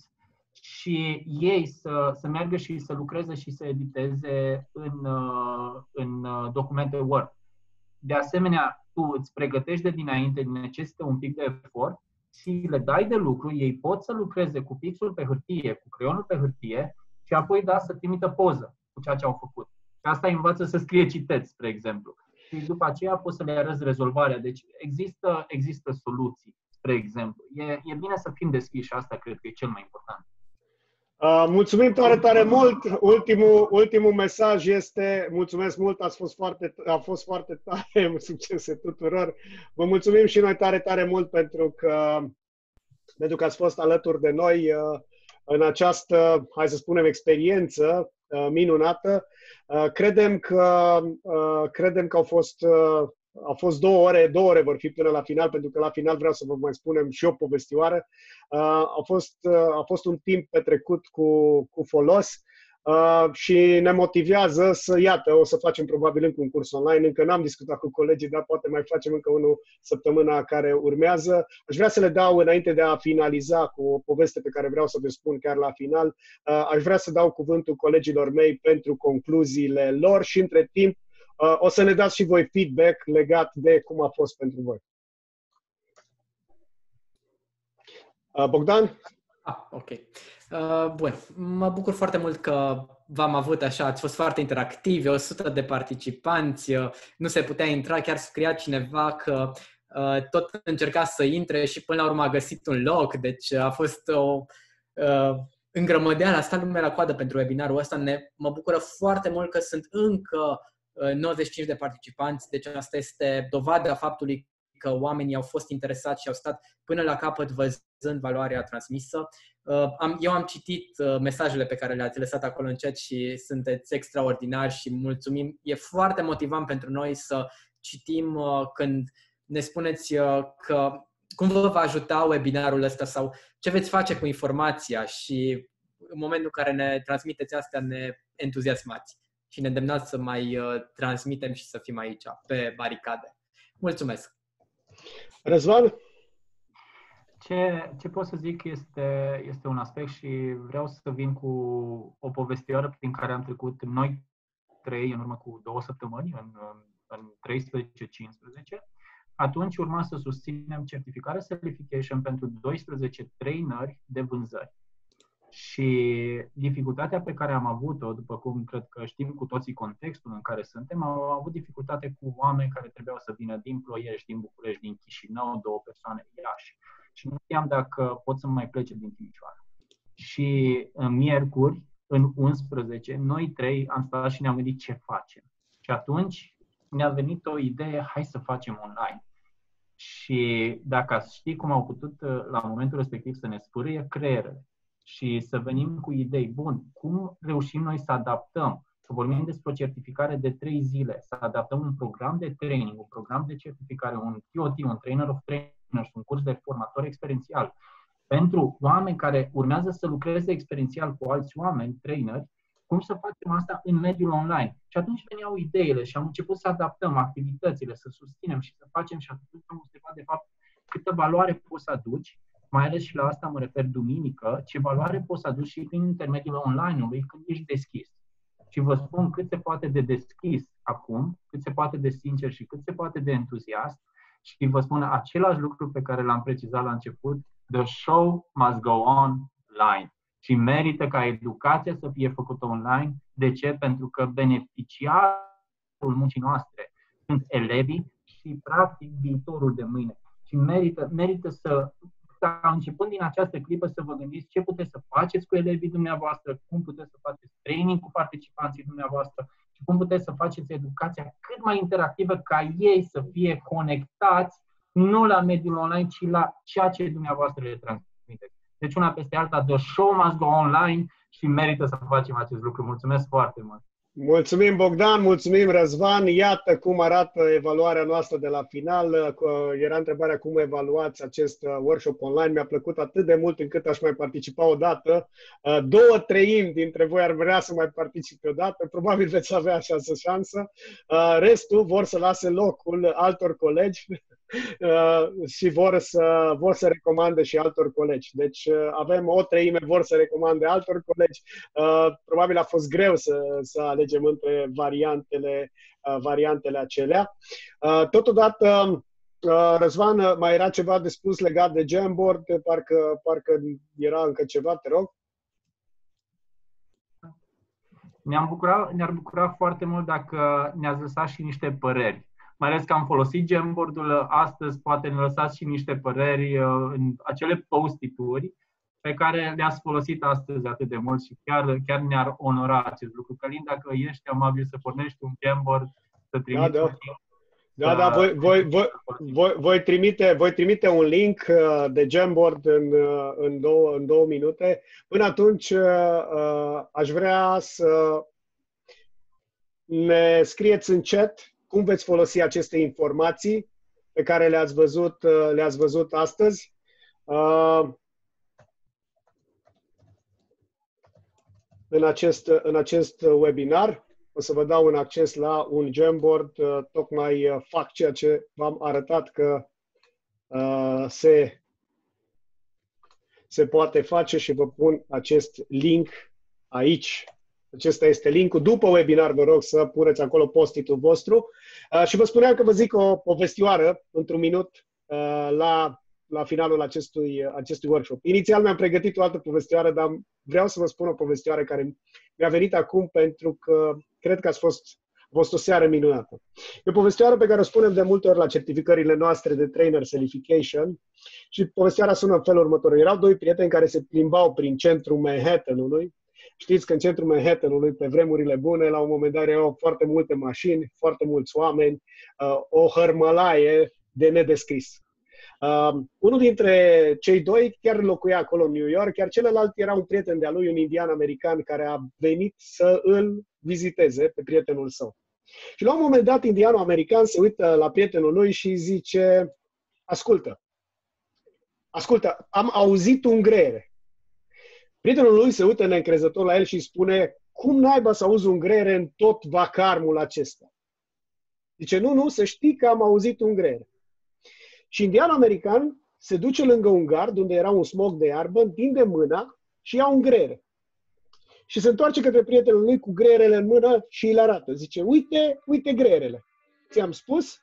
și ei să, să meargă și să lucreze și să editeze în, în documente Word. De asemenea, tu îți pregătești de dinainte, necesită un pic de efort și le dai de lucru, ei pot să lucreze cu pixul pe hârtie, cu creionul pe hârtie și apoi da să trimită poză cu ceea ce au făcut. Și asta îi învață să scrie citeți, spre exemplu. Și după aceea poți să le arăți rezolvarea. Deci există, există soluții, spre exemplu. E, e bine să fim deschiși și asta cred că e cel mai important. Uh, mulțumim tare, tare mult. Ultimul, ultimul mesaj este, mulțumesc mult, ați fost foarte, a fost foarte tare, succese tuturor. Vă mulțumim și noi tare, tare mult pentru că, pentru că ați fost alături de noi uh, în această, hai să spunem, experiență uh, minunată. Uh, credem că, uh, credem că au fost... Uh, Au fost două ore, două ore vor fi până la final, pentru că la final vreau să vă mai spunem și o povestioară. Uh, a, fost, uh, a fost un timp petrecut cu, cu folos uh, și ne motivează să, iată, o să facem probabil încă un curs online. Încă n-am discutat cu colegii, dar poate mai facem încă unul săptămâna care urmează. Aș vrea să le dau, înainte de a finaliza cu o poveste pe care vreau să vă spun chiar la final, uh, aș vrea să dau cuvântul colegilor mei pentru concluziile lor și între timp Uh, o să ne dați și voi feedback legat de cum a fost pentru voi. Uh, Bogdan? Ah, ok. Uh, bun. Mă bucur foarte mult că v-am avut așa, ați fost foarte interactivi, o sută de participanți, uh, nu se putea intra, chiar scria cineva că uh, tot încerca să intre și până la urmă a găsit un loc, deci a fost o uh, îngrămădeală, a stat lumea la coadă pentru webinarul ăsta. Ne, mă bucură foarte mult că sunt încă nouăzeci și cinci de participanți, deci asta este dovada faptului că oamenii au fost interesați și au stat până la capăt văzând valoarea transmisă. Eu am citit mesajele pe care le-ați lăsat acolo în chat și sunteți extraordinari și mulțumim. E foarte motivant pentru noi să citim când ne spuneți că cum vă va ajuta webinarul ăsta sau ce veți face cu informația și în momentul în care ne transmiteți astea ne entuziasmați și ne îndemnați să mai uh, transmitem și să fim aici, pe baricade. Mulțumesc! Răzvan? Ce, ce pot să zic este, este un aspect și vreau să vin cu o povestioară prin care am trecut noi trei în urmă cu două săptămâni, în, în treisprezece cincisprezece. Atunci urma să susținem certificarea Certification pentru doisprezece traineri de vânzări. Și dificultatea pe care am avut-o, după cum cred că știm cu toții contextul în care suntem, am avut dificultate cu oameni care trebuiau să vină din Ploiești, din București, din Chișinău, două persoane în Iași. Și nu știam dacă pot să mai plece din Timișoara. Și în miercuri, în unsprezece, noi trei am stat și ne-am gândit ce facem. Și atunci ne-a venit o idee, hai să facem online. Și dacă ați ști cum au putut la momentul respectiv să ne spârâie creierele, și să venim cu idei. Bun, cum reușim noi să adaptăm? Să vorbim despre o certificare de trei zile, să adaptăm un program de training, un program de certificare, un T O T, un Trainer of Trainers, un curs de formator experiențial. Pentru oameni care urmează să lucreze experiențial cu alți oameni, traineri, cum să facem asta în mediul online? Și atunci veneau ideile și am început să adaptăm activitățile, să susținem și să facem și atunci am observat de fapt câtă valoare poți să aduci. Mai ales și la asta mă refer duminică, ce valoare poți să aduci și prin intermediul online-ului când ești deschis. Și vă spun cât se poate de deschis acum, cât se poate de sincer și cât se poate de entuziast și vă spun același lucru pe care l-am precizat la început, the show must go on line. Și merită ca educația să fie făcută online. De ce? Pentru că beneficiarul muncii noastre sunt elevii și practic viitorul de mâine. Și merită, merită să începând din această clipă să vă gândiți ce puteți să faceți cu elevii dumneavoastră, cum puteți să faceți training cu participanții dumneavoastră și cum puteți să faceți educația cât mai interactivă ca ei să fie conectați nu la mediul online, ci la ceea ce dumneavoastră le transmiteți. Deci una peste alta, the show must go online și merită să facem acest lucru. Mulțumesc foarte mult! Mulțumim, Bogdan, mulțumim, Răzvan. Iată cum arată evaluarea noastră de la final. Era întrebarea cum evaluați acest workshop online. Mi-a plăcut atât de mult încât aș mai participa o dată. Două treimi dintre voi ar vrea să mai participe o dată. Probabil veți avea această șansă. Restul vor să lase locul altor colegi. și vor să, vor să recomande și altor colegi. Deci avem o treime vor să recomande altor colegi. Probabil a fost greu să, să alegem între variantele, variantele acelea. Totodată, Răzvan, mai era ceva de spus legat de Jamboard? Parcă, parcă era încă ceva, te rog. Ne-am bucurat, ne-ar bucura foarte mult dacă ne-ați lăsat și niște păreri. Mai ales că am folosit Jamboard-ul astăzi, poate ne lăsați și niște păreri în acele post-it-uri pe care le-ați folosit astăzi atât de mult și chiar, chiar ne-ar onora acest lucru. Călin, dacă ești amabil să pornești un Jamboard, să trimiți da, da. un link. Da, da, voi, voi, voi, voi, voi, trimite, voi trimite un link de Jamboard în, în, două, în două minute. Până atunci aș vrea să ne scrieți în chat cum veți folosi aceste informații pe care le-ați văzut, le-ați văzut astăzi. În acest, în acest webinar. O să vă dau un acces la un Jamboard, tocmai fac ceea ce v-am arătat că uh, se, se poate face și vă pun acest link aici. Acesta este linkul. După webinar, vă rog să puneți acolo post-it-ul vostru. Uh, și vă spuneam că vă zic o povestioară într-un minut uh, la, la finalul acestui, acestui workshop. Inițial mi-am pregătit o altă povestioară, dar vreau să vă spun o povestioară care mi-a venit acum pentru că cred că a fost, a fost o seară minunată. E o povestioară pe care o spunem de multe ori la certificările noastre de Trainer Certification și povestioara sună în felul următor. Erau doi prieteni care se plimbau prin centrul Manhattanului. Știți că în centrul Manhattanului, pe vremurile bune, la un moment dat erau foarte multe mașini, foarte mulți oameni, o hărmălaie de nedescris. Uh, unul dintre cei doi chiar locuia acolo în New York, iar celălalt era un prieten de-a lui, un indian american, care a venit să îl viziteze pe prietenul său. Și la un moment dat, indianul american se uită la prietenul lui și zice: ascultă, ascultă, am auzit un greiere. Prietenul lui se uită neîncrezător la el și spune: cum naiba să auzi un greiere în tot vacarmul acesta? Zice: nu, nu, să știi că am auzit un greiere. Și indianul american se duce lângă un gard unde era un smog de iarbă, întinde mâna și ia un greier. Și se întoarce către prietenul lui cu greierele în mână și îl arată. Zice: uite, uite greierele. Ți-am spus?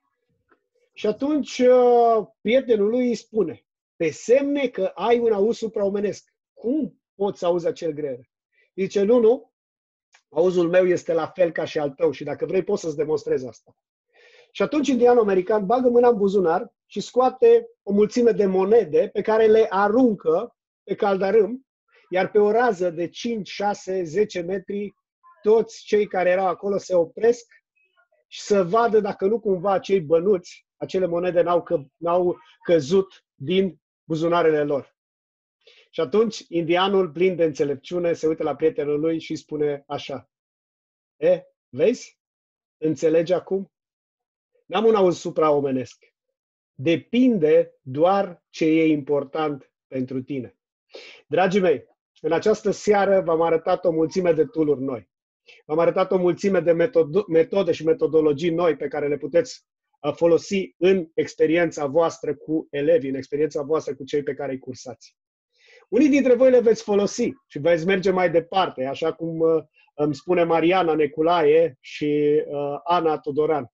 Și atunci uh, prietenul lui îi spune: pe semne că ai un auz supraomenesc. Cum poți să auzi acel greier? Zice: nu, nu, auzul meu este la fel ca și al tău și dacă vrei poți să-ți demonstrez asta. Și atunci indianul american bagă mâna în buzunar și scoate o mulțime de monede pe care le aruncă pe caldarâm, iar pe o rază de cinci, șase, zece metri, toți cei care erau acolo se opresc și să vadă dacă nu cumva acei bănuți, acele monede n-au, că, n-au căzut din buzunarele lor. Și atunci indianul, plin de înțelepciune, se uită la prietenul lui și spune așa: e, vezi? Înțelegi acum? N-am un auz supraomenesc. Depinde doar ce e important pentru tine. Dragii mei, în această seară v-am arătat o mulțime de tool-uri noi. V-am arătat o mulțime de metod- metode și metodologii noi pe care le puteți folosi în experiența voastră cu elevii, în experiența voastră cu cei pe care îi cursați. Unii dintre voi le veți folosi și veți merge mai departe, așa cum uh, îmi spune Mariana Neculaie și uh, Ana Tudoran.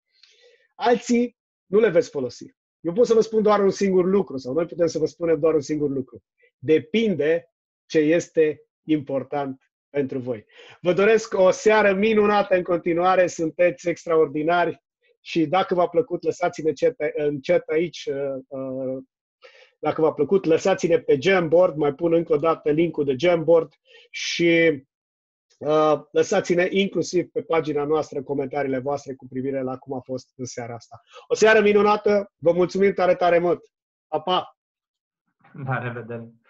Alții nu le veți folosi. Eu pot să vă spun doar un singur lucru, sau noi putem să vă spunem doar un singur lucru. Depinde ce este important pentru voi. Vă doresc o seară minunată în continuare, sunteți extraordinari și dacă v-a plăcut, lăsați-ne în chat aici. Dacă v-a plăcut, lăsați-ne pe Jamboard, mai pun încă o dată link-ul de Jamboard și Uh, lăsați-ne inclusiv pe pagina noastră comentariile voastre cu privire la cum a fost în seara asta. O seară minunată, vă mulțumim tare, tare mult! Pa, pa! La revedere!